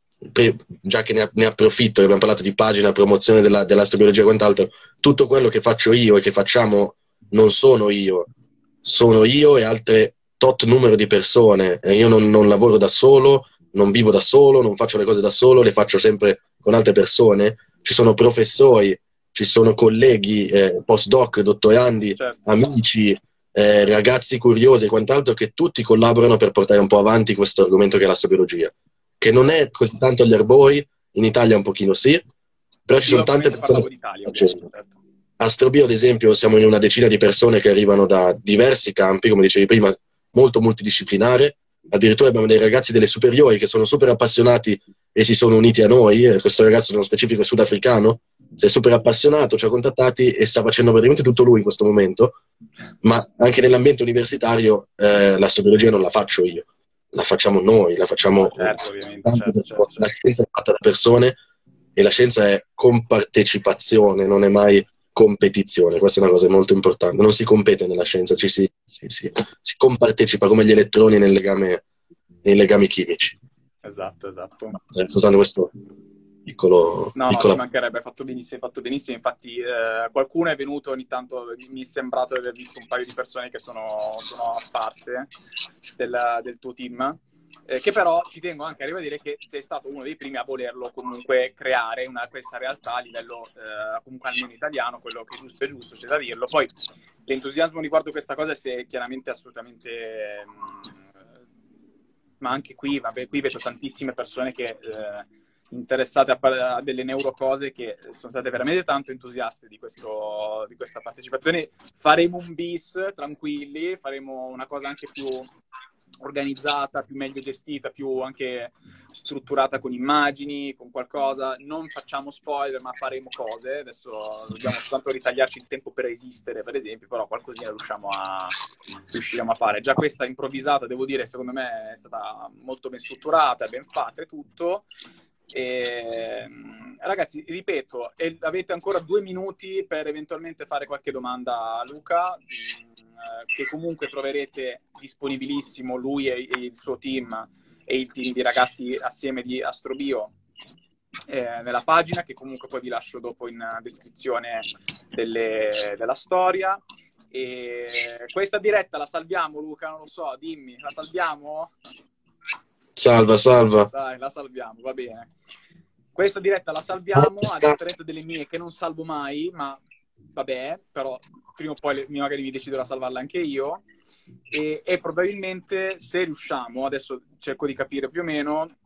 già che ne, ne approfitto, abbiamo parlato di pagina, promozione della, dell'astrobiologia e quant'altro, tutto quello che faccio io e che facciamo non sono io, sono io e altre tot numero di persone, e io non, non lavoro da solo, non vivo da solo, non faccio le cose da solo, le faccio sempre con altre persone, ci sono professori, ci sono colleghi, eh, postdoc, dottorandi, Certo. amici, eh, ragazzi curiosi e quant'altro, che tutti collaborano per portare un po' avanti questo argomento che è l'astrobiologia, che non è così tanto agli arbori, in Italia un pochino sì, però ci Io sono tante ovviamente persone parlavo che d'Italia, stanno ovviamente, facendo. certo. Astrobio, ad esempio, siamo in una decina di persone che arrivano da diversi campi, come dicevi prima, molto multidisciplinare. Addirittura abbiamo dei ragazzi delle superiori che sono super appassionati e si sono uniti a noi. Eh, Questo ragazzo, nello specifico, è sudafricano, si è super appassionato, ci ha contattati e sta facendo praticamente tutto lui in questo momento. Ma anche nell'ambiente universitario eh, l'astrobiologia non la faccio io, la facciamo noi, la facciamo No, certo, ovviamente, tante certo, certo, persone. La certo. scienza è fatta da persone e la scienza è compartecipazione, non è mai competizione. Questa è una cosa molto importante. Non si compete nella scienza, ci si, si, si, si compartecipa come gli elettroni nel legame, nei legami chimici. Esatto, esatto. È soltanto questo piccolo... No, no, ci piccolo... mancherebbe, hai fatto benissimo, hai fatto benissimo. Infatti eh, qualcuno è venuto ogni tanto, mi è sembrato di aver visto un paio di persone che sono, sono apparse del, del tuo team, eh, che però ci tengo anche a ribadire che sei stato uno dei primi a volerlo comunque creare una, questa realtà a livello eh, comunque almeno italiano, quello che è giusto è giusto, c'è da dirlo. Poi l'entusiasmo riguardo questa cosa è chiaramente assolutamente... Mh, ma anche qui, vabbè, qui vedo tantissime persone che... Eh, interessate a, a delle neurocose che sono state veramente tanto entusiaste di, questo, di questa partecipazione. Faremo un bis tranquilli, faremo una cosa anche più organizzata, più meglio gestita, più anche strutturata con immagini, con qualcosa. Non facciamo spoiler, ma faremo cose. Adesso dobbiamo soltanto ritagliarci il tempo per esistere, per esempio, però qualcosina riusciamo a, riusciremo a fare. Già questa improvvisata, devo dire, secondo me è stata molto ben strutturata, ben fatta e tutto. E, ragazzi, ripeto, avete ancora due minuti per eventualmente fare qualche domanda a Luca, che comunque troverete disponibilissimo, lui e, e il suo team e il team di ragazzi assieme di Astrobio eh, nella pagina, che comunque poi vi lascio dopo in descrizione delle, della storia. E questa diretta la salviamo, Luca? Non lo so, dimmi, la salviamo? Salva, salva. Dai, la salviamo, va bene. Questa diretta la salviamo, a differenza delle mie che non salvo mai, ma vabbè, però prima o poi magari mi deciderò a salvarla anche io. E, e probabilmente, se riusciamo, adesso cerco di capire più o meno,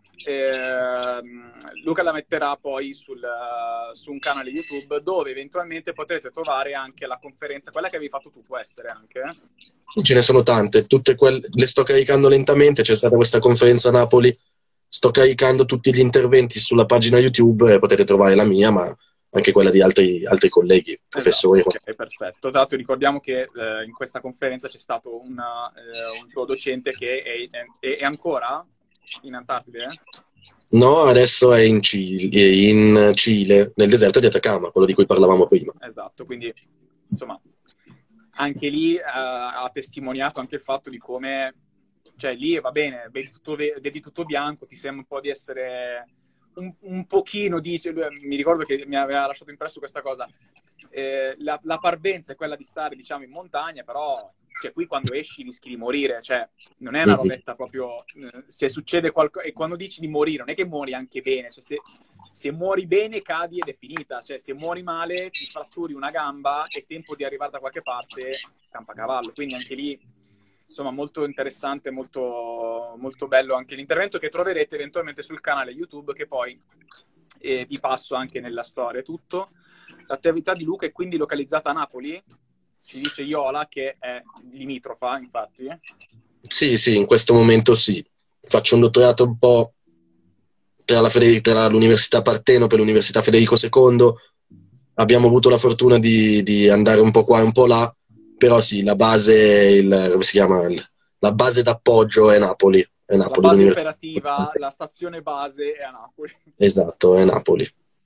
eh, Luca la metterà poi sul, su un canale YouTube dove eventualmente potrete trovare anche la conferenza, quella che avevi fatto tu, può essere anche? Ce ne sono tante, tutte quelle le sto caricando lentamente. C'è stata questa conferenza a Napoli, sto caricando tutti gli interventi sulla pagina YouTube e potete trovare la mia, ma anche quella di altri, altri colleghi, professori. Esatto, ok, perfetto. Tra l'altro ricordiamo che eh, in questa conferenza c'è stato una, eh, un tuo docente che è, è, è ancora in Antartide? No, adesso è in Cile, in Cile, nel deserto di Atacama, quello di cui parlavamo prima. Esatto, quindi insomma anche lì eh, ha testimoniato anche il fatto di come, cioè lì va bene, vedi tutto, vedi tutto bianco, ti sembra un po' di essere un, un pochino, dice, lui, mi ricordo che mi aveva lasciato impresso questa cosa, eh, la, la parvenza è quella di stare, diciamo, in montagna, però cioè, qui quando esci rischi di morire, cioè non è una robetta proprio, eh, se succede qualcosa, e quando dici di morire non è che muori anche bene, cioè se, se muori bene cadi ed è finita, cioè se muori male ti fratturi una gamba e tempo di arrivare da qualche parte campa cavallo, quindi anche lì insomma molto interessante, molto, molto bello anche l'intervento, che troverete eventualmente sul canale YouTube, che poi eh, vi passo anche nella storia. Tutto l'attività di Luca è quindi localizzata a Napoli, ci dice Iola, che è limitrofa, infatti. Sì, sì, in questo momento sì. Faccio un dottorato un po' tra, la Fede- tra l'Università Partenope e l'Università Federico secondo. Abbiamo avuto la fortuna di, di andare un po' qua e un po' là, però sì, la base, il, come si chiama? Il- la base d'appoggio è Napoli. È La Napoli, base l'Università. operativa, la stazione base è a Napoli. Esatto, è Napoli.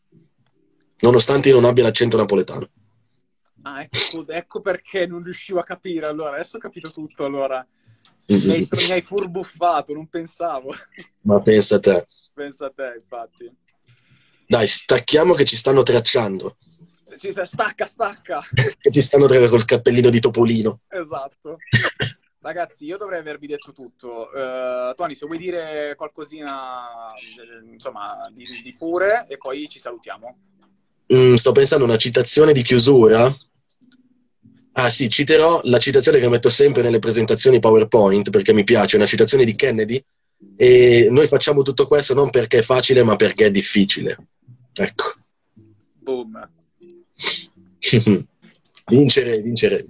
Nonostante io non abbia l'accento napoletano. Ah, ecco, ecco perché non riuscivo a capire. Allora, adesso ho capito tutto. Allora, Mi hai, mi hai furbuffato, non pensavo. Ma pensa a te. Pensa a te, infatti. Dai, stacchiamo che ci stanno tracciando. Ci sta- stacca, stacca. Che ci stanno tra col cappellino di Topolino. Esatto. Ragazzi, io dovrei avervi detto tutto. Uh, Tony, se vuoi dire qualcosina, eh, insomma, di, di pure, e poi ci salutiamo. Mm, sto pensando a una citazione di chiusura. Ah sì, citerò la citazione che metto sempre nelle presentazioni PowerPoint, perché mi piace, una citazione di Kennedy, e noi facciamo tutto questo non perché è facile, ma perché è difficile. Ecco. Boom. Vincere, vincere.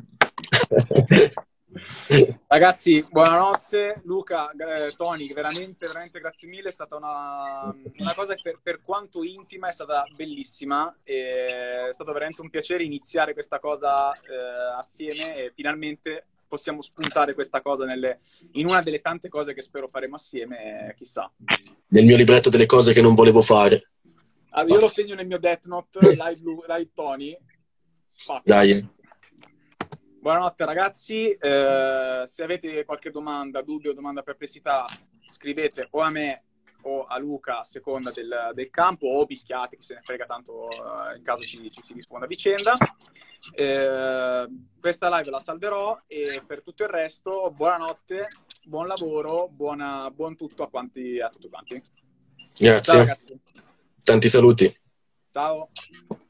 Ragazzi, buonanotte. Luca, eh, Tony, veramente, veramente grazie mille. È stata una, una cosa che per, per quanto intima è stata bellissima. E è stato veramente un piacere iniziare questa cosa eh, assieme e finalmente possiamo spuntare questa cosa nelle, in una delle tante cose che spero faremo assieme, eh, chissà. Nel mio libretto delle cose che non volevo fare. Allora, io lo segno nel mio Death Note, live, live Tony. Fatto. Dai. Buonanotte ragazzi, eh, se avete qualche domanda, dubbio, domanda, perplessità, scrivete o a me o a Luca a seconda del, del campo, o bischiate, che se ne frega, tanto eh, in caso ci, ci si risponda a vicenda. Eh, questa live la salverò e per tutto il resto buonanotte, buon lavoro, buona, buon tutto a, quanti, a tutti quanti. Grazie. Ciao ragazzi. Tanti saluti. Ciao.